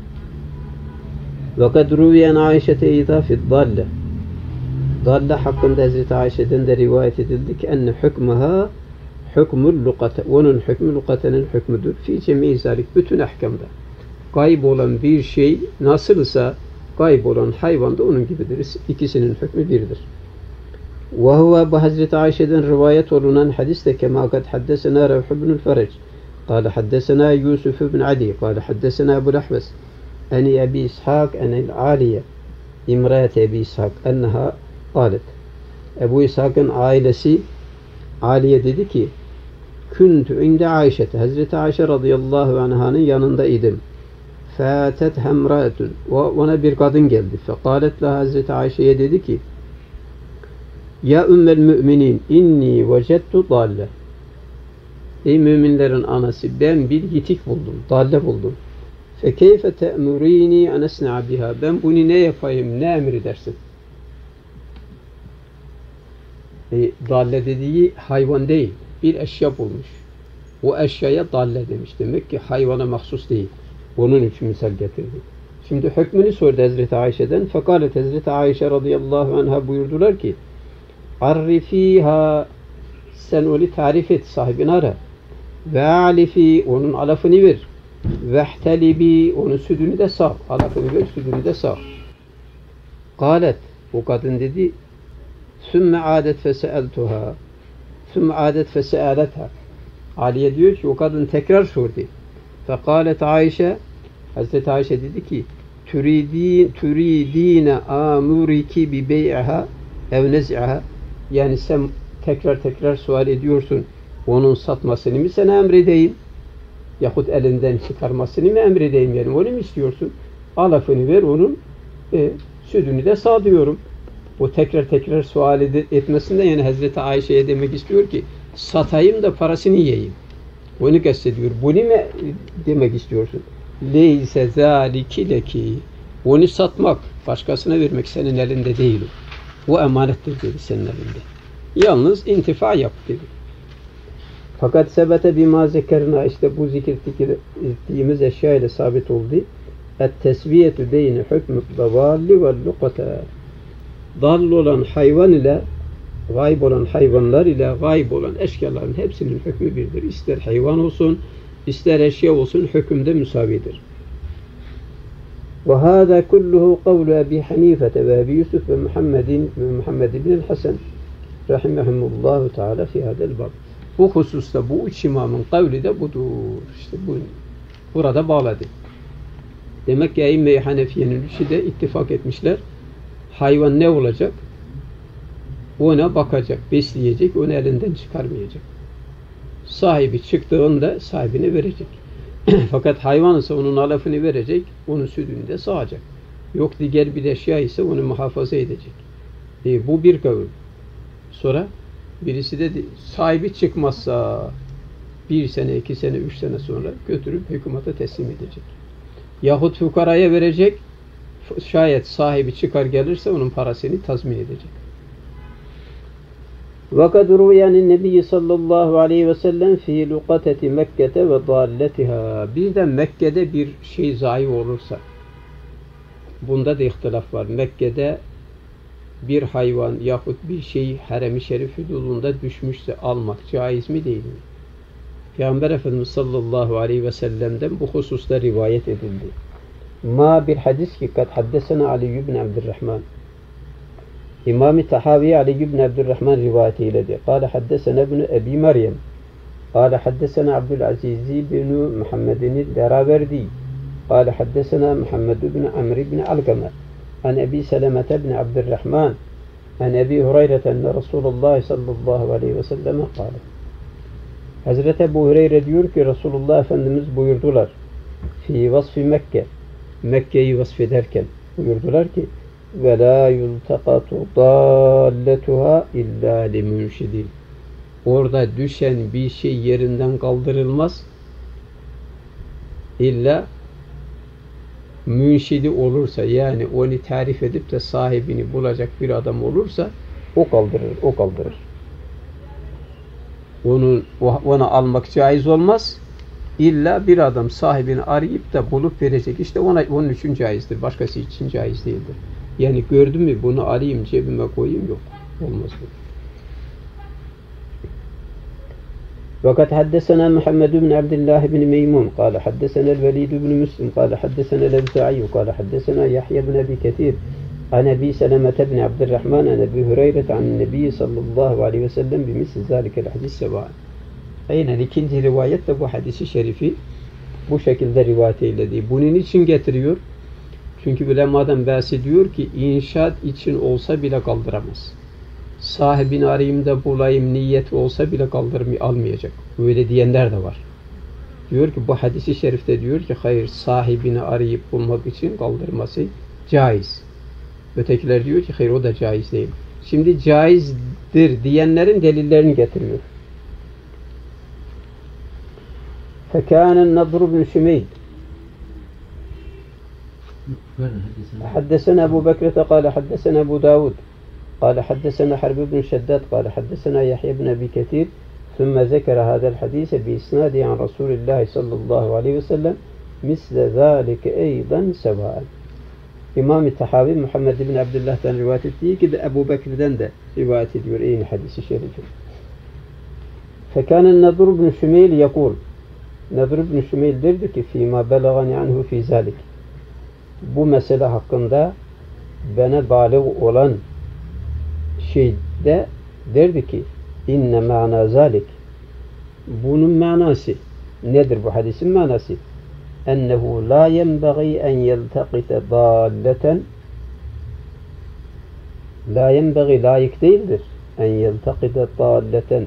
[SPEAKER 1] وَقَدْ رُوِيَنْ عَيْشَةَ اِذَا فِي الضَّالَّةِ Dalle hakkında Hazreti Ayşe'den de rivayet edildi ki enne hükmüha hükmül lukate. Onun hükmü lukatenin hükmüdür. Fi cemî zâlik, bütün ahkamda. Gayb olan bir şey nasılsa gayb olan hayvan da onun gibidir. İkisinin hükmü biridir. Ve huve bu Hazreti Ayşe'den rivayet olunan hadis de kema kad haddesena Revh ibnül Fereç. Kâle haddesena Yusuf ibn Adi. Kâle haddesena Ebu Lahves. Eni Ebi İshak enel Aliye. İmrâet Ebi İshak. Enneha kâlet. Ebu İshak'ın ailesi Aliye dedi ki Küntü inde Ayşe'te. Hazreti Ayşe radıyallahu anh'ın yanında idim. Fâtet hemrâetun. Ona bir kadın geldi. Fekâlet la Hazreti Ayşe'ye dedi ki Ya ümmel müminin inni vecettu dalle. Ey müminlerin anası, ben bir yitik buldum, dalle buldum. Fekeyfe te'murini en esna'a biha. Ben bunu ne yapayım, ne emredersin? Dalle dediği hayvan değil, bir eşya bulmuş. O eşyaya dalle demiş. Demek ki hayvana mahsus değil. Onun için misal getirdi. Şimdi hükmünü sordu Hazreti Ayşe'den. Fekalet Hazreti Ayşe radıyallahu anh'a buyurdular ki Arrifiha, sen onu tarif et, sahibini ara. Ve alifi, onun alafını ver. Vehtelibi, onun sütünü de sağ. Alafını ver, sütünü de sağ. Kalet, o kadın dedi Sümme adet feseeltuha. Sümme adet feseeletha. Aliye diyor ki o kadın tekrar sordu. Fekalet Ayşe, Hazreti Ayşe dedi ki Türidine amuriki bi bey'iha ev nez'iha. Yani sen tekrar sual ediyorsun. Onun satmasını mı sana emredeyim? Yahut elinden çıkarmasını mı emredeyim? Yani onu mu istiyorsun? Alafını ver, onun sütünü de sağ diyorum. O tekrar sual etmesinde yani Hazreti Ayşe'ye demek istiyor ki satayım da parasını yiyeyim. Onu kastediyor. Bunu mu demek istiyorsun? Leyse zâliki leki. Onu satmak, başkasına vermek senin elinde değil. O emanettir dedi senin elinde. Yalnız intifa yap dedi. Fakat sebete bima zekerna, işte bu zikrettiğimiz eşya ile sabit oldu. Et-tesviyetü beyni hükmü davalli ve lukata. Dal olan hayvan ile gayb olan hayvanlar ile gayb olan eşyaların hepsinin hükmü birdir. İster hayvan olsun, ister eşya olsun hükümde müsavidir. Ve hâzâ kulluhu kavlu Ebi Hanifete ve Ebi Yusuf ve Muhammed ibn Hasan rahimehumullahu teala fi hadel bab. Bu hususta bu üç imamın kavli de budur. İşte bu burada bağladı. Demek ki Eyyime-i Hanefiye'nin üçü de ittifak etmişler. Hayvan ne olacak? Ona bakacak, besleyecek, onu elinden çıkarmayacak. Sahibi çıktığında sahibine verecek. Fakat hayvan ise onun alafını verecek, onun sütünü de sağacak. Yok diğer bir eşya ise onu muhafaza edecek. Bu bir kavul. Sonra birisi de sahibi çıkmazsa 1 sene, 2 sene, 3 sene sonra götürüp hükümete teslim edecek. Yahut fukaraya verecek, şayet sahibi çıkar gelirse onun parasını tazmin edecek. وَقَدْ رُوِيَنِ النَّبِيِّ sallallahu aleyhi ve sellem فِي لُقَتَةِ مَكَّةَ وَضَالَّتِهَا. Bir de Mekke'de bir şey zayi olursa, bunda da ihtilaf var. Mekke'de bir hayvan yahut bir şey harem-i şerif hududunda düşmüşse almak caiz mi değil mi? Peygamber Efendimiz sallallahu aleyhi ve sellem'den bu hususta rivayet edildi. Ma bir hadis ki kad haddesena Ali ibn Abdurrahman. İmam-ı Tahavi Ali ibn Abdurrahman rivayet eyledi. Kâle haddesena ibn Ebi Meryem. Kâle haddesena Abdülaziz ibn Muhammed'in Deraverdi. Kâle haddesena Muhammed ibn Amr ibn Alkame. An Ebi Selemete ibn Abdurrahman. An Ebi Hureyre enne Resulullah sallallahu aleyhi ve sellem kâle. Hazreti Ebu Hureyre diyor ki Resulullah Efendimiz buyurdular. Fi vasfi Mekke. Mekke'yi vasfederken buyurdular ki ve la yultaqatu dalletuha illa limunşidin. Orada düşen bir şey yerinden kaldırılmaz. İlla münşidi olursa, yani onu tarif edip de sahibini bulacak bir adam olursa o kaldırır. Onu almak caiz olmaz. İlla bir adam sahibini arayıp da bulup verecek. İşte onun için caizdir. Başkası için caiz değildir. Yani gördün mü bunu alayım cebime koyayım, yok. Olmaz bu. Fakat haddesena Muhammed bin Abdullah bin Meymun kâle haddesena el-Velid bin Müslim kâle haddesena el-Evza'i kâle haddesena Yahya bin Ebi Ketir an Ebi Selemete bin Abdurrahman an Ebi Hureyre an Nebi sallallahu aleyhi ve sellem bimisli zâlikel hadis sevâen. Aynen ikinci rivayet de bu hadisi şerifi bu şekilde rivayet eyledi. Bunun için getiriyor. Çünkü ulemadan bahsediyor ki inşaat için olsa bile kaldıramaz. Sahibini arayayım da bulayım niyeti olsa bile almayacak. Öyle diyenler de var. Diyor ki bu hadisi şerifte diyor ki hayır, sahibini arayıp bulmak için kaldırması caiz. Ötekiler diyor ki hayır, o da caiz değil. Şimdi caizdir diyenlerin delillerini getiriyor. فكان النضر بن شميل حدثنا أبو بكر قال حدثنا أبو داود قال حدثنا حرب بن شداد قال حدثنا يحيى بن أبي كثير ثم ذكر هذا الحديث بإسناده عن رسول الله صلى الله عليه وسلم مثل ذلك أيضا سواء. İmam-ı Tahavi Muhammed bin Abdullah'tan rivayet ettiği gibi Ebu Bekir'den de rivayet ediyor aynı hadisi şerifi. فكان النضر بن شميل يقول Nedir ibn Şümeyl derdi ki fîmâ belagani anhu fî zâlik. Bu mesele hakkında bana bâlig olan şeyde derdi ki inne ma'na zâlik. Bunun manası nedir, bu hadisin manası? Ennehu la yenbeği en yelteqite dâlleten, la yenbeği, layık değildir en yelteqite dâlleten,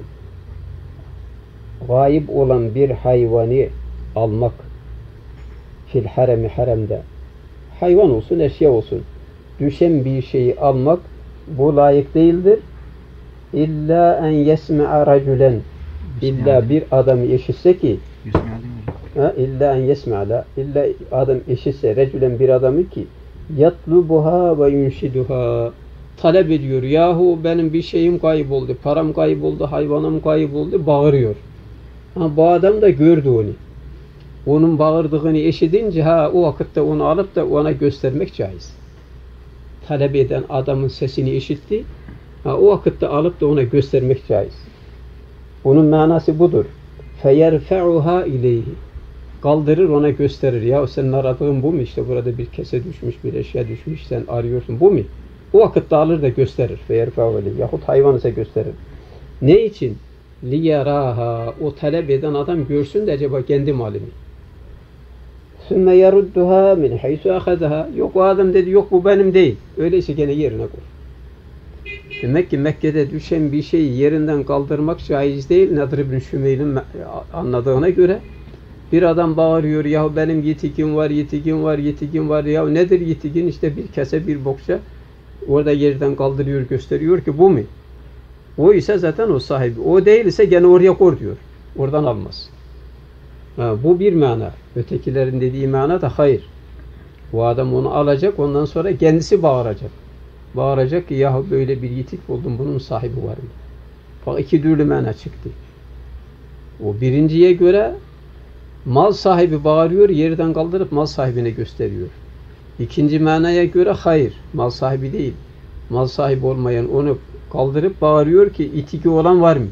[SPEAKER 1] gayb olan bir hayvanı almak fil haremi, haremde hayvan olsun eşya olsun düşen bir şeyi almak bu layık değildir. İlla en yesme'a raculen, illa bir adam işitse ki illa en yesme'a, illa adam işitse raculen, bir adamı ki yatlubuha ve yunşiduha, talep ediyor. Yahu benim bir şeyim kayboldu, param kayboldu, hayvanım kayboldu, bağırıyor. Bu adam da gördü onu. Onun bağırdığını işitince o vakitte onu alıp da ona göstermek caiz. Talep eden adamın sesini işitti. O vakitte alıp da ona göstermek caiz. Onun manası budur. فَيَرْفَعُهَا اِلَيْهِ, kaldırır ona gösterir. Ya senin aradığın bu mu? İşte burada bir kese düşmüş, bir eşya düşmüş, sen arıyorsun, bu mu? O vakitte alır da gösterir. فَيَرْفَعُهَا اِلَيْهِ, yahut hayvan ise gösterir. Ne için? لِيَرَاهَا, o talep eden adam görsün de acaba kendi malı mı? ثُمَّ يَرُدُّهَا مِنْ حَيْسُ أَخَذَهَا, yok o adam dedi, yok bu benim değil. Öyleyse gene yerine koy. Demek ki Mekke'de düşen bir şeyi yerinden kaldırmak caiz değil. Nedir ibn Şümeyl'in anladığına göre bir adam bağırıyor, ya benim yetikim var, yetikim var, yetikim var. Ya nedir yetikin? İşte bir kese, bir bokça. Orada yerden kaldırıyor, gösteriyor ki bu mu? O ise zaten o sahibi. O değil ise gene oraya koy diyor. Oradan almaz. Bu bir mana. Ötekilerin dediği mana da hayır. O adam onu alacak, ondan sonra kendisi bağıracak. Bağıracak ki yahu böyle bir yitik buldum, bunun sahibi var mı? Bak iki türlü mana çıktı. O birinciye göre mal sahibi bağırıyor, yerden kaldırıp mal sahibine gösteriyor. İkinci manaya göre hayır, mal sahibi değil. mal sahibi olmayan onu kaldırıp bağırıyor ki itiki olan var mı?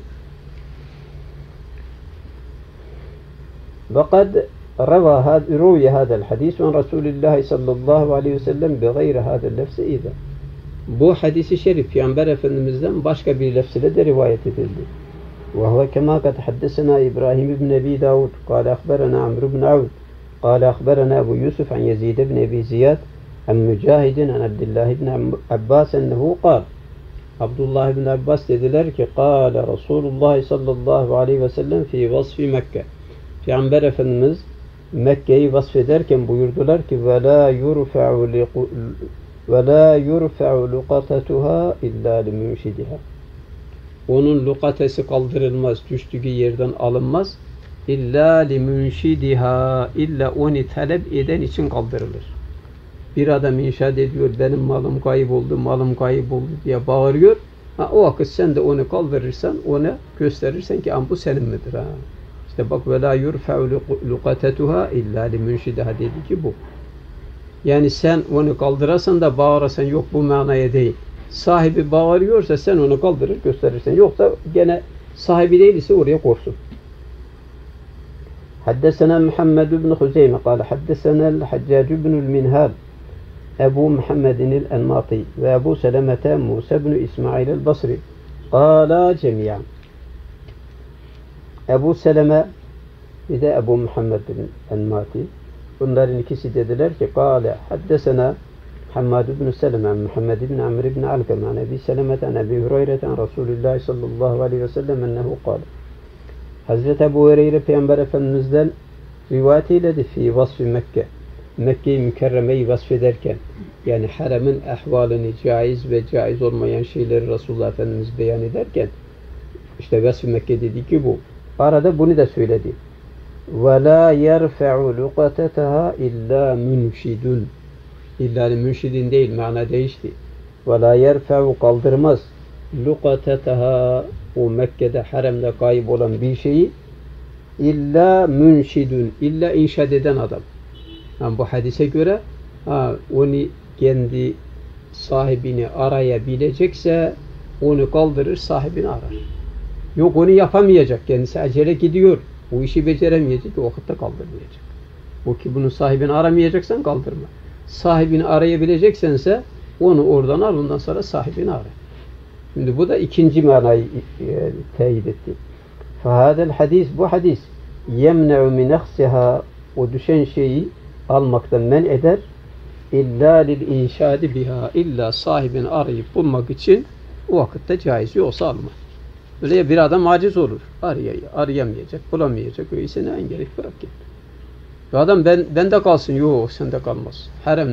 [SPEAKER 1] وقد روي هذا الحديث عن رسول الله صلى الله عليه وسلم بغير هذا اللفظ إذا. Bu hadisi şerif Peygamber Efendimiz'den başka bir lafz ile de rivayet edildi. وهو كما قد حدثنا إبراهيم بن أبي داود قال أخبرنا عمرو بن عون قال أخبرنا أبو يوسف عن يزيد بن أبي زياد عن مجاهد عن عبد الله بن عباس أنه قال Abdullah ibn Abbas dediler ki قال رسول الله صلى الله عليه وسلم في وصف مكة. Peygamber Efendimiz Mekke'yi vasfederken buyurdular ki وَلَا يُرْفَعُ لُقَطَتُهَا اِلَّا لِمُنْشِدِهَا. Onun lukatesi kaldırılmaz, düştüğü yerden alınmaz. İlla limunşidiha, illa onu talep eden için kaldırılır. Bir adam inşaat ediyor, benim malım kayboldu, malım kayboldu diye bağırıyor. O vakit sen de onu kaldırırsan, ona gösterirsen ki bu senin midir? İşte bak ve la yurfa'u luqatatuha illa limunşidiha dedi ki bu. Yani sen onu kaldırırsan da bağırırsan yok bu manaya değil. Sahibi bağırıyorsa sen onu kaldırır gösterirsen. Yoksa gene sahibi değilse oraya korsun. Haddesena Muhammed ibn Huzeyme قال حدثنا الحجاج بن المنهال أبو محمد الأنماطي وأبو سلمة موسى بن إسماعيل البصري قال جميعا. Ebu Seleme bir de Ebu Muhammed el-Enmati. Bunların ikisi dediler ki قال حدثنا Hammad ibn Seleme Muhammed ibn Amr ibn Alkam an Ebi Seleme'ten an Ebi Hureyre'ten Resulullah sallallahu aleyhi ve sellem ennehu قال. Hazreti Ebu Hureyre Peygamber Efendimiz'den rivayet eyledi fi vasfi Mekke. Mekke-i Mükerreme'yi vasfederken yani haremin ahvalini caiz ve caiz olmayan şeyleri Resulullah Efendimiz beyan ederken işte vasfi Mekke dedi ki bu. Arada bunu da söyledi. وَلَا يَرْفَعُ لُقَتَتَهَا اِلَّا مُنْشِدٌ. İlla münşidin değil, mana değişti. وَلَا يَرْفَعُ kaldırmaz. لُقَتَتَهَا o Mekke'de, haremde kayıp olan bir şeyi illa münşidun, illa inşaat eden adam. Yani bu hadise göre onu kendi sahibini arayabilecekse onu kaldırır, sahibini arar. Yok onu yapamayacak, kendisi acele gidiyor. Bu işi beceremeyecek, o vakitte kaldırmayacak. O ki bunun sahibini aramayacaksan kaldırma. Sahibini arayabileceksense onu oradan al, ondan sonra sahibini ara. Şimdi bu da ikinci manayı teyit etti. فَهَذَا الْحَدِيث bu hadis يَمْنَعُ مِنْ اَخْسِهَا o düşen şeyi almaktan men eder. İlla lil inşadi biha illa sahibini arayıp bulmak için o vakitte caiz yoksa alma. Böyle bir adam aciz olur. Arayamayacak, bulamayacak. Öyleyse ne gerek bırak git. Bu adam bende kalsın. Yok sende kalmaz.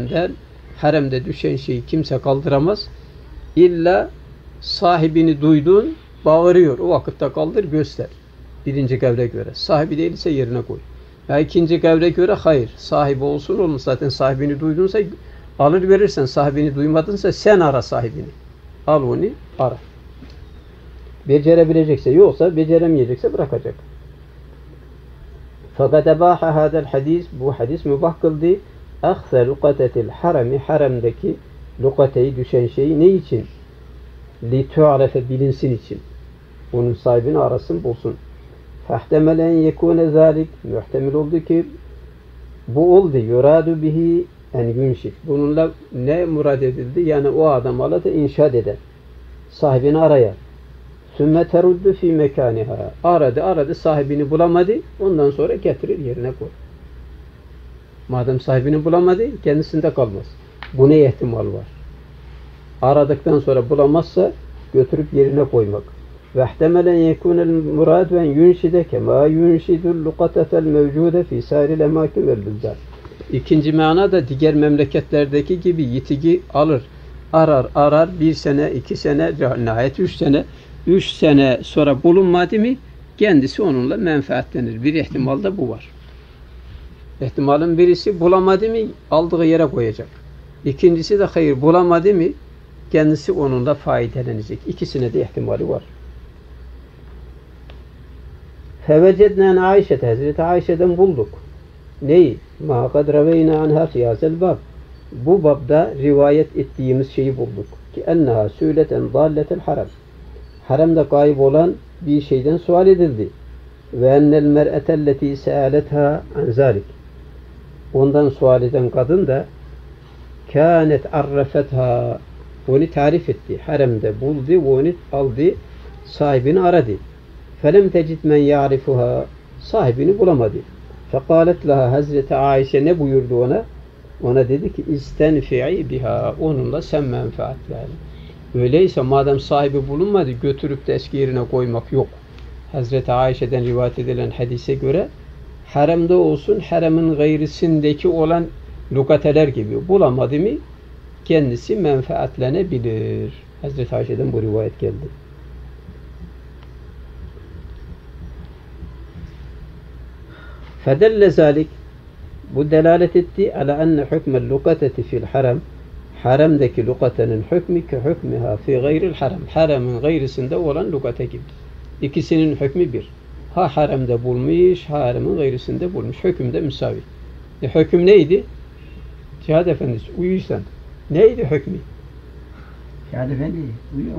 [SPEAKER 1] Haremde düşen şeyi kimse kaldıramaz. İlla sahibini duydun, bağırıyor. O vakitte kaldır, göster. Birinci kavle göre. Sahibi değilse yerine koy. Ya ikinci kavle göre hayır. Sahibi olsun olmuş. Zaten sahibini duydunsa alır verirsen. Sahibini duymadınsa sen ara sahibini. Al onu ara. Becerebilecekse yoksa beceremeyecekse bırakacak. Fakat ebaha hadel hadis bu hadis mübah kıldı. Akse lukatetil harami haremdeki lukateyi düşen şeyi ne için? Li tu'arefe bilinsin için. Onun sahibini arasın bulsun. Fahtemelen yekune zalik muhtemel oldu ki bu oldu. Yuradu bihi en yunşif. Bununla ne murad edildi? Yani o adam da inşaat eder. Sahibini arayar. Sümme teruddu fi mekaniha. Aradı sahibini bulamadı. Ondan sonra getirir yerine koy. Madem sahibini bulamadı kendisinde kalmaz. Bu ne ihtimal var? Aradıktan sonra bulamazsa götürüp yerine koymak. Vehtemelen yekunel murad ve yunşide kema yunşidul luqatetel mevcude fi sairil emakin vel bildan. İkinci mana da diğer memleketlerdeki gibi yitigi alır. Arar 1 sene, 2 sene, nihayet 3 sene. 3 sene sonra bulunmadı mı kendisi onunla menfaatlenir. Bir ihtimal da bu var. İhtimalın birisi bulamadı mı aldığı yere koyacak. İkincisi de hayır bulamadı mı kendisi onunla faydalanacak. İkisine de ihtimali var. Fevecednen Ayşe'te Hazreti Ayşe'den bulduk. Neyi? Ma kad raveyna anha fiyazel bab. Bu babda rivayet ettiğimiz şeyi bulduk. ki enneha sületen dalletel haram. Haramda kayıp olan bir şeyden sual edildi. Ve ennel mer'etelleti sealetha an zalik. Ondan sual eden kadın da kânet arrafetha, onu tarif etti. Haremde buldu ve onu aldı, sahibini aradı. Felem tecid men ya'rifuha, sahibini bulamadı. Fekalet laha, Hazreti Ayşe ne buyurdu ona? Ona dedi ki istenfi'i biha, onunla sen menfaat ver. Öyleyse madem sahibi bulunmadı, götürüp de eski yerine koymak yok. Hazreti Ayşe'den rivayet edilen hadise göre haremde olsun, haremin gayrisindeki olan lukateler gibi bulamadı mı kendisi menfaatlenebilir. Hazreti Ayşe'den bu rivayet geldi. Fedelle zalik, bu delalet etti ala enne hükmel lukateti fil haram, haremdeki lukatenin hükmü ki hükmüha fi gayril haram, haremin gayrisinde olan lukate gibi. İkisinin hükmü bir. Ha haremde bulmuş, ha haremin gayrisinde bulmuş. Hükümde müsavi. Hüküm neydi? Cihad Efendisi uyuyorsan. Neydi hükmü?
[SPEAKER 3] Cihad Efendi uyuyor mu?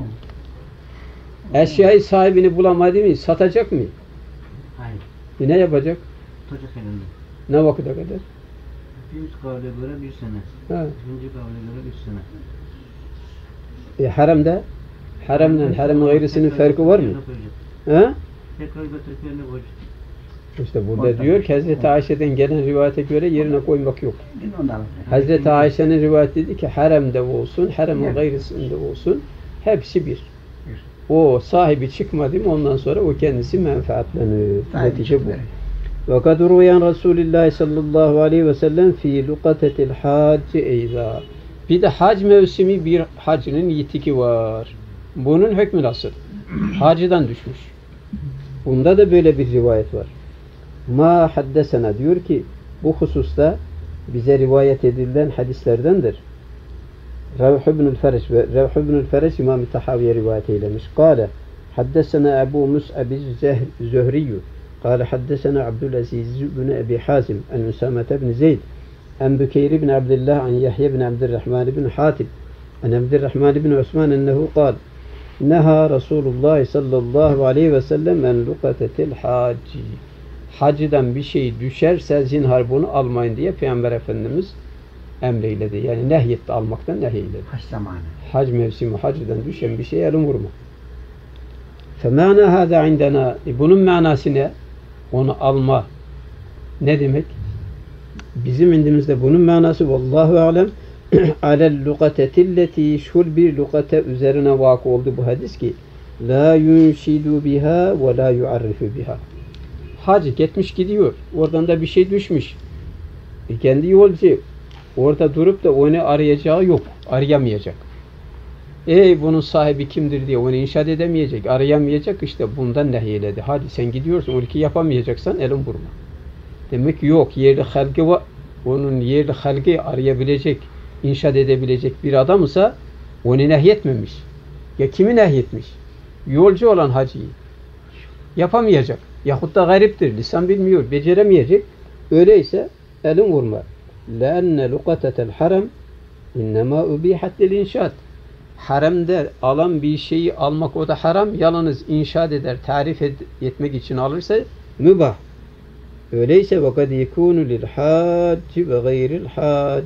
[SPEAKER 1] Eşyayı sahibini bulamadı mı? Satacak mı?
[SPEAKER 3] Hayır.
[SPEAKER 1] Ne yapacak?
[SPEAKER 3] Tutacak elinde.
[SPEAKER 1] Ne vakite kadar?
[SPEAKER 3] Bir kavle göre 1 sene.
[SPEAKER 1] Ha.
[SPEAKER 3] İkinci kavle göre 3 sene.
[SPEAKER 1] Haremde? Haremle haremin gayrisinin farkı var mı? Ha?
[SPEAKER 3] Tekrar götürüp yerine koyacak.
[SPEAKER 1] İşte burada diyor ki Hazreti Ayşe'den gelen rivayete göre yerine koymak yok.
[SPEAKER 3] Ondan.
[SPEAKER 1] Hazreti Ayşe'nin rivayet dedi ki haremde olsun, haremin gayrisinde olsun, hepsi bir. O sahibi çıkmadı mı ondan sonra o kendisi menfaatlenir. Netice bu. Ve kad ruyan Resulullah sallallahu aleyhi ve sellem fi lukatetil hacci eyza. Bir de hac mevsimi bir hacının yitiki var. Bunun hükmü nasıl? Hacıdan düşmüş. Bunda da böyle bir rivayet var. Ma haddesena diyor ki bu hususta bize rivayet edilen hadislerdendir. Ravh ibn el-Fereş ve Ravh ibn el-Fereş İmam-ı Tahaviye rivayet eylemiş. Kale haddesena Ebu Mus'ab Zühriyyü kale haddesena Abdülaziz ibn Ebi Hazim en Üsamet ibn Zeyd en Bükeyr ibn Abdullah en Yahya ibn Abdurrahman ibn Hatib en Abdurrahman ibn Osman ennehu kal neha Resulullah sallallahu aleyhi ve sellem en lukatetil hacci. Hacıdan bir şey düşerse zinhar bunu almayın diye Peygamber Efendimiz emreyledi. Yani nehyetti, almaktan nehyeydi.
[SPEAKER 3] Hac zamanı.
[SPEAKER 1] Hac mevsimi, hacıdan düşen bir şeye elin vurma. فَمَانَا هَذَا عِنْدَنَا bunun manası ne? Onu alma. Ne demek? Bizim indimizde bunun manası vallahu alem alel lukatetilleti şul bir lukate üzerine vakı oldu bu hadis ki la yunşidu biha ve la yuarrifu biha. Hacı gitmiş gidiyor. Oradan da bir şey düşmüş. Kendi yolcu. Orada durup da onu arayacağı yok. Arayamayacak. Bunun sahibi kimdir diye onu inşaat edemeyecek. Arayamayacak. İşte bundan nehyeledi. Hadi sen gidiyorsun. Onu ki yapamayacaksan elin vurma. Demek ki yok. Yerli halkı var. Onun yerli halkı arayabilecek, inşaat edebilecek bir adamsa onu nehyetmemiş. Ya kimi nehyetmiş? Yolcu olan hacıyı. Yapamayacak. Yahut da gariptir. Lisan bilmiyor. Beceremeyecek. Öyleyse elin vurma. لَاَنَّ لُقَتَةَ الْحَرَمْ اِنَّمَا اُبِيحَتْ لِلْاِنْشَاتِ Haremde alan bir şeyi almak o da haram. Yalnız inşaat eder, tarif etmek için alırsa mübah. Öyleyse وَقَدْ يَكُونُ لِلْحَاجِ وَغَيْرِ الْحَاجِ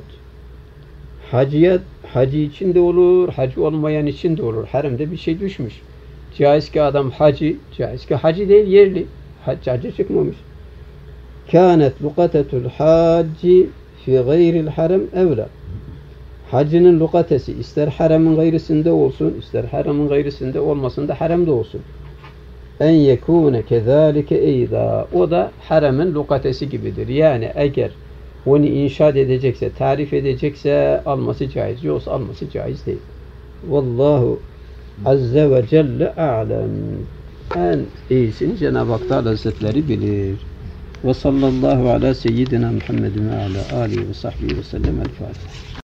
[SPEAKER 1] Hacı için de olur, hacı olmayan için de olur. Haremde bir şey düşmüş. Caiz ki adam hacı, caiz ki hacı değil yerli. Hacı çıkmamış. كَانَتْ لُقَتَةُ الْحَاجِ fi gayril harem evla. Hacının lukatesi ister haremin gayrisinde olsun, ister haremin gayrisinde olmasın da haremde olsun. En yekûne kezâlike eyda. O da haremin lukatesi gibidir. Yani eğer onu inşaat edecekse, tarif edecekse alması caiz. Yoksa alması caiz değil. Vallahu azze ve celle a'lem. En iyisini Cenab-ı Hak Teala Hazretleri bilir. Ve sallallahu ala seyyidina Muhammedin ve ala alihi ve sahbihi ve sellem el-Fatiha.